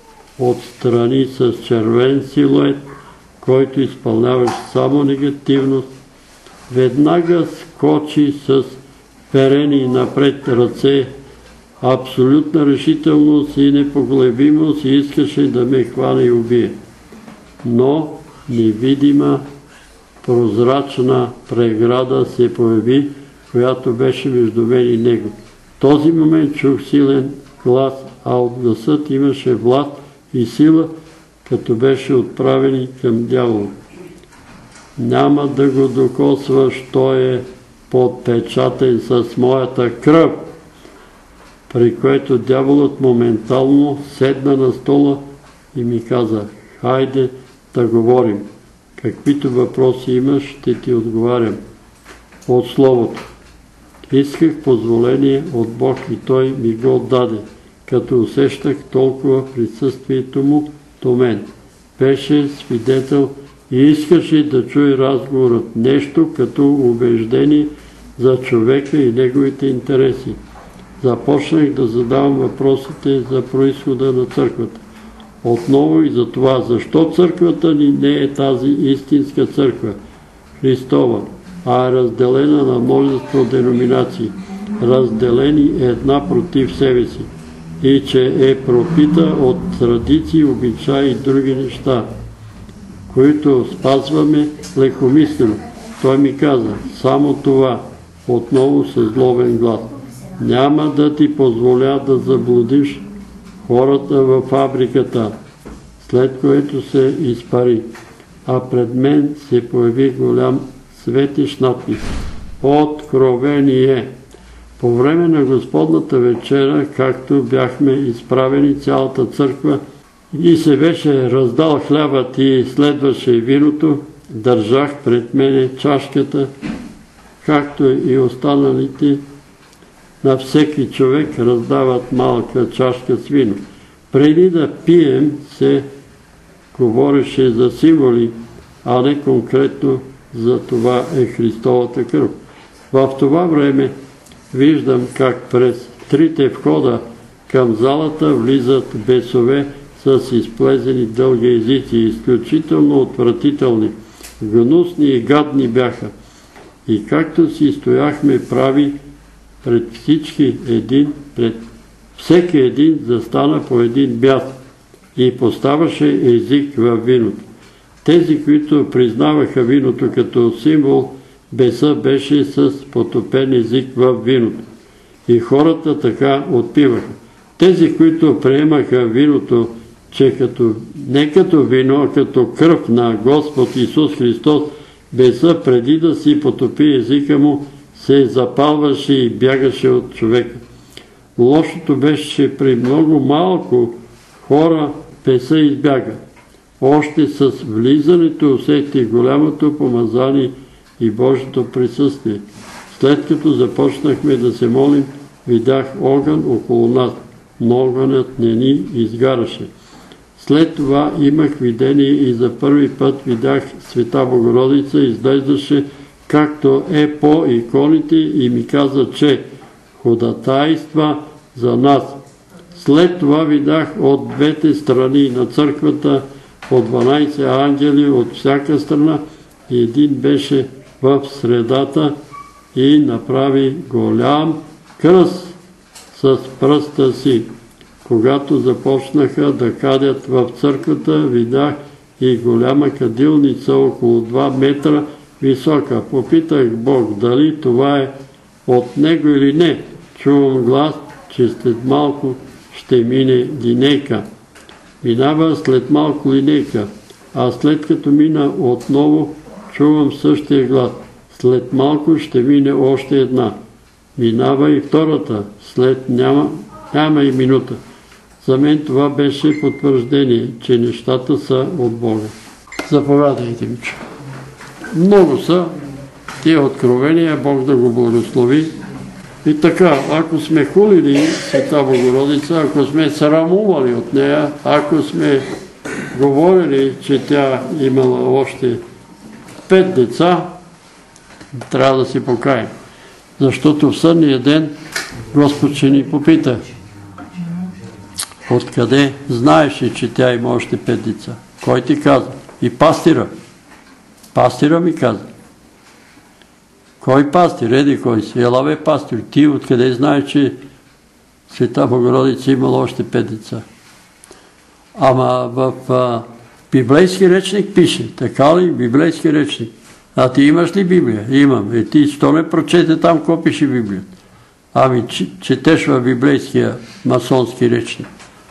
отстрани с червен силует, който изпълняваше само негативност. Веднага скочи с перени напред ръце, абсолютна решителност и непоглебимост и искаше да ме хване и убие. Но невидима, прозрачна преграда се появи, която беше между мен и него. В този момент чух силен глас, а от гласът имаше власт и сила, като беше отправени към дявола. Няма да го докосваш, той е подпечатен с моята кръв, при което дяволът моментално седна на стола и ми каза, хайде да говорим. Каквито въпроси имаш, ще ти отговарям от Словото. Исках позволение от Бог и Той ми го даде, като усещах толкова присъствието му до мен. Беше свидетел и искаше да чуе разговорът, нещо като убеждение за човека и неговите интереси. Започнах да задавам въпросите за произхода на църквата. Отново и за това, защо църквата ни не е тази истинска църква, Христова, а е разделена на множество деноминации, разделени една против себе си, и че е пропита от традиции, обичаи и други неща, които спазваме лекомислено. Той ми каза, само това, отново със злобен глас. Няма да ти позволя да заблудиш хората във фабриката, след което се изпари. А пред мен се появи голям светещ надпис. Откровение. По време на Господната вечера, както бяхме изправени цялата църква и се беше раздал хлябът и следваше виното, държах пред мене чашката, както и останалите. На всеки човек раздават малка чашка с вино. Преди да пием се говореше за символи, а не конкретно за това е Христовата кръв. В това време виждам как през трите входа към залата влизат бесове с изплезени дълги езици, изключително отвратителни, гнусни и гадни бяха. И както си стояхме прави пред всеки един застана по един бяс и поставаше език във виното. Тези, които признаваха виното като символ, беса беше с потопен език във виното. И хората така отпиваха. Тези, които приемаха виното, че не като вино, а като кръв на Господ Исус Христос, беса преди да си потопи езика му, се запалваше и бягаше от човека. Лошото беше, че при много малко хора беса избяга. Още с влизането усетих голямото помазание и Божието присъствие. След като започнахме да се молим, видях огън около нас, но огънът не ни изгаряше. След това имах видение и за първи път видях Света Богородица, изглеждаше както е по иконите и ми каза, че ходатайства за нас. След това видях от двете страни на църквата по 12 ангели от всяка страна и един беше в средата и направи голям кръст с пръста си. Когато започнаха да кадят в църквата, видях и голяма кадилница около 2 метра висока. Попитах Бог дали това е от него или не. Чувам глас, че след малко ще мине линейка. Минава след малко линейка, а след като мина отново, чувам същия глас. След малко ще мине още една. Минава и втората, след няма и минута. За мен това беше потвърждение, че нещата са от Бога. Заповядайте, Мичо. Много са тия откровения, Бог да го благослови. И така, ако сме хулили Света Богородица, ако сме срамували от нея, ако сме говорили, че тя имала още 5 деца, трябва да се покаем. Защото в съдния ден Господ ще ни попита: откъде знаеше, че тя има още 5 деца? Кой ти каза? И пастира. Пастира ми каза. Кой пастир? Еди кой си? Ела бе пастир. Ти откъде знаеш, че Света Богородица имала още 5 деца? Ама в библейски речник пише. Така ли? Библейски речник. А ти имаш ли Библия? Имам. Ти що не прочете там, какво пише Библията? Ами четеш в библейския масонски речник.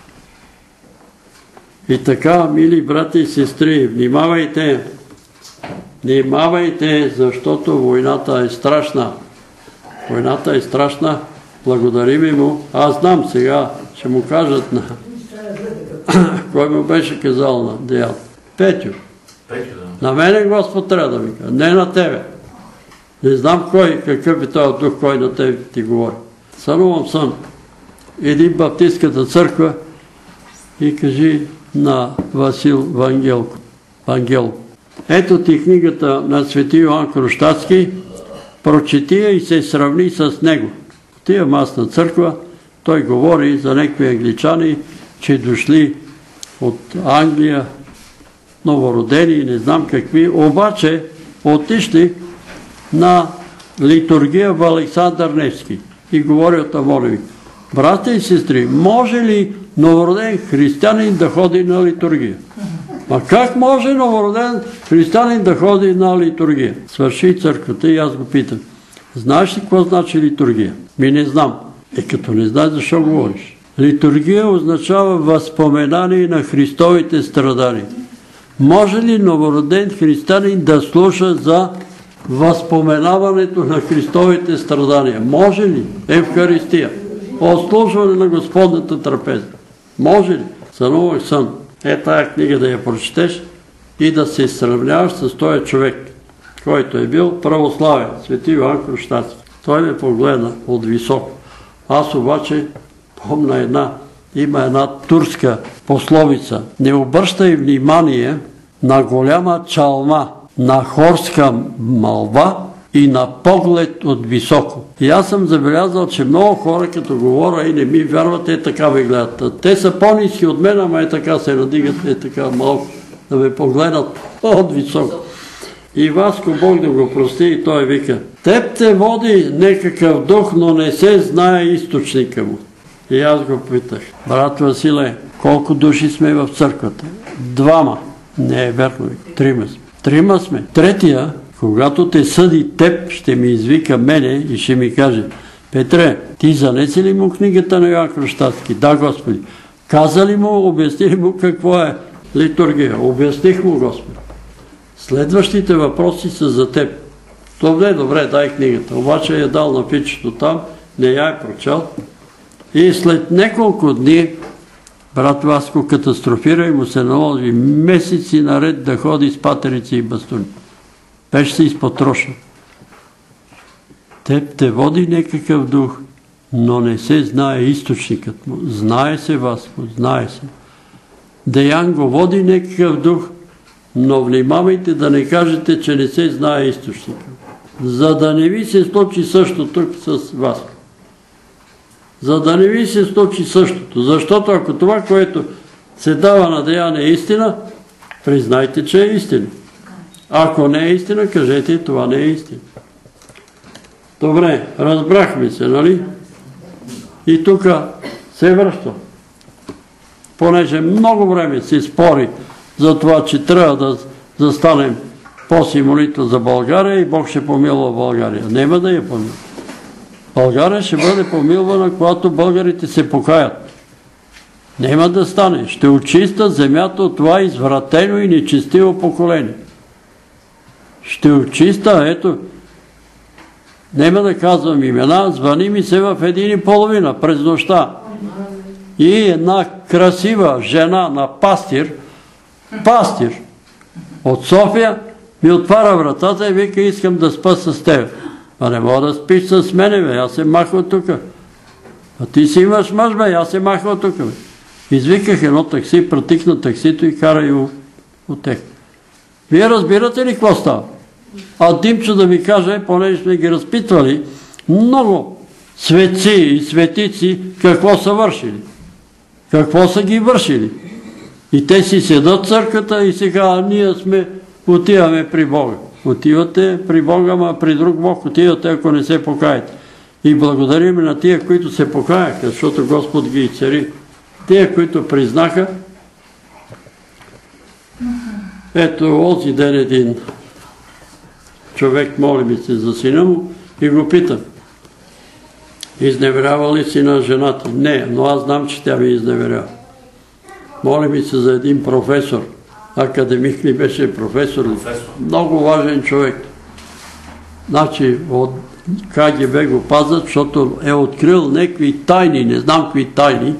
И така, мили брати и сестри, внимавайте. Внимавайте, защото войната е страшна. Войната е страшна. Благодарим му. Аз знам сега, ще му кажат на... Кой му беше казал на дявол? Петю. На мене Господ трябва да ми казва, не на тебе. Не знам кой, какъв е този дух, кой на тебе ти говори. Сънувам сън. Иди в Баптистката църква и кажи на Васил Вангел. Ето ти книгата на свети Йоан Кръщацки, прочети я и се сравни с него. В тия масна църква той говори за някакви англичани, че дошли от Англия, новородени, не знам какви, обаче отишли на литургия в Александър Невски и говори от Амонови. Братя и сестри, може ли новороден християнин да ходи на литургия? Ма как може новороден християнин да ходи на литургия? Свърши църквата и аз го питам. Знаеш ли какво значи литургия? Ми не знам. Като не знаеш, защо говориш? Литургия означава възпоменание на Христовите страдания. Може ли новороден християнин да слуша за възпоменаването на Христовите страдания? Може ли? Евхаристия. Отслужване на Господната трапеза. Може ли? Сънувах сън. тая книга да я прочетеш и да се сравняваш с този човек, който е бил православен, свети Йоан Кръстителски. Той ме погледна от високо. Аз обаче помня има една турска пословица. Не обръщай внимание на голяма чалма, на хорска мълва и на поглед от високо. И аз съм забелязал, че много хора, като говоря и не ми вярват, така ме гледат. Те са по-ниски от мен, ама така се надигат, така малко, да ме погледнат от високо. И Васко, Бог да го прости, и той вика: теб те води някакъв дух, но не се знае източника му. И аз го питах: брат Василе, колко души сме в църквата? 2. Не е верно, 3 сме. 3 сме. Третия, когато те съди теб, ще ми извика мене и ще ми каже: Петре, ти занеси ли му книгата на Йоан Кръстителски? Да, Господи. Каза ли му, обясни ли му какво е литургия? Обясних му, Господи. Следващите въпроси са за теб. Добре, дай книгата. Обаче я дал на пичето там, не я е прочел. И след няколко дни брат Васко катастрофира и му се наложи месеци наред да ходи с патерици и бастуни. Беше се изпотрошил. Теб те води някакъв дух, но не се знае източникът му. Знае се, Васко, знае се. Деян го води някакъв дух, но внимавайте да не кажете, че не се знае източника. За да не ви се случи същото с Васко. За да не ви се случи същото. Защото ако това, което се дава на Деян е истина, признайте, че е истина. Ако не е истина, кажете, това не е истина. Добре, разбрахме се, нали? И тук се връщам. Понеже много време се спори за това, че трябва да застанем после молитва за България и Бог ще помилва България. Нема да я помилва. България ще бъде помилвана, когато българите се покаят. Нема да стане. Ще очиста земята от това извратено и нечестиво поколение. Ще очиста, ето, нема да казвам имена, звъни ми се в 1:30 през нощта. И една красива жена на пастир от София ми отваря вратата и вика: искам да спа с теб. А не мога да спиш с мене, бе, аз се махва тук. А ти си имаш мъж, бе, аз се махва тук, бе. Извиках едно такси, пратикна таксито и кара и отех. Вие разбирате ли какво става? А Димчо да ми каже, понеже сме ги разпитвали, много светци и светици какво са вършили. Какво са ги вършили. И те си седат в църквата и сега ние отиваме при Бога. Отивате при Бога, ама при друг Бог отивате, ако не се покаете. И благодарим на тия, които се покаяха, защото Господ ги изцери. Тия, които признаха. Ето, онзи ден един човек моли ми се за сина му и го питам: изневерява ли сина жената? Не, но аз знам, че тя ми изневерява. Моли ми се за един професор. Академик ли беше, професор? Много важен човек. Значи от КГБ го пазят, защото е открил някакви тайни, не знам какви тайни.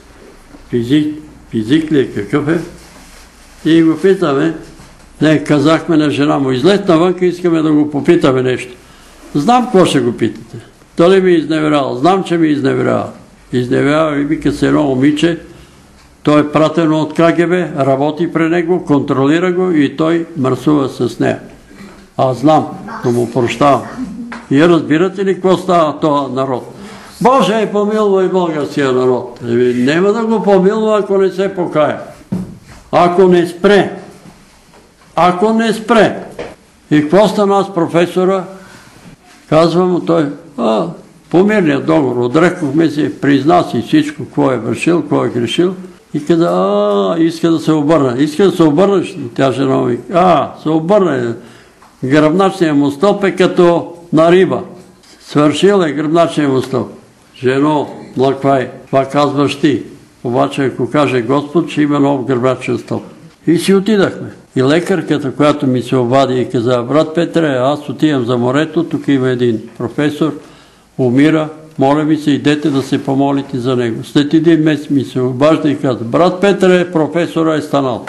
Физик ли е, какъв е? И го питаме. Не, казахме на жена му: излез навънка, искаме да го попитаме нещо. Знам какво ще го питате. Дали ми изневерява? Знам, че ми изневерява. Изневерява и вика се едно момиче. Той е пратено от КГБ, работи при него, контролира го и той мърсува с нея. Аз знам, но му прощавам. И разбирате ли какво става този народ? Боже, помилвай българския народ. Нема да го помилва, ако не се покая. Ако не спре. Ако не спре. И какво стана с професора? Казва му той: по мирния договор отрекохме се, призна си всичко, какво е вършил, какво е грешил. И каза: иска да се обърне. Иска да се обърнеш? Тя жена ми: се обърне. Гръбначният му стълб е като на риба. Свършил е гръбначният му стълб. Жено, млъквай, това казваш ти. Обаче ако каже Господ, че има нов гръбначен стълб. И си отидахме. И лекарката, която ми се обади и каза: брат Петре, аз отивам за морето, тук има един професор, умира, моля ви се, идете да се помолите за него. След един месец ми се обажда и каза, брат Петре, професора е станал.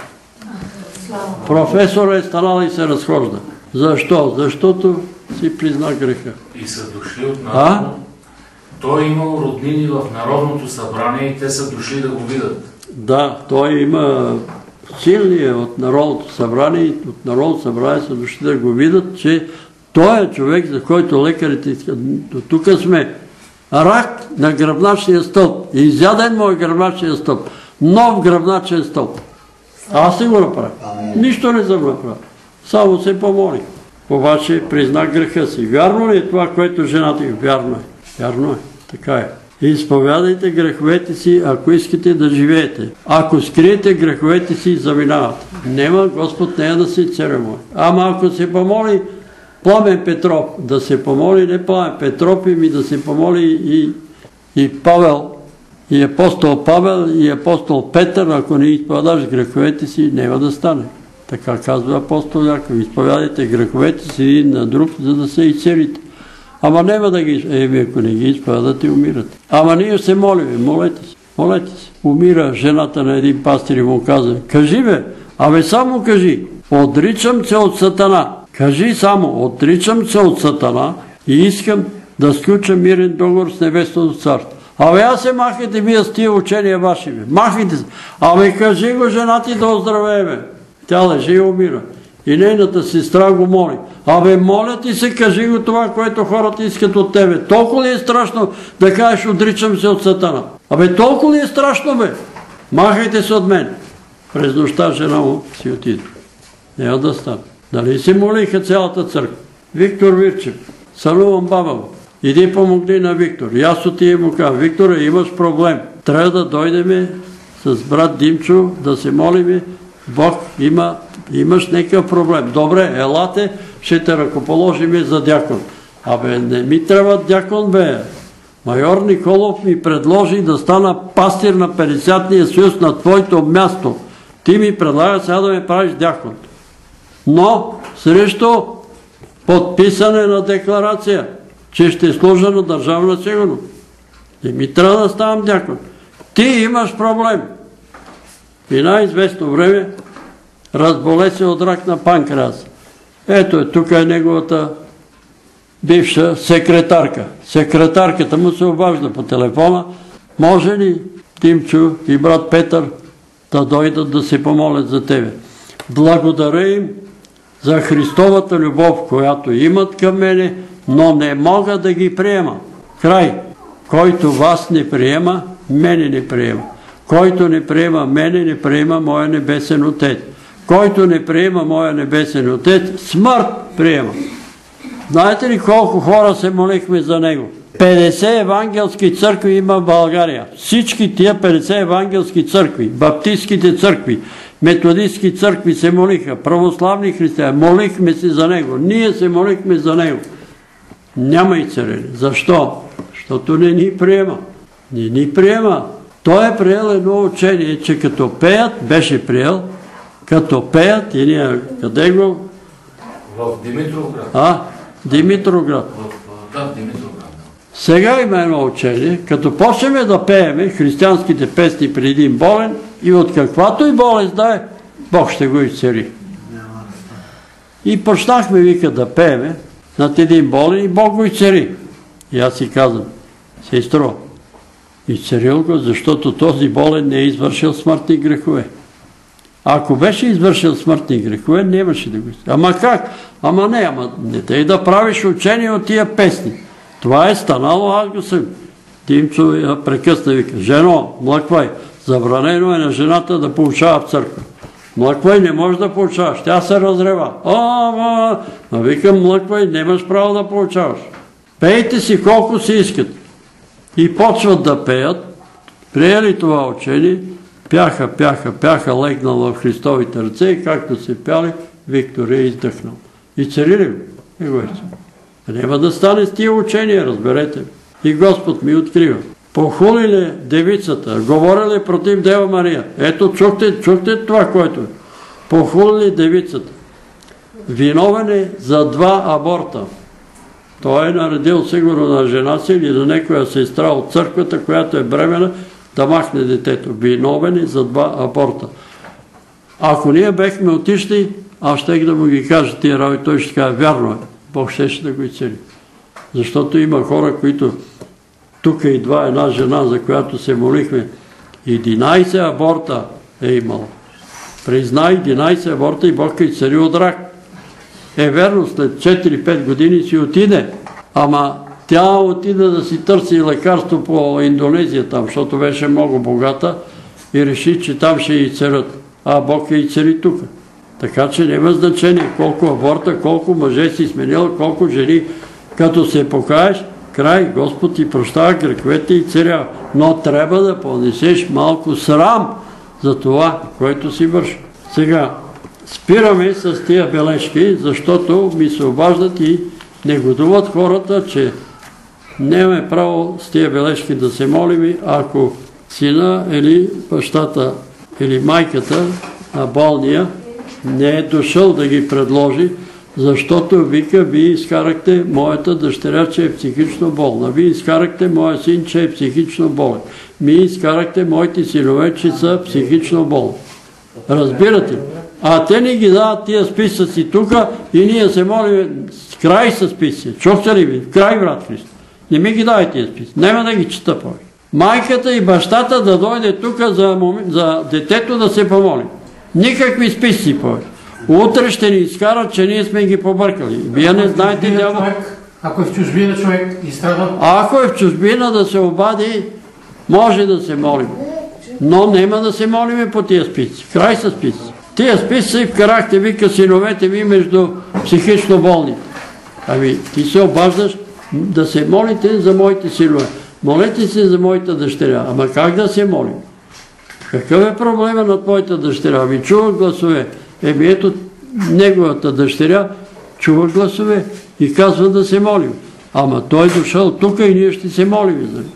Професора е станал и се разхожда. Защо? Защото си призна греха. И са дошли от народно. Той е имал роднини в Народното събрание и те са дошли да го видят. Да, той има силни от Народното събрание и от Народното събрание са дошли да го видят, че той е човек, за който лекарите искат. Тук сме рак на гръбначния стълб. Изяден му е гръбначния стълб. Нов гръбначен стълб. Аз не го направя. Нищо не съм направил. Само се помоли. Обаче призна греха си. Вярно ли е това, което жената ви? Вярно е. Вярно е. Така е. Изповядайте греховете си, ако искате да живеете. Ако скриете греховете си, заминавате. Нема, Господ не е да се церемони. Ама ако се помоли Пламен Петров, да се помоли не Пламен Петров, ми да се помоли и Павел, и апостол Павел, и апостол Петър, ако не изповядаш греховете си, няма да стане. Така казва апостол Яков. Изповядайте греховете си един на друг, за да се изцелите. Ама няма да ги... ако не ги изповядате, умирате. Ама ние се молим, молете се. Молете се. Умира жената на един пастир и му каза, кажи бе, абе само кажи, отричам се от Сатана. Кажи само, отричам се от Сатана и искам да сключа мирен договор с Небесното царство. Абе аз се махайте вие с тия учения ваши, бе. Махайте се. Абе кажи го жена ти да оздравее, бе. Тя лежи и умира. И нейната сестра го моли. Абе моля ти се, кажи го това, което хората искат от тебе. Толкова ли е страшно да кажеш, отричам се от Сатана? Абе толкова ли е страшно, бе? Махайте се от мен. През нощта жена му си отиде. Няма да стане. Дали се молиха цялата църква? Виктор Вирчев, сънувам баба му. Иди помогни на Виктор. И аз отивам му казвам, Викторе, имаш проблем. Трябва да дойдем с брат Димчо да се молиме. Бог имаш някакъв проблем. Добре, елате, ще те ръкоположим за дякон. Абе, не ми трябва дякон, бе. Майор Николов ми предложи да стана пастир на 50-ния съюз на твоето място. Ти ми предлага сега да ме правиш дякон. Но срещу подписане на декларация, че ще служа на държавна сигурност. И ми трябва да ставам дякон. Ти имаш проблем. И най-известно време разболе се от рак на панкреас. Ето е, тук е неговата бивша секретарка. Секретарката му се обажда по телефона. Може ли Димчо и брат Петър да дойдат да се помолят за тебе? Благодаря им за Христовата любов, която имат към мене, но не мога да ги приема. Край. Който вас не приема, мене не приема. Който не приема мене, не приема моя небесен Отец. Който не приема моя небесен Отец, смърт приема. Знаете ли колко хора се молихме за него? 50 евангелски църкви има в България. Всички тия 50 евангелски църкви, баптистските църкви, методистски църкви се молиха, православни християни, молихме се за него. Ние се молихме за него. Няма и царели. Защо? Защото не ни приема. Не ни приема. Той е приел едно учение, че като пеят, беше приел, като пеят и ние, къде го? В Димитровград. Димитровград. Да, Димитровград. Сега има едно учение, като почнем да пееме християнските песни при един болен и от каквато и болест да е, Бог ще го изцели. И почнахме, вика, да пееме над един болен и Бог го изцели. И аз си казвам, сестро, изцелил го, защото този болен не е извършил смъртни грехове. Ако беше извършил смъртни грехове, нямаше да го изцели. Ама как? Ама не тъй да правиш учение от тия песни. Това е станало, аз го съм. Димчо я прекъсна, вика, жено, млъквай, забранено е на жената да получава в църква. Млъквай, не можеш да получаваш, тя се разрева. Викам, млъквай, нямаш право да получаваш. Пейте си колко си искат. И почват да пеят, приели това учение, пяха, легнал в Христовите ръце и както се пяли, Виктор е издъхнал. И царили го. И го е. Няма да стане с тия учения, разберете. И Господ ми открива. Похулили девицата, говорили против Дева Мария. Ето, чухте това, което е. Похулили девицата. Виновен е за 2 аборта. Той е наредил сигурно на жена си или на някоя сестра от църквата, която е бремена, да махне детето. Виновен е за 2 аборта. Ако ние бехме отишли, аз щех да му ги кажа тия работи, той ще каже, вярно е, Бог ще да го изцели. Защото има хора, които тук идва една жена, за която се молихме, 11 аборта е имала. Признай 11 аборта и Бог е изцелил от рак. Е верно, след 4-5 години си отиде, ама тя отиде да си търси лекарство по Индонезия там, защото беше много богата и реши, че там ще и целят. А Бог я изцели тук. Така че няма значение колко аборта, колко мъже си сменил, колко жени. Като се покаеш, край, Господ ти прощава греховете и царя. Но трябва да понесеш малко срам за това, което си върши. Сега, спираме с тия бележки, защото ми се обаждат и негодуват хората, че нямаме право с тия бележки да се молим, ако сина или бащата или майката на болния не е дошъл да ги предложи, защото вика, вие изкарахте моята дъщеря, че е психично болна. Вие изкарахте моя син, че е психично болен. Вие изкарахте моите синове, че са психично болни. Разбирате ли? А те ни ги дават тия списъци тук и ние се молим край с списъци. Чухте ли ви? Край, брат Христо. Не ми ги давай тия списъци. Нема да ги чета повече. Майката и бащата да дойде тук за детето да се помолим. Никакви списъци повече. Утре ще ни изкарат, че ние сме ги побъркали. Вие не знаете няма... Ако е в чужбина човек и страда... Ако е в чужбина да се обади, може да се молим. Но няма да се молиме по тия списъци. Край с списъци. Тия списъци вкарахте, вика, синовете ви между психично болните. Ами, ти се обаждаш да се молите за моите синове. Молете се за моята дъщеря. Ама как да се молим? Какъв е проблема на твоята дъщеря? Ами чува гласове. Еми ето неговата дъщеря чува гласове и казва да се молим. Ама той е дошъл тук и ние ще се молим за него.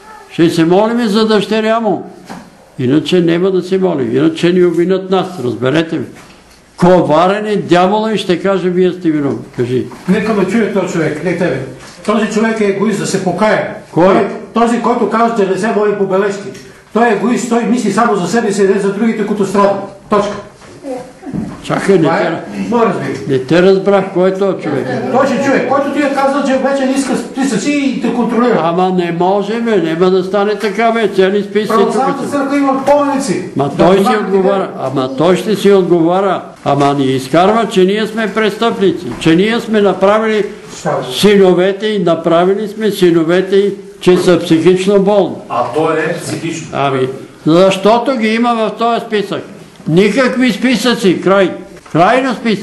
Ще се молим за дъщеря му. Иначе няма да се молим. Иначе ни обвинят нас. Разберете ми. Коварен е дявола и ще каже, вие сте виновни. Кажи. Нека ме чуе този човек, не тебе. Този човек е егоист, да се покая. Кой? Този, който казва, че не се моли по бележки. Той е егоист, той мисли само за себе си, не за другите, които страдат. Точка. Чакай, не те разбрах, кой е този човек. Той ще човек, който ти е казал, че вече не иска списъци и те контролира. Ама не може, няма да стане така, цели списъци. Православната църква има повеници. Ма той си отговаря, ама той ще си отговаря, ама ни изкарва, че ние сме престъпници, че ние сме направили синовете и направили сме синовете, че са психично болни. А той е психично. Ами, защото ги има в този списък. Никакви списъци, край. Край на списък.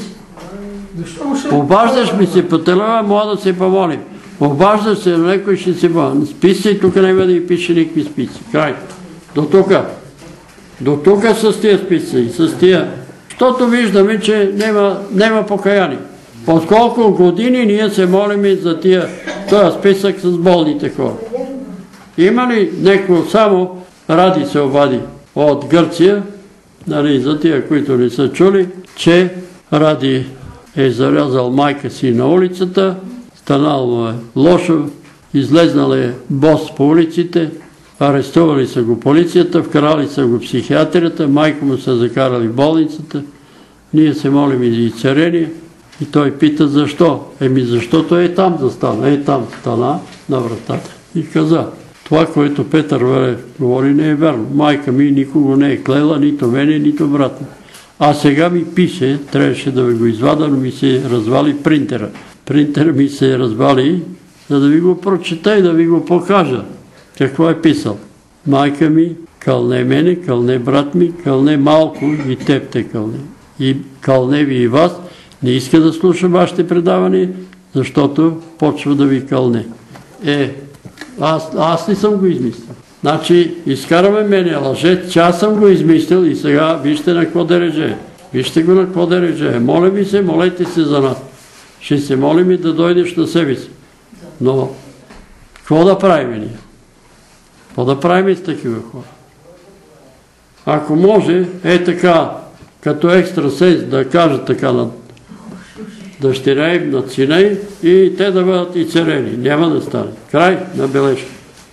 Обаждаш ми се по телефона, мога да се помолим. Обаждаш се, някой ще се помолим. Списъци, тук няма да ги пише никакви списъци. Край. До тук. До тук с тия списъци, с тия. Защото виждаме, че няма покаяние. От колко години ние се молим за този списък с болните хора. Има ли някой само Ради се обади от Гърция, за тия, които не са чули, че Ради е зарязал майка си на улицата, станало е лошо, излезнал е бос по улиците, арестували са го полицията, вкарали са го психиатрията, майка му са закарали в болницата, ние се молим и за изцеление и той пита защо. Защото е там застана, там стана на вратата и каза, това, което Петър Велев говори, не е верно. Майка ми никого не е клела, нито мене, нито брат ми. А сега ми пише, трябваше да ви го извада, но ми се развали принтера. Принтера ми се развали, за да ви го прочета и да ви го покажа. Какво е писал? Майка ми кълне мене, кълне брат ми, кълне малко и теб те кълне. И кълне ви и вас. Не иска да слуша вашите предавания, защото почва да ви кълне. Аз не съм го измислил. Значи, изкараме мене лъжец, че аз съм го измислил и сега вижте на какво да реже. Вижте го на какво да реже. Моля ви се, молете се за нас. Ще се молим и да дойдеш на себе си. Но, какво да правим ние? Какво да правим с такива хора? Ако може, така, като екстрасенс да кажа така, дъщеря им, над сина им и те да бъдат изцелени. Няма да стане. Край на бележка.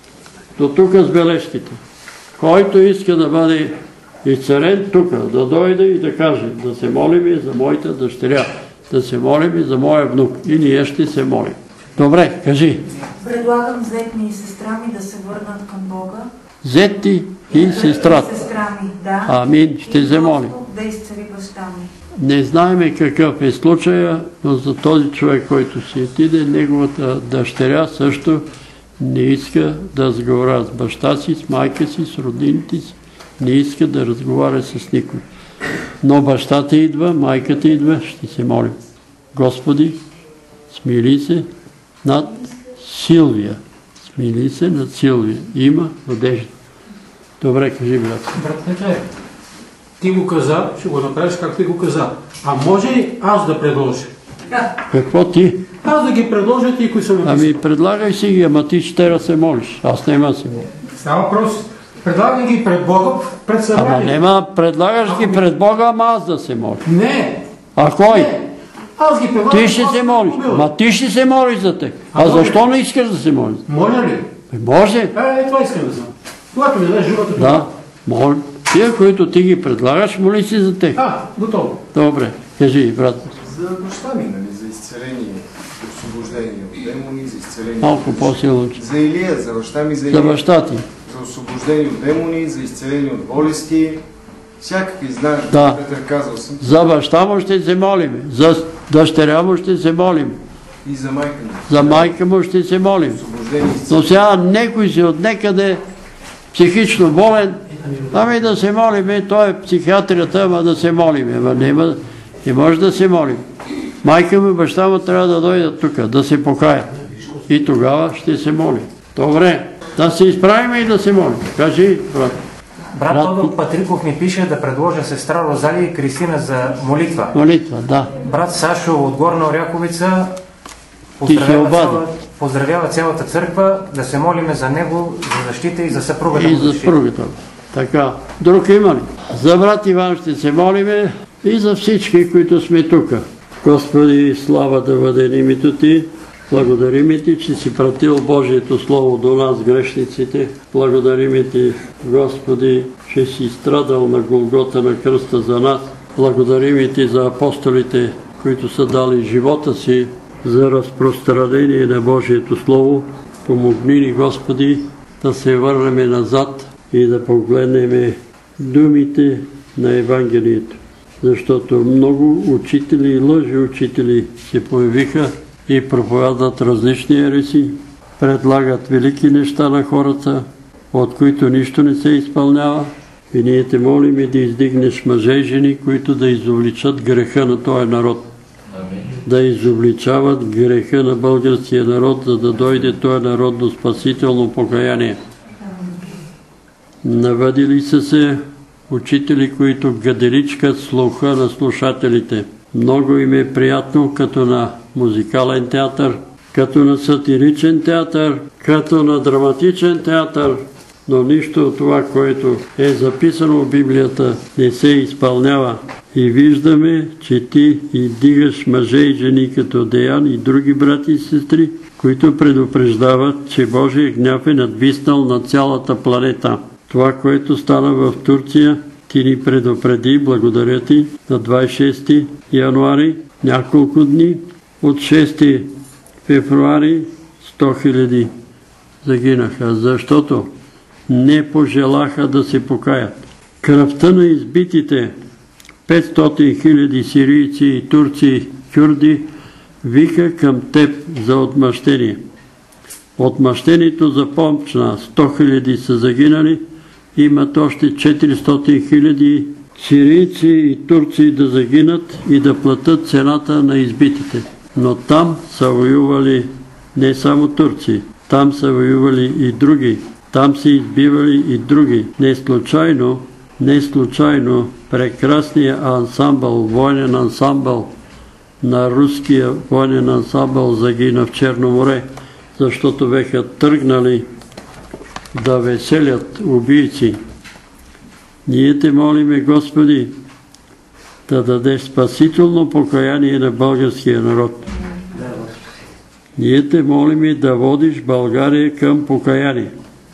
До тук с бележките. Който иска да бъде изцелен тук, да дойде и да каже, да се молим и за моята дъщеря, да се молим и за моя внук. И ние ще се молим. Добре, кажи. Предлагам зет ми и сестра ми да се върнат към Бога. Зет ти и сестрата. Сестра ми, да. Амин, ще се молим. Да изцели баща ми. Не знаеме какъв е случая, но за този човек, който си отиде, неговата дъщеря също не иска да разговаря с баща си, с майка си, с роднините си. Не иска да разговаря с никой. Но бащата идва, майката идва, ще се молим. Господи, смили се над Силвия. Смили се над Силвия. Има надежда. Добре, кажи, брат. Брат, ти го каза, ще го направиш както ти го каза. А може ли аз да предложа? Какво ти? Аз да ги предложа ти, кои са написани. Ами предлагай си ги, ама ти ще да се молиш. Аз няма да се моля. Става въпрос. Предлагай ги пред Бога, пред събрание. Ама нема, предлагаш ги пред Бога, ама аз да се моля. Не. А кой? Не. Аз ги предлагам. Ти ще се молиш. Ма ти ще се молиш за те. А защо не искаш да се молиш? Може ли? Може. Това искам да знам. Когато ми дадеш живота. Да, може. Тия, които ти ги предлагаш, моли си за те. Готово. Добре, кажи, брат. За баща ми, нали, за изцеление, освобождение от демони, за изцеление. Малко по-силно. За Илия, за баща ми, за Илия. За баща ти. За освобождение от демони, за изцеление от болести. Всякакви, знаеш, Да. Петър, казал съм. За баща му ще се молим. За дъщеря му ще се молим. И за майка ми. За майка му ще се молим. Освобождение и Но сега некой си от некъде психично болен, ами да се молим, той е психиатрията, ама да се молим. Ама не може да се молим. Майка му и баща му трябва да дойдат тук, да се покаят. И тогава ще се молим. Добре, да се изправим и да се молим. Кажи, брат. Брат Тодор Патриков ми пише да предложа сестра Розалия и Кристина за молитва. Молитва, да. Брат Сашо от Горна Оряховица поздравява цялата църква, да се молиме за него, за защита и за съпругата. И за съпругата. Така. Друг има ли? За брат Иван ще се молиме и за всички, които сме тук. Господи, слава да бъде името Ти. Благодарим Ти, че си пратил Божието Слово до нас, грешниците. Благодарим Ти, Господи, че си страдал на Голгота на кръста за нас. Благодарим Ти за апостолите, които са дали живота си за разпространение на Божието Слово. Помогни ни, Господи, да се върнем назад и да погледнем думите на Евангелието. Защото много учители и лъжи учители се появиха и проповядат различни ереси, предлагат велики неща на хората, от които нищо не се изпълнява. И ние те молим и да издигнеш мъже и жени, които да изобличат греха на този народ. Да изобличават греха на българския народ, за да дойде този народ до спасително покаяние. Навадили са се учители, които гаделичкат слуха на слушателите. Много им е приятно, като на музикален театър, като на сатиричен театър, като на драматичен театър, но нищо от това, което е записано в Библията, не се изпълнява. И виждаме, че ти издигаш мъже и жени като Деян и други брати и сестри, които предупреждават, че Божия гняв е надвиснал на цялата планета. Това, което стана в Турция, ти ни предупреди, благодаря ти, на 26 януари, няколко дни, от 6 февруари 100 000 загинаха, защото не пожелаха да се покаят. Кръвта на избитите 500 000 сирийци и турци, кюрди, вика към теб за отмъщение. Отмъщението започна, 100 000 са загинали, имат още 400 000 сирийци и турци да загинат и да платят цената на избитите. Но там са воювали не само турци, там са воювали и други, там са избивали и други. Не случайно прекрасният ансамбъл, военен ансамбъл на руския военен ансамбъл загина в Черно море, защото беха тръгнали да веселят убийци. Ние те молиме, Господи, да дадеш спасително покаяние на българския народ. Ние те молим да водиш България към покаяние.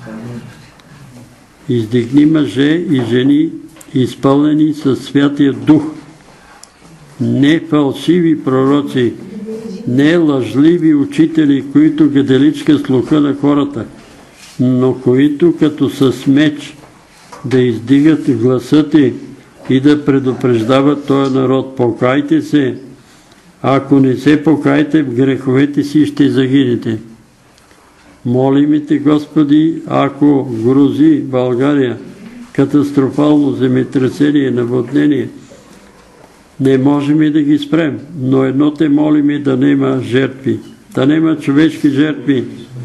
Издигни мъже и жени, изпълнени със Святия Дух. Не фалшиви пророци, не лъжливи учители, които гаделичка слуха на хората, но които като с меч да издигат гласа ти и да предупреждават този народ. Покайте се, ако не се покаете в греховете си, ще загинете. Молим те, Господи, ако грози България катастрофално земетресение, наводнение, не можем да ги спрем, но едно те молим да нема жертви, да нема човешки жертви.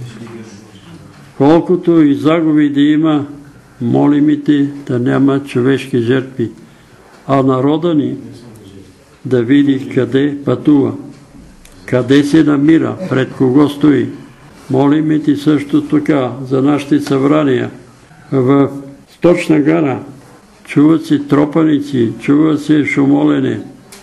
Колкото и загуби да има, молим те да няма човешки жертви, а народа ни да види къде пътува, къде се намира, пред кого стои. Молим ти също така за нашите събрания. В Сточна гара чуват се тропаници, чува се шумолене.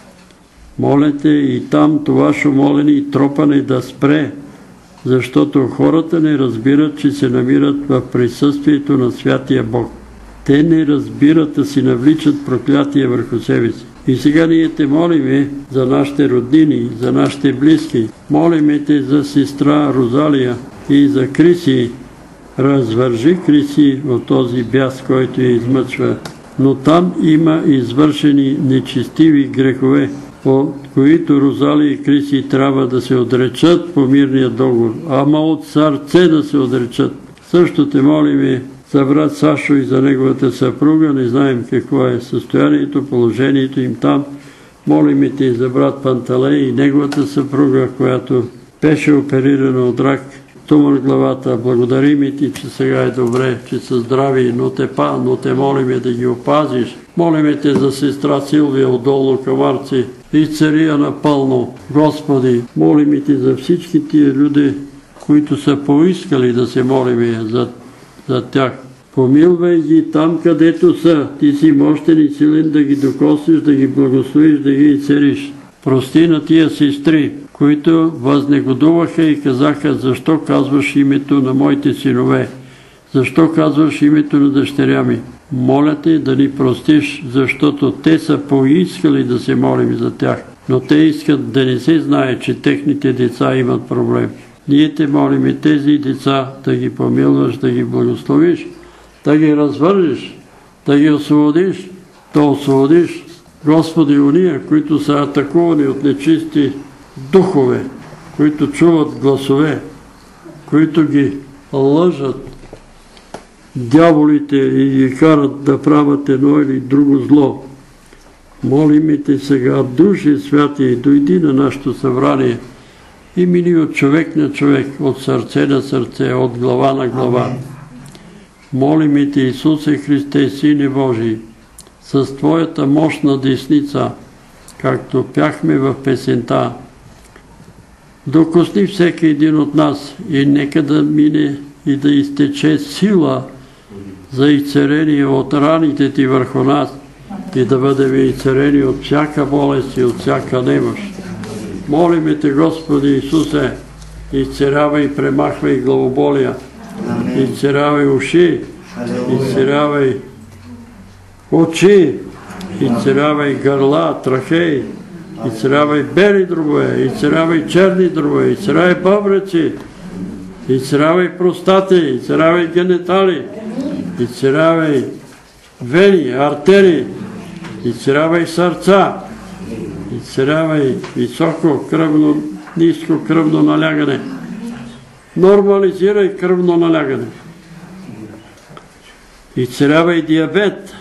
Молете и там това шумолене и тропане да спре, защото хората не разбират, че се намират в присъствието на Святия Бог. Те не разбират да си навличат проклятие върху себе си. И сега ние те молиме за нашите роднини, за нашите близки. Молиме те за сестра Розалия и за Криси. Развържи Криси от този бяс, който я измъчва. Но там има извършени нечестиви грехове, от които Розалия и Криси трябва да се отречат по мирния договор, ама от сърце да се отречат. Също те молиме за брат Сашо и за неговата съпруга, не знаем какво е състоянието, положението им там. Молиме те и за брат Панталей и неговата съпруга, която беше оперирана от рак, тумор главата. Благодарим ти, че сега е добре, че са здрави, но те молиме да ги опазиш. Молиме те за сестра Силвия от Долно Камарци и цария напълно. Господи, молиме те за всички тия люди, които са поискали да се молиме за тях. Помилвай ги там, където са. Ти си мощен и силен да ги докоснеш, да ги благословиш, да ги изцелиш. Прости на тия сестри, които възнегодуваха и казаха, защо казваш името на моите синове, защо казваш името на дъщеря ми. Моля те да ни простиш, защото те са поискали да се молим за тях, но те искат да не се знае, че техните деца имат проблем. Ние те молим тези деца да ги помилваш, да ги благословиш, да ги развържиш, да ги освободиш, да освободиш, Господи, уния, които са атакувани от нечисти духове, които чуват гласове, които ги лъжат, дяволите и ги карат да правят едно или друго зло. Молим те сега, Души Святи, дойди на нашето събрание и мини от човек на човек, от сърце на сърце, от глава на глава. Молим те, Исусе Христе, Сине Божий, с Твоята мощна десница, както пяхме в песента, докосни всеки един от нас и нека да мине и да изтече сила за изцеление от раните Ти върху нас и да бъдем изцелени от всяка болест и от всяка немощ. Молиме те, Господи Исусе, изцелявай, премахвай главоболия, изцелявай уши, изцелявай очи, изцелявай гърла, трахеи, изцелявай бели дробове, изцелявай черни дробове, изцелявай бъбреци, изцелявай простати, изцелявай генитали, изцелявай вени, артерии, изцелявай сърца, изцелявай високо кръвно, ниско кръвно налягане, нормализирай кръвно налягане, изцелявай диабет,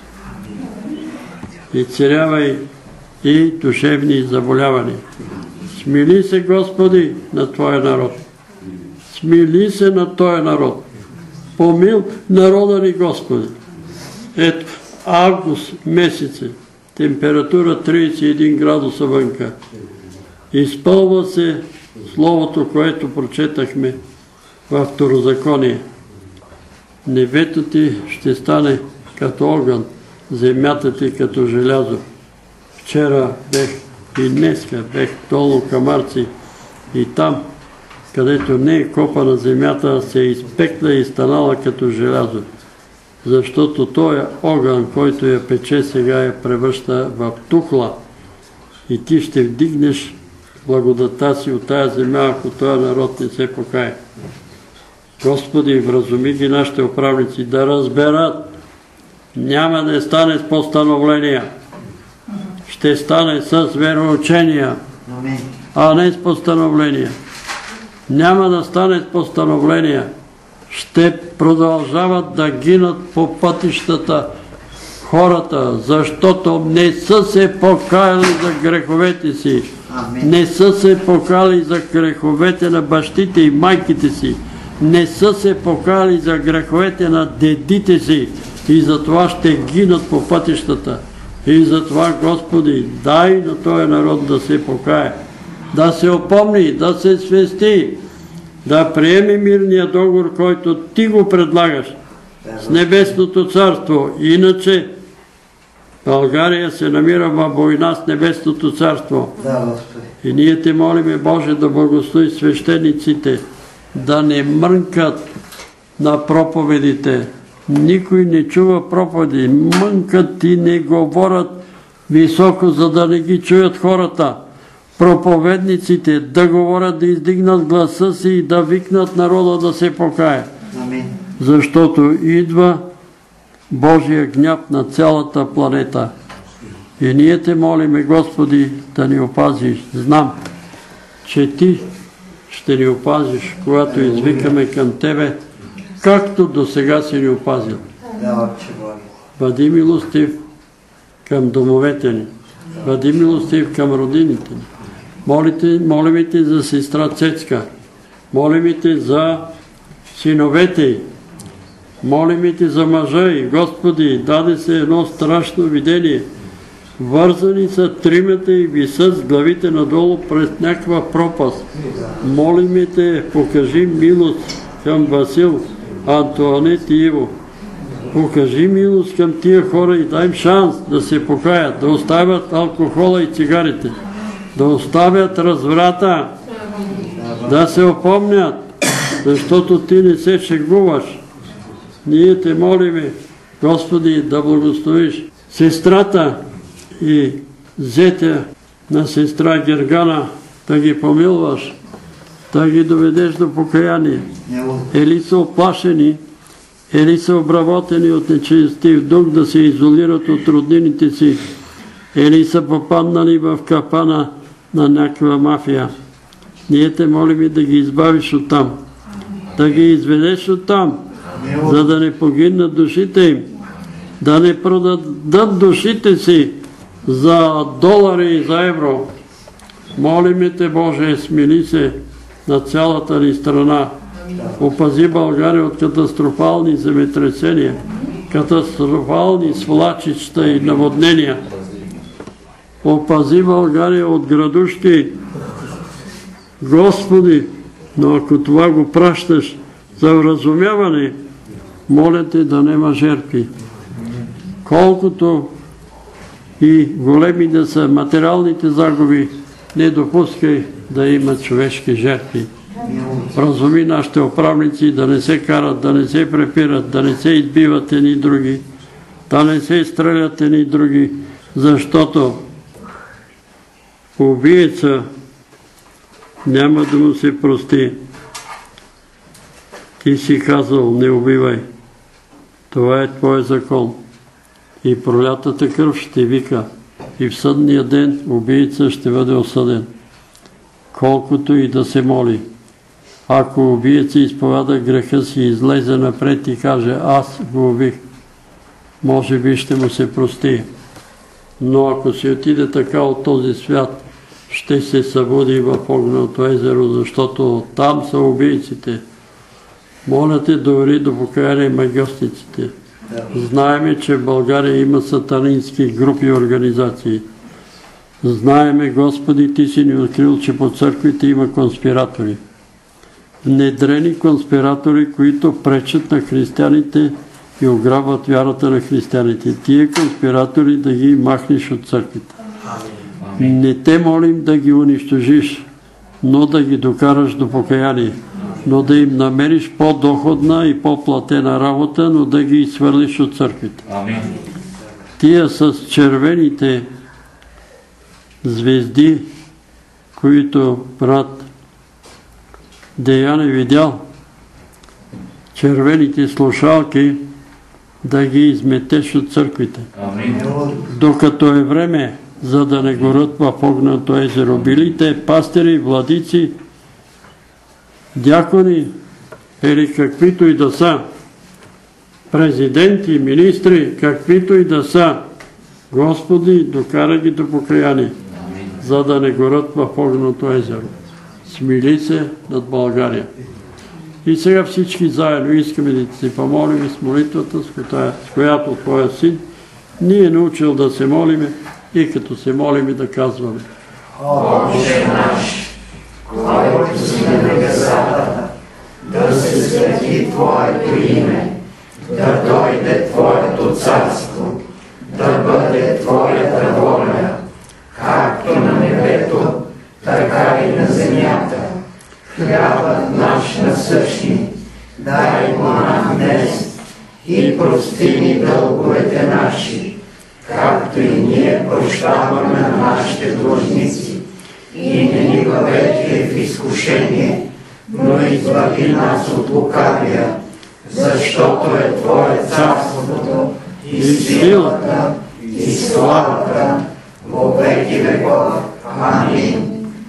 изцелявай и душевни заболявания. Смили се, Господи, на Твоя народ. Смили се на Твоя народ. Помил народа ни, Господи. Ето, август месеце, температура 31 градуса вънка. Изпълва се словото, което прочетахме във Второзаконие. Небето ти ще стане като огън, земята ти като желязо. Вчера бех и днеска бех долу Камарци и там, където не е копана земята, се е изпекла и станала като желязо. Защото този огън, който я пече, сега я превръща в тухла. И ти ще вдигнеш благодата си от тая земя, ако този народ не се покае. Господи, вразуми ги нашите управници да разберат, няма да стане с постановления, ще стане с вероучения, а не с постановления. Няма да стане с постановления, ще продължават да гинат по пътищата хората, защото не са се покаяли за греховете си, не са се покаяли за греховете на бащите и майките си, не са се покаяли за греховете на дедите си и затова ще гинат по пътищата. И затова, Господи, дай на този народ да се покае, да се опомни, да се свести, да приеме мирния договор, който Ти го предлагаш с Небесното царство. Иначе България се намира във война с Небесното царство. И ние Те молиме, Боже, да благослови свещениците, да не мрънкат на проповедите. Никой не чува проповеди, мънкат и не говорят високо, за да не ги чуят хората. Проповедниците да говорят, да издигнат гласа си и да викнат народа да се покае. Защото идва Божия гняв на цялата планета. И ние Те молиме, Господи, да ни опазиш. Знам, че Ти ще ни опазиш, когато извикаме към Тебе, както до сега си ни опазил. Бъди милостив към домовете ни. Бъди милостив към родините ни. Молим Те за сестра Цецка. Молим Те за синовете й. Молим Те за мъжа й. Господи, даде се едно страшно видение. Вързани са тримата и висят с главите надолу през някаква пропаст. Молим Те, покажи милост към Васил, Антуанет и Иво. Покажи милост към тия хора и дай им шанс да се покаят, да оставят алкохола и цигарите, да оставят разврата, да се опомнят, защото Ти не се шегуваш. Ние Те молиме, Господи, да благословиш сестрата и зетя на сестра Гергана, да ги помилваш, да ги доведеш до покаяние. Или са оплашени, или са обработени от нечестив дух да се изолират от роднините си, или са попаднали в капана на някаква мафия. Ние Те молим да ги избавиш оттам, да ги изведеш оттам, за да не погинат душите им, да не продадат душите си за долари и за евро. Молим Те, Боже, смили се на цялата ни страна. Опази България от катастрофални земетресения, катастрофални свлачища и наводнения. Опази България от градушки. Господи, но ако това го пращаш за вразумяване, моля Те да нема жертви. Колкото и големи да са материалните загуби, не допускай да има човешки жертви. Разуми нашите управници да не се карат, да не се препират, да не се избиват едни други, да не се стрелят едни други, защото убиеца няма да му се прости. Ти си казал, не убивай. Това е Твой закон. И пролятата кръв ще вика. И в съдния ден убийца ще бъде осъден. Колкото и да се моли. Ако убиеца изповяда греха си, излезе напред и каже, аз го убих, може би ще му се прости. Но ако си отиде така от този свят, ще се събуди в огненото езеро, защото там са убийците. Моля Те, довери до покаяние магиосниците. Знаеме, че в България има сатанински групи и организации. Знаеме, Господи, Ти си ни открил, че по църквите има конспиратори. Внедрени конспиратори, които пречат на християните и ограбват вярата на християните. Тия конспиратори да ги махнеш от църквите. Не те молим да ги унищожиш, но да ги докараш до покаяние, но да им намериш по-доходна и по-платена работа, но да ги изхвърлиш от църквите. Тия с червените звезди, които брат Деян е видял, червените слушалки, да ги изметеш от църквите. Докато е време, за да не горят в огненото езеро. Билите пастири, владици, дякони или каквито и да са, президенти, министри, каквито и да са, Господи, докара ги до покаяние, за да не горят в огненото езеро. Смили се над България. И сега всички заедно искаме да си помолим с молитвата, с която Твоя син ни е научил да се молиме и като се молиме да казваме: Отче наш, който си на небесата, да се свети Твоето име, да дойде Твоето царство, да бъде Твоята воля, както на небето, така и на земята. Хлябът наш насъщни, дай го нам днес и прости ни дълговете наши, както и ние прощаваме на нашите длъжници. И не ни въведи в изкушение, но избави нас от лукавия, защото е Твое царството и силата и славата во веки веков. Амин.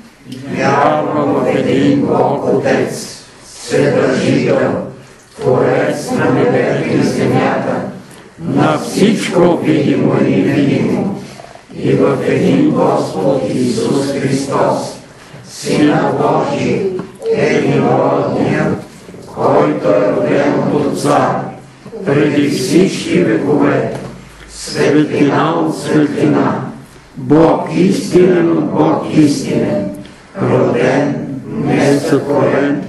Вярвам в един Бог Отец, Вседържител, Творец на небето и на земята, на всичко видимо и невидимо, и в един Господ Исус Христос, Сина Божий, единородния, който е роден от Отца преди всички векове, светлина от светлина, Бог истинен от Бог истинен, роден, несътворен,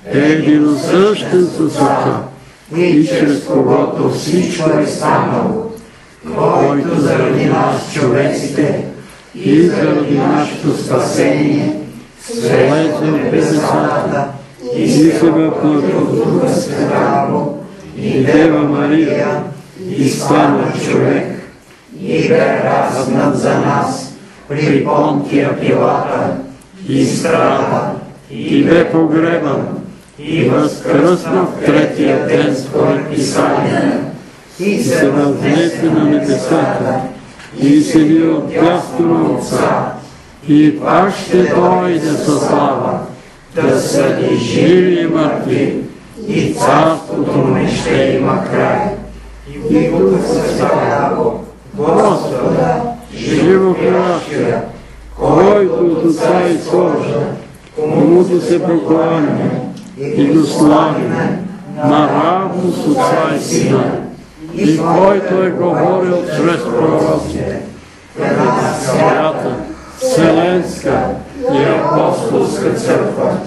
единосъщен с Отца, и чрез когото всичко е станало, който заради нас, човеците, и заради нашето спасение, слезе от небесата и се въплъти от Духа Святаго и Дева Мария, и стана човек, и бе разнат за нас при Понтия Пилата, и страда, и бе погребан, и възкръсна в третия ден според Писание, и се възнесе на небесата, и седи отдясно на Отца, и пак ще дойде със слава, да съди живи и мъртви, и царството не ще има край. И Духа Святаго, Господа, животворящия, който от Отца изхожда, комуто се покланяме и го славиме наравно с Отца и Сина, и който е говорил чрез пророците, една свята, вселенска и апостолска църква,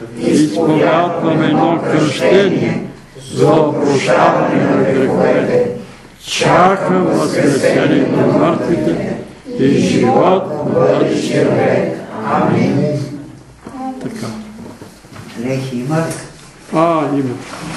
изповядваме едно кръщение за опрощаване на греховете, чакам възкресението на мъртвите и живот в бъдещия век. Амин. Така. Дрехи имат? Има.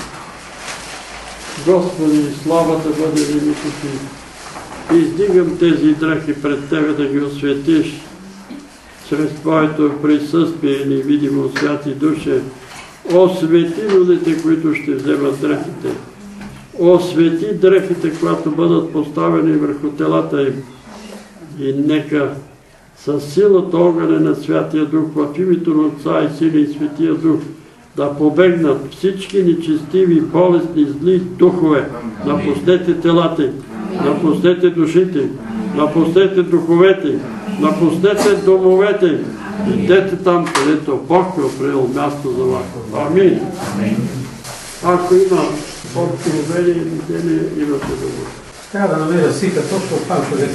Господи, славата бъде в името Ти. Издигам тези дрехи пред Тебе да ги осветиш чрез Твоето присъствие и невидимо святи душе. Освети людите, които ще вземат дрехите. Освети дрехите, когато бъдат поставени върху телата им. И нека със силата огъня на Святия Дух в името на Отца и Сина и Светия Дух да побегнат всички нечестиви, болестни, зли духове. Напуснете телата им, напуснете душите им, напуснете духовете им, напуснете домовете им. Идете там, където Бог е определил място за вас. Амин. Ако има откровение и видение, имате думата. Трябва да намеря сика точно там, където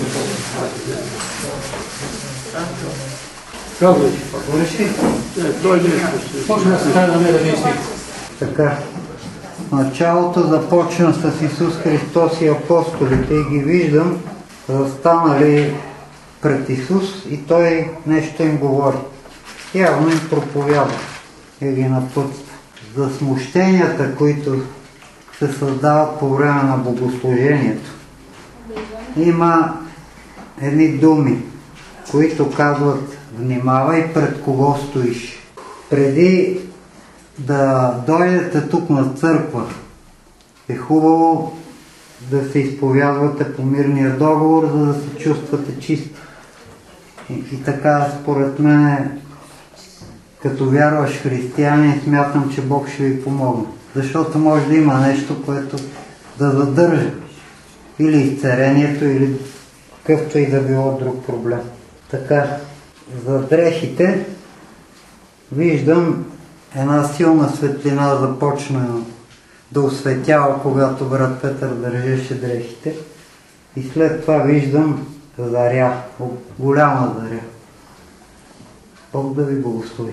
Казвай. той нещо. Почна да се трябва да намеря сика. Така. Началото започна с Исус Христос и апостолите и ги виждам застанали пред Исус и Той нещо им говори. Явно им проповяда и ги напътства за смущенията, които се създават по време на богослужението. Има едни думи, които казват: внимавай пред кого стоиш. Преди да дойдете тук на църква, е хубаво да се изповядвате по мирния договор, за да се чувствате чисти. И така, според мен, като вярваш християнин, смятам, че Бог ще ви помогне. Защото може да има нещо, което да задържа. Или изцерението, или какъвто и да било друг проблем. Така, за дрехите виждам една силна светлина започна да осветява, когато брат Петър държеше дрехите. И след това виждам заря, голяма заря. Бог да ви благослови.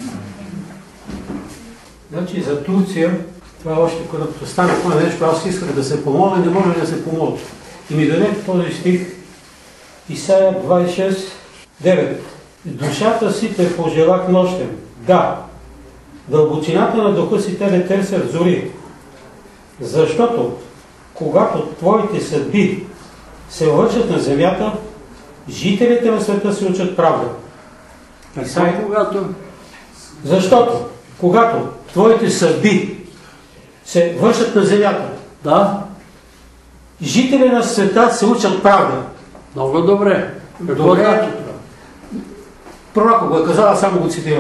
Значи за Турция, това още когато стане това нещо, аз исках да се помоля, не може да се помоля. И ми даде този стих, Исаия 26:9. Душата си те пожелах нощем. Да, дълбочината на духа си те не търсят зори. Защото, когато твоите съдби се лъчат на земята, жителите на света се учат правда. Защото, когато твоите съдби се вършат на земята, да, жители на света се учат правда. Много добре. Добре. Пророк го е казал, само го цитирам.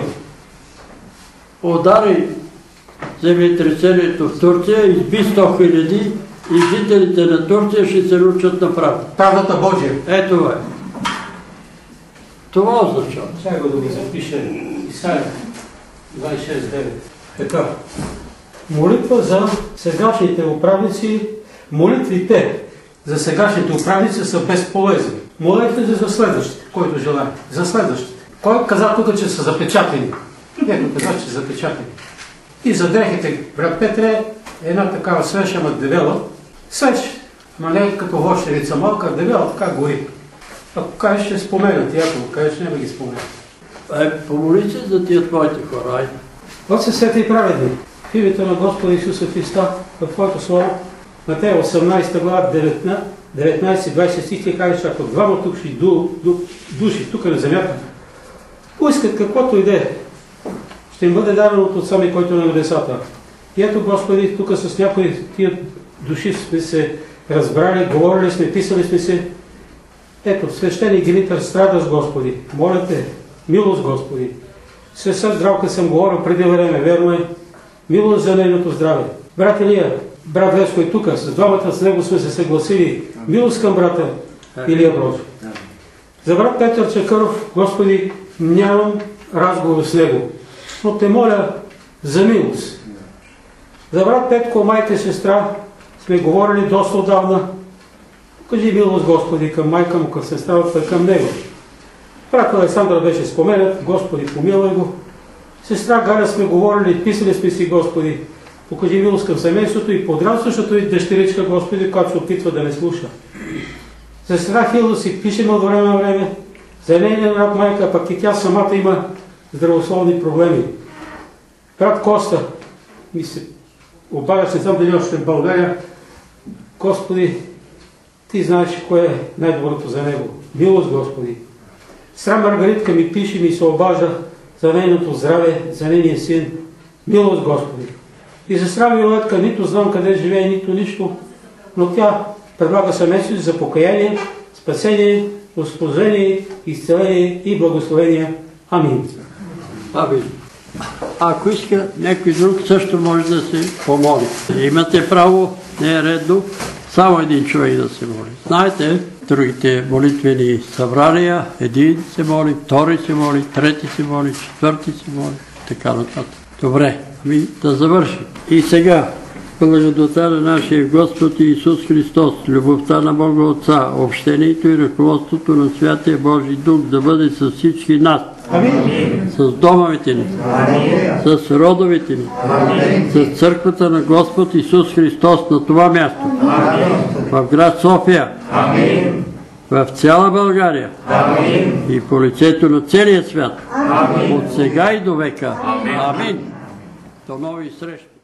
Удари земетресението в Турция, изби 100 000 и жителите на Турция ще се учат на правда. Правдата Божия. Ето това е. Това означава. Сега го да го запиша. Исаия 26:9. Така. Молитва за сегашните управници. Молитвите за сегашните управници са безполезни. Молете за следващите, който желая. За следващите. Кой каза тук, че са запечатани? Ето каза, че са запечатани. И за дрехите, брат Петре, една такава свеж, ама дебела. Свеж, ама не като вощерица малка, дебела, така гори. Ако кажеш, ще споменат, и ако кажеш, няма ги споменат. Помоли се за тия твоите хора. Вот се свети и праведни. В името на Господа Исуса Христа, в Твоето слово, Матея 18 глава, 19-20 стихи, кажеш, ако двама тук ще души тук на земята, поискат каквото иде, ще им бъде дадено от Отца ми, който е на небесата. И ето, Господи, тук с някои тия души сме се разбрали, говорили сме, писали сме се. Ето, свещеник Димитър страда с Господи. Моля те, милост, Господи. Сестра Здравка съм говорил преди време, верно е. Милост за нейното здраве. Брат Илия, брат Веско е тук, с двамата с него сме се съгласили. Милост към брата Илия Брозов. За брат Петър Чакъров, Господи, нямам разговор с него, но те моля за милост. За брат Петко, майка и сестра сме говорили доста отдавна. Кажи милост, Господи, към майка му, към сестра, към него. Брат Александър беше споменат, Господи, помилвай го. Сестра Галя сме говорили, писали сме си, Господи, покажи милост към семейството и подрастващото и дъщеричка, Господи, която се опитва да ме слуша. Сестра Хилда си пишем от време на време, за нейния брат майка, пък и тя самата има здравословни проблеми. Брат Коста ми се обадя, не знам дали още в България. Господи, Ти знаеш кое е най-доброто за него. Милост, Господи. Сестра Маргаритка ми пише, ми се обажда за нейното здраве, за нейния син. Милост, Господи. И сестра Виолетка нито знам къде живее, нито нищо, но тя предлага съместие за покаяние, спасение, успокоение, изцеление и благословение. Амин. Амин. Ако иска някой друг, също може да се помоли. Имате право, не е редно, само един човек да се моли. Знаете, другите молитвени събрания, един се моли, втори се моли, трети се моли, четвърти се моли, така нататък. Добре, ами да завършим. И сега, благодата на нашия Господ Исус Христос, любовта на Бога Отца, общението и ръководството на Святия Божий Дух да бъде с всички нас. Амин. С домовете ни, с родовете ни, с църквата на Господ Исус Христос на това място, в град София в цяла България и по лицето на целия свят, от сега и до века. Амин. До нови срещи.